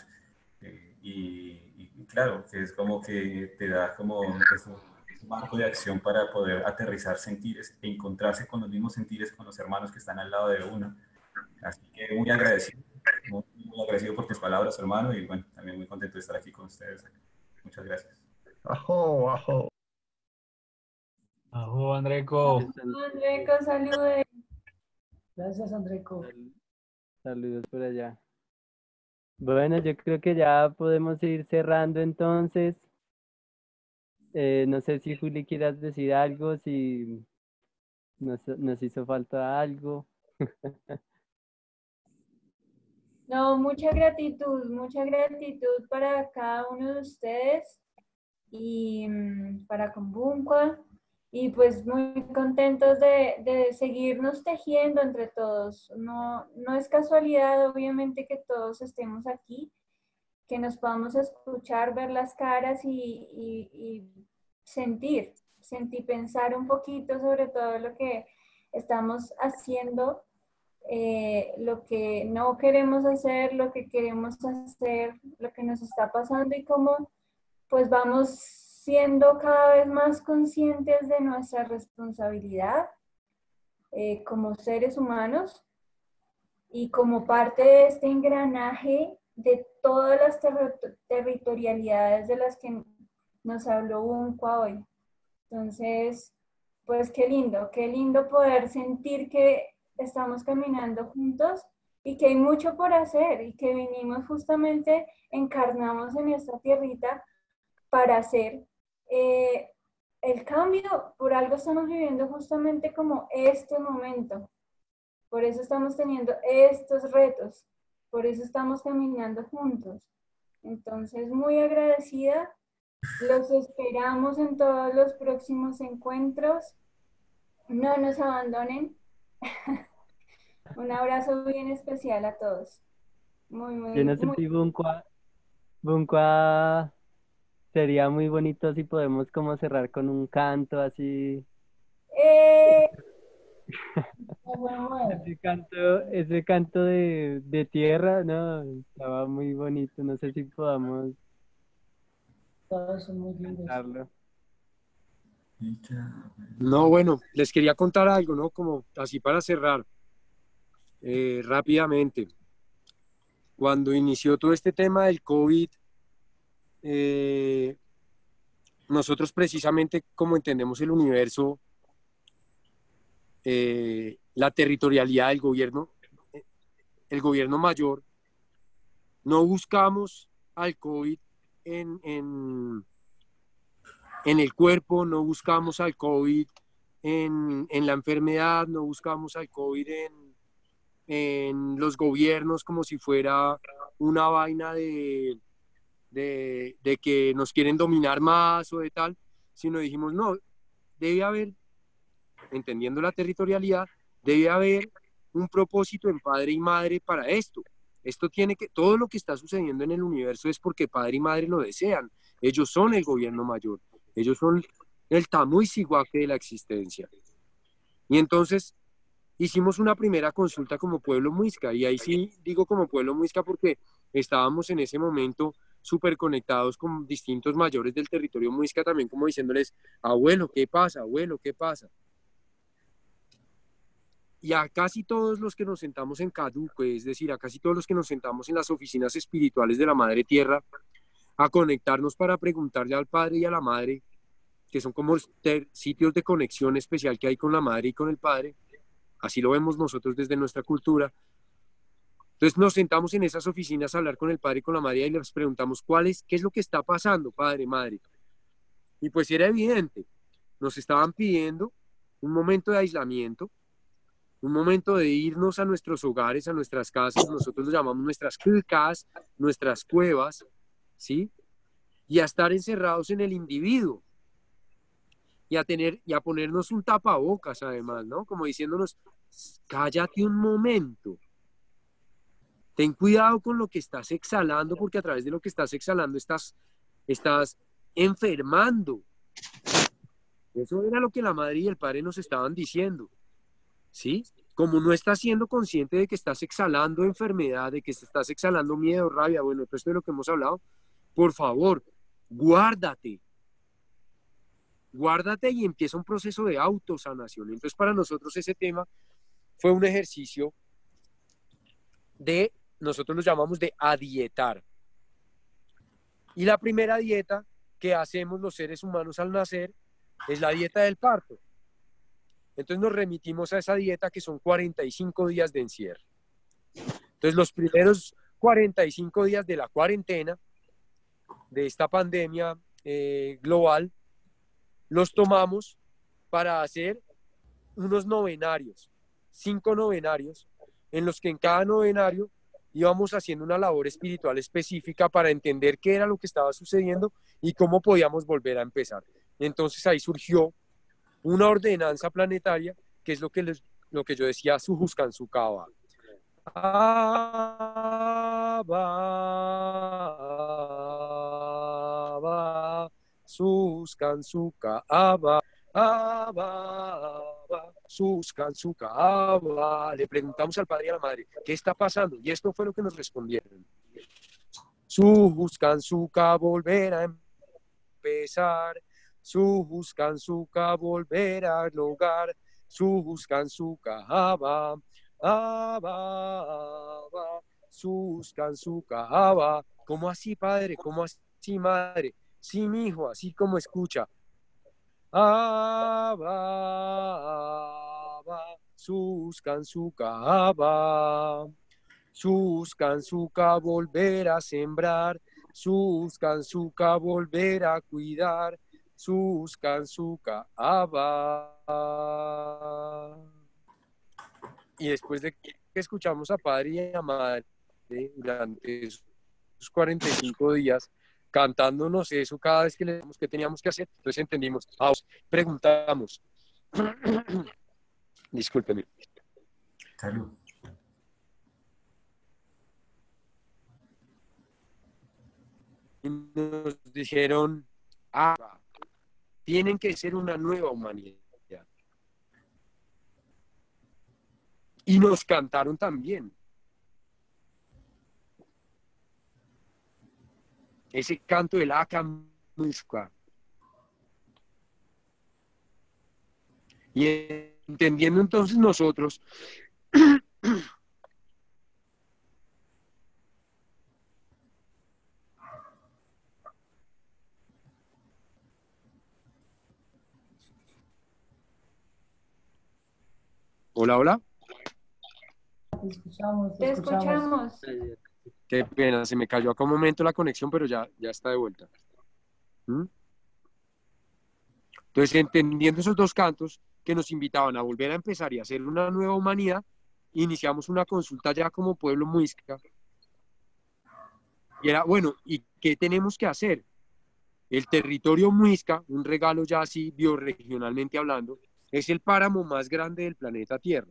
Y claro, que es como que te da como ese marco de acción para poder aterrizar sentires e encontrarse con los mismos sentires con los hermanos que están al lado de uno. Así que muy agradecido por tus palabras, hermano, y bueno, también muy contento de estar aquí con ustedes. Muchas gracias. Ajo, ajo. Ajo, Andreco. Andreco, saludos. Gracias, Andreco. Saludos por allá. Bueno, yo creo que ya podemos ir cerrando entonces. No sé si Juli quieras decir algo, si nos hizo falta algo. No, mucha gratitud para cada uno de ustedes y para Conbuncua. Y pues muy contentos de seguirnos tejiendo entre todos. No es casualidad, obviamente, que todos estemos aquí, que nos podamos escuchar, ver las caras y sentir, pensar un poquito sobre todo lo que estamos haciendo, lo que no queremos hacer, lo que queremos hacer, lo que nos está pasando y cómo pues vamos siendo cada vez más conscientes de nuestra responsabilidad como seres humanos y como parte de este engranaje de todas las territorialidades de las que nos habló Uncua hoy. Entonces, pues qué lindo poder sentir que estamos caminando juntos y que hay mucho por hacer y que vinimos justamente, encarnamos en esta tierrita para hacer el cambio. Por algo estamos viviendo justamente como este momento. Por eso estamos teniendo estos retos. Por eso estamos caminando juntos. Entonces, muy agradecida. Los esperamos en todos los próximos encuentros. No nos abandonen. Un abrazo bien especial a todos. Yo no sé si Buncua sería muy bonito si podemos como cerrar con un canto así. Ese canto de tierra, no, estaba muy bonito. No sé si podamos Todos son muy lindos. cantarlo. No, bueno, les quería contar algo, ¿no? Como así para cerrar rápidamente. Cuando inició todo este tema del COVID, nosotros precisamente como entendemos el universo, la territorialidad del gobierno, el gobierno mayor, no buscamos al COVID en el cuerpo, no buscamos al COVID en la enfermedad, no buscamos al COVID en los gobiernos como si fuera una vaina de que nos quieren dominar más o de tal, sino dijimos, no, debe haber, entendiendo la territorialidad, debe haber un propósito en padre y madre para esto. Esto tiene que, todo lo que está sucediendo en el universo es porque padre y madre lo desean. Ellos son el gobierno mayor. Ellos son el Tamuy-Sihuaque de la existencia. Y entonces hicimos una primera consulta como pueblo muisca, y ahí sí digo como pueblo muisca porque estábamos en ese momento súper conectados con distintos mayores del territorio muisca también, como diciéndoles, abuelo, ¿qué pasa? Abuelo, ¿qué pasa? Y a casi todos los que nos sentamos en Caduque, es decir, a casi todos los que nos sentamos en las oficinas espirituales de la Madre Tierra, a conectarnos para preguntarle al Padre y a la Madre, que son como sitios de conexión especial que hay con la Madre y con el Padre, así lo vemos nosotros desde nuestra cultura. Entonces nos sentamos en esas oficinas a hablar con el Padre y con la Madre y les preguntamos qué es lo que está pasando, Padre, Madre. Y pues era evidente, nos estaban pidiendo un momento de aislamiento, un momento de irnos a nuestros hogares, a nuestras casas, nosotros lo llamamos nuestras cuicas, nuestras cuevas, ¿sí? Y a estar encerrados en el individuo. Y a ponernos un tapabocas además, ¿no? Como diciéndonos, cállate un momento. Ten cuidado con lo que estás exhalando, porque a través de lo que estás exhalando estás enfermando. Eso era lo que la madre y el padre nos estaban diciendo, ¿sí? Como no estás siendo consciente de que estás exhalando enfermedad, de que estás exhalando miedo, rabia, bueno, todo esto de lo que hemos hablado, por favor, guárdate. Guárdate y empieza un proceso de autosanación. Entonces, para nosotros ese tema fue un ejercicio nosotros lo llamamos de adietar. Y la primera dieta que hacemos los seres humanos al nacer es la dieta del parto. Entonces nos remitimos a esa dieta que son 45 días de encierro. Entonces los primeros 45 días de la cuarentena, de esta pandemia global, los tomamos para hacer unos novenarios, 5 novenarios, en los que en cada novenario íbamos haciendo una labor espiritual específica para entender qué era lo que estaba sucediendo y cómo podíamos volver a empezar. Entonces ahí surgió una ordenanza planetaria, que es lo que yo decía, Suhuskan Sukaba. Suhuskan Sukaba. Le preguntamos al padre y a la madre, ¿qué está pasando? Y esto fue lo que nos respondieron. Suhuskan Suka, volver a empezar. Suhuskan Suka, volver al hogar. Suhuskan Suka, Abba. Suhuskan Suka, Abba. ¿Cómo así, padre? ¿Cómo así, madre? Sí, mi hijo, así como escucha. Abba, Suhuskan Suka, Abba. Suhuskan Suka, volver a sembrar. Suhuskan Suka, volver a cuidar. Suhuskan Suka, Abba. Y después de que escuchamos a padre y a madre durante esos 45 días, cantándonos eso cada vez que le dijimos que teníamos que hacer, entonces entendimos, preguntamos. Discúlpeme. Salud. Y nos dijeron, tienen que ser una nueva humanidad. Y nos cantaron también. Ese canto del Akamushka. Y entendiendo entonces nosotros Hola, hola. Te escuchamos, Te escuchamos. Qué pena, se me cayó acá un momento la conexión, pero ya está de vuelta. Entonces, entendiendo esos dos cantos que nos invitaban a volver a empezar y a hacer una nueva humanidad, iniciamos una consulta ya como pueblo muisca. Y era, bueno, ¿y qué tenemos que hacer? El territorio muisca, un regalo ya así bioregionalmente hablando, es el páramo más grande del planeta Tierra.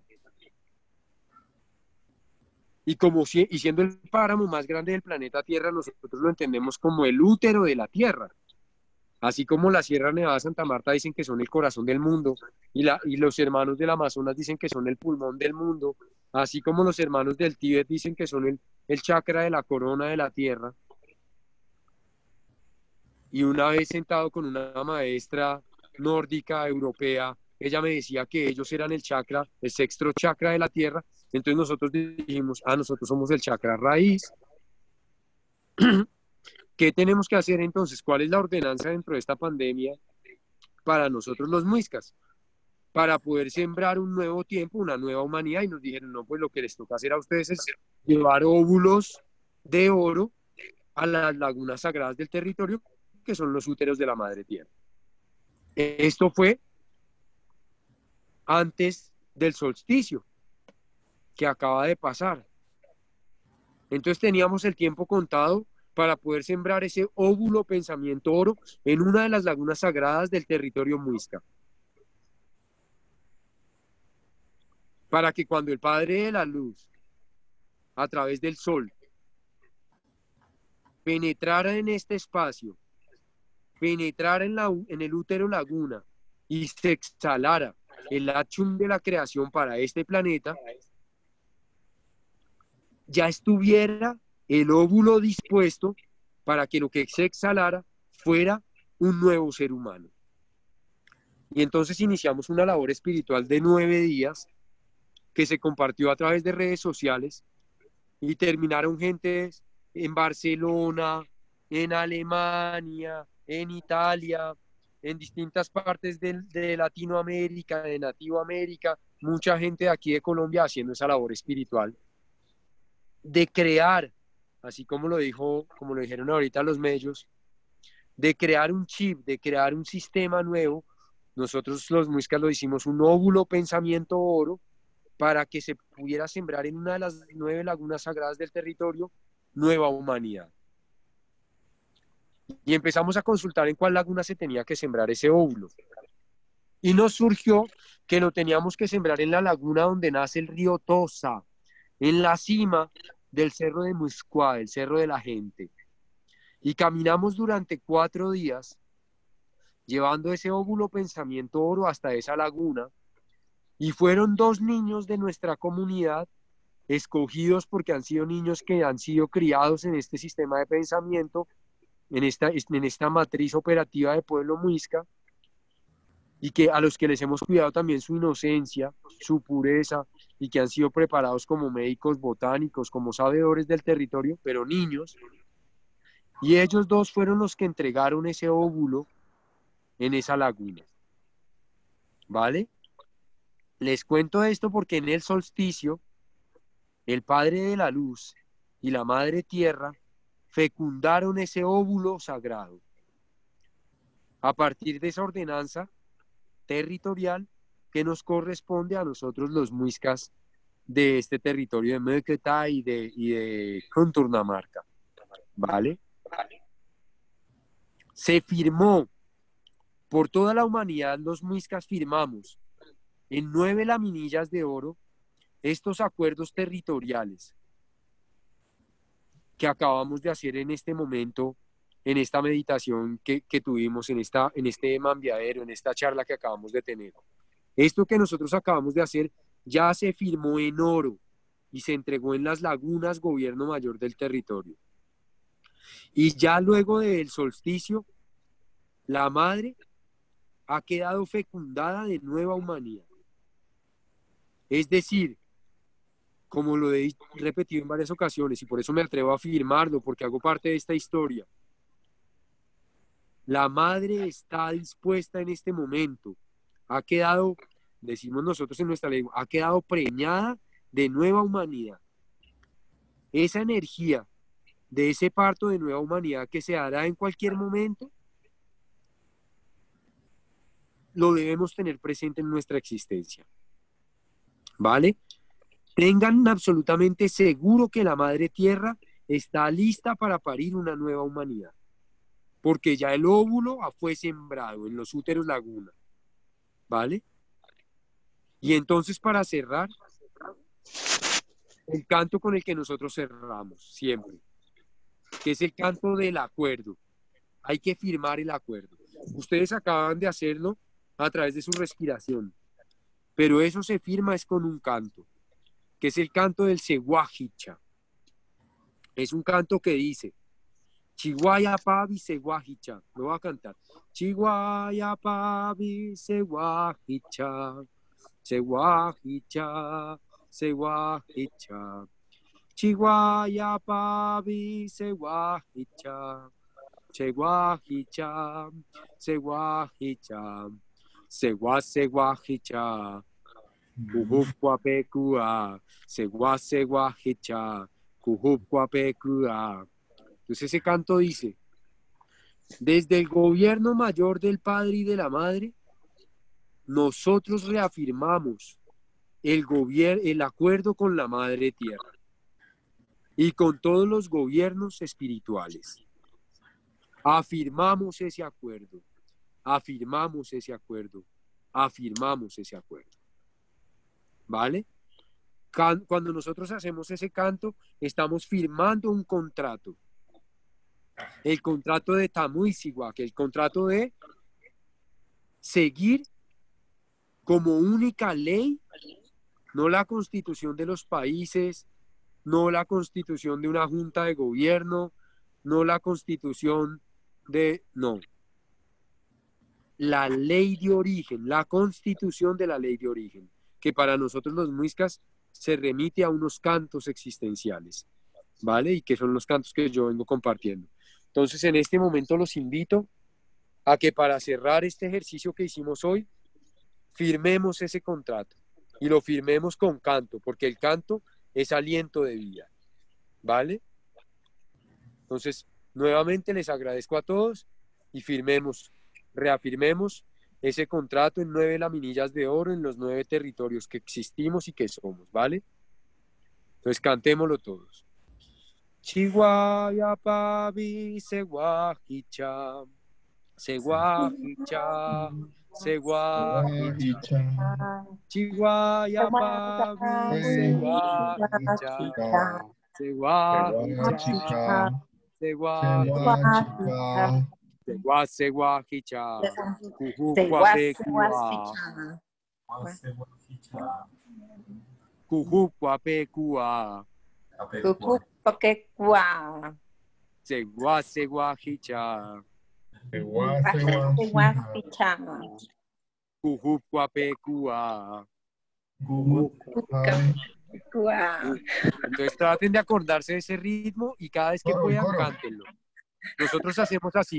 Y siendo el páramo más grande del planeta Tierra, nosotros lo entendemos como el útero de la Tierra. Así como la Sierra Nevada de Santa Marta dicen que son el corazón del mundo, y los hermanos del Amazonas dicen que son el pulmón del mundo, así como los hermanos del Tíbet dicen que son el chakra de la corona de la Tierra. Y una vez sentado con una maestra nórdica, europea, ella me decía que ellos eran el sexto chakra de la Tierra. Entonces nosotros dijimos, nosotros somos el chakra raíz. ¿Qué tenemos que hacer entonces? ¿Cuál es la ordenanza dentro de esta pandemia para nosotros los muiscas? Para poder sembrar un nuevo tiempo, una nueva humanidad. Y nos dijeron, no, pues lo que les toca hacer a ustedes es llevar óvulos de oro a las lagunas sagradas del territorio, que son los úteros de la Madre Tierra. Esto fue antes del solsticio que acaba de pasar. Entonces teníamos el tiempo contado para poder sembrar ese óvulo pensamiento oro en una de las lagunas sagradas del territorio muisca. para que cuando el Padre de la Luz, a través del Sol, penetrara en este espacio, penetrara en el útero laguna y se exhalara el achum de la creación para este planeta, ya estuviera el óvulo dispuesto para que lo que se exhalara fuera un nuevo ser humano. Y entonces iniciamos una labor espiritual de 9 días que se compartió a través de redes sociales y terminaron gentes en Barcelona, en Alemania, en Italia, en distintas partes de Latinoamérica, de Nativoamérica, mucha gente de aquí de Colombia haciendo esa labor espiritual de crear, así como lo dijeron ahorita los medios, de crear un chip, de crear un sistema nuevo. Nosotros los muiscas lo hicimos un óvulo pensamiento oro para que se pudiera sembrar en una de las 9 lagunas sagradas del territorio nueva humanidad. Y empezamos a consultar en cuál laguna se tenía que sembrar ese óvulo. Y nos surgió que lo teníamos que sembrar en la laguna donde nace el río Tosa, en la cima del cerro de Muscuá, el cerro de la gente. Y caminamos durante 4 días llevando ese óvulo pensamiento oro hasta esa laguna. Y fueron 2 niños de nuestra comunidad escogidos porque han sido niños que han sido criados en este sistema de pensamiento, en esta matriz operativa de Pueblo Muisca, y que a los que les hemos cuidado también su inocencia, su pureza, y que han sido preparados como médicos botánicos, como sabedores del territorio, pero niños. Y ellos 2 fueron los que entregaron ese óvulo en esa laguna. ¿Vale? Les cuento esto porque en el solsticio, el Padre de la Luz y la Madre Tierra fecundaron ese óvulo sagrado. A partir de esa ordenanza territorial que nos corresponde a nosotros los muiscas de este territorio de Mequetá y de Cundurnamarca. ¿Vale? Se firmó por toda la humanidad, los muiscas firmamos en 9 laminillas de oro estos acuerdos territoriales que acabamos de hacer en este momento, en esta meditación que tuvimos, en este mambiadero, en esta charla que acabamos de tener. Esto que nosotros acabamos de hacer ya se firmó en oro y se entregó en las lagunas Gobierno Mayor del territorio. Y ya luego del solsticio, la madre ha quedado fecundada de nueva humanidad. Es decir, como lo he repetido en varias ocasiones, y por eso me atrevo a afirmarlo, porque hago parte de esta historia, la madre está dispuesta en este momento, ha quedado, decimos nosotros en nuestra lengua, ha quedado preñada de nueva humanidad. Esa energía de ese parto de nueva humanidad que se dará en cualquier momento, lo debemos tener presente en nuestra existencia. ¿Vale? Tengan absolutamente seguro que la Madre Tierra está lista para parir una nueva humanidad, porque ya el óvulo fue sembrado en los úteros laguna. ¿Vale? Y entonces, para cerrar, el canto con el que nosotros cerramos siempre, que es el canto del acuerdo. Hay que firmar el acuerdo. Ustedes acaban de hacerlo a través de su respiración, pero eso se firma es con un canto, que es el canto del Seguajicha. Es un canto que dice: Chihuaya pavi Seguajicha. Lo voy a cantar. Chihuaya pavi Seguajicha, Seguajicha, Seguajicha. Chihuaya pavi Seguajicha, Seguajicha, Seguajicha, Seguajicha. Kuhupkwapekua, Seguajicha, Kuhupkwapekua. Entonces ese canto dice: desde el gobierno mayor del Padre y de la Madre, nosotros reafirmamos el acuerdo con la Madre Tierra y con todos los gobiernos espirituales. Afirmamos ese acuerdo, afirmamos ese acuerdo, afirmamos ese acuerdo. ¿Vale? Cuando nosotros hacemos ese canto, estamos firmando un contrato. El contrato de Tamuisihuac, el contrato de seguir como única ley, no la constitución de los países, no la constitución de una junta de gobierno, no la constitución no. La ley de origen, la constitución de la ley de origen, que para nosotros los muiscas se remite a unos cantos existenciales, ¿vale? Y que son los cantos que yo vengo compartiendo. Entonces, en este momento los invito a que para cerrar este ejercicio que hicimos hoy, firmemos ese contrato y lo firmemos con canto, porque el canto es aliento de vida, ¿vale? Entonces, nuevamente les agradezco a todos y firmemos, reafirmemos ese contrato en 9 laminillas de oro en los 9 territorios que existimos y que somos, ¿vale? Entonces, cantémoslo todos. Chihuahua pavi seguajicha, seguajicha, seguajicha. Chihuahua pavi seguajicha, seguajicha, seguajicha. Seguajicha, cujucuapecua, cujucuapecua, seguajicha, cujucuapecua. Entonces traten de acordarse de ese ritmo y cada vez que puedan, cántenlo. Nosotros hacemos así.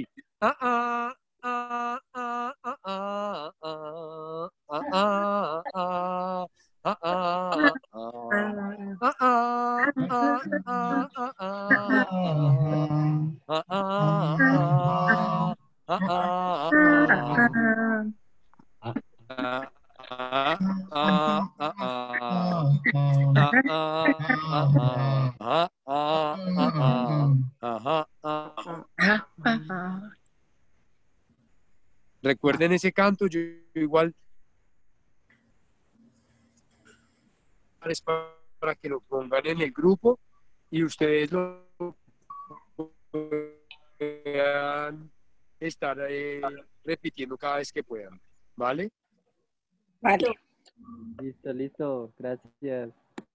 Recuerden ese canto, yo igual para que lo pongan en el grupo y ustedes lo puedan estar repitiendo cada vez que puedan, ¿vale? Vale. Listo, gracias.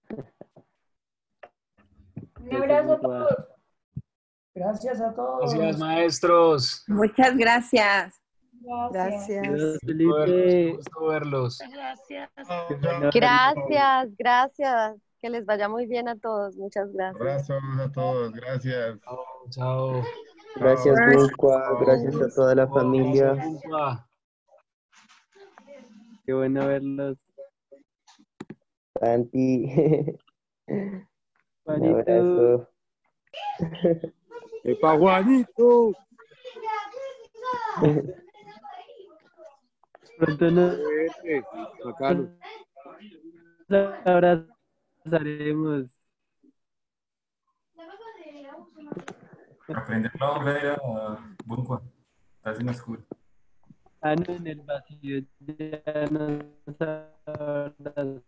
Un abrazo a todos. Gracias a todos. Gracias, maestros. Muchas gracias. Gracias. Gracias, Qué Felipe. gusto verlos. Gracias. Gracias. Que les vaya muy bien a todos. Muchas gracias. Abrazos a todos, gracias. Chao. Gracias, Buncua. Gracias a toda la familia. Buncua. Qué bueno verlos. Santi. Un Juanito. abrazo. ¡Epa, Juanito! Pronto nos Bacano. abrazaremos. Aprender la hoguera, Buncua. Estás en oscuro. Ah, no, en el vacío ya nos abrazamos.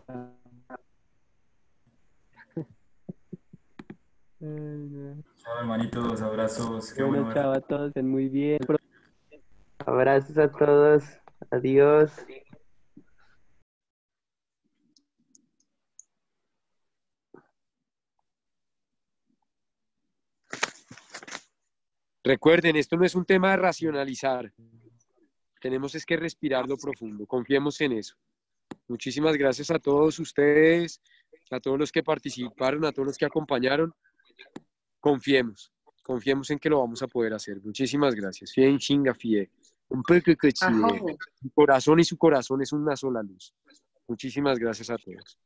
Chao, hermanitos, abrazos. Qué Bueno, bueno chao a todos, estén muy bien. Abrazos a todos. Adiós. Recuerden, esto no es un tema de racionalizar. Tenemos es que respirarlo profundo. Confiemos en eso. Muchísimas gracias a todos ustedes, a todos los que participaron, a todos los que acompañaron. Confiemos en que lo vamos a poder hacer. Muchísimas gracias. Fien chinga fie. Un poco que chile. Su corazón y su corazón es una sola luz. Muchísimas gracias a todos.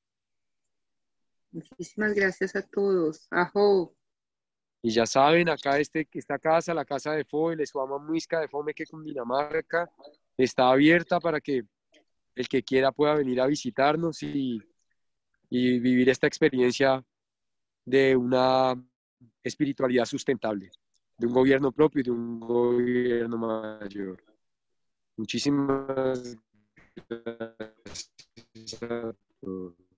Muchísimas gracias a todos. Ajo. Y ya saben, acá esta casa, la casa de Fo, el Escuama Muisca de Fomeque, Cundinamarca, está abierta para que el que quiera pueda venir a visitarnos y vivir esta experiencia de una espiritualidad sustentable, de un gobierno propio y de un gobierno mayor. Muchísimas gracias a todos.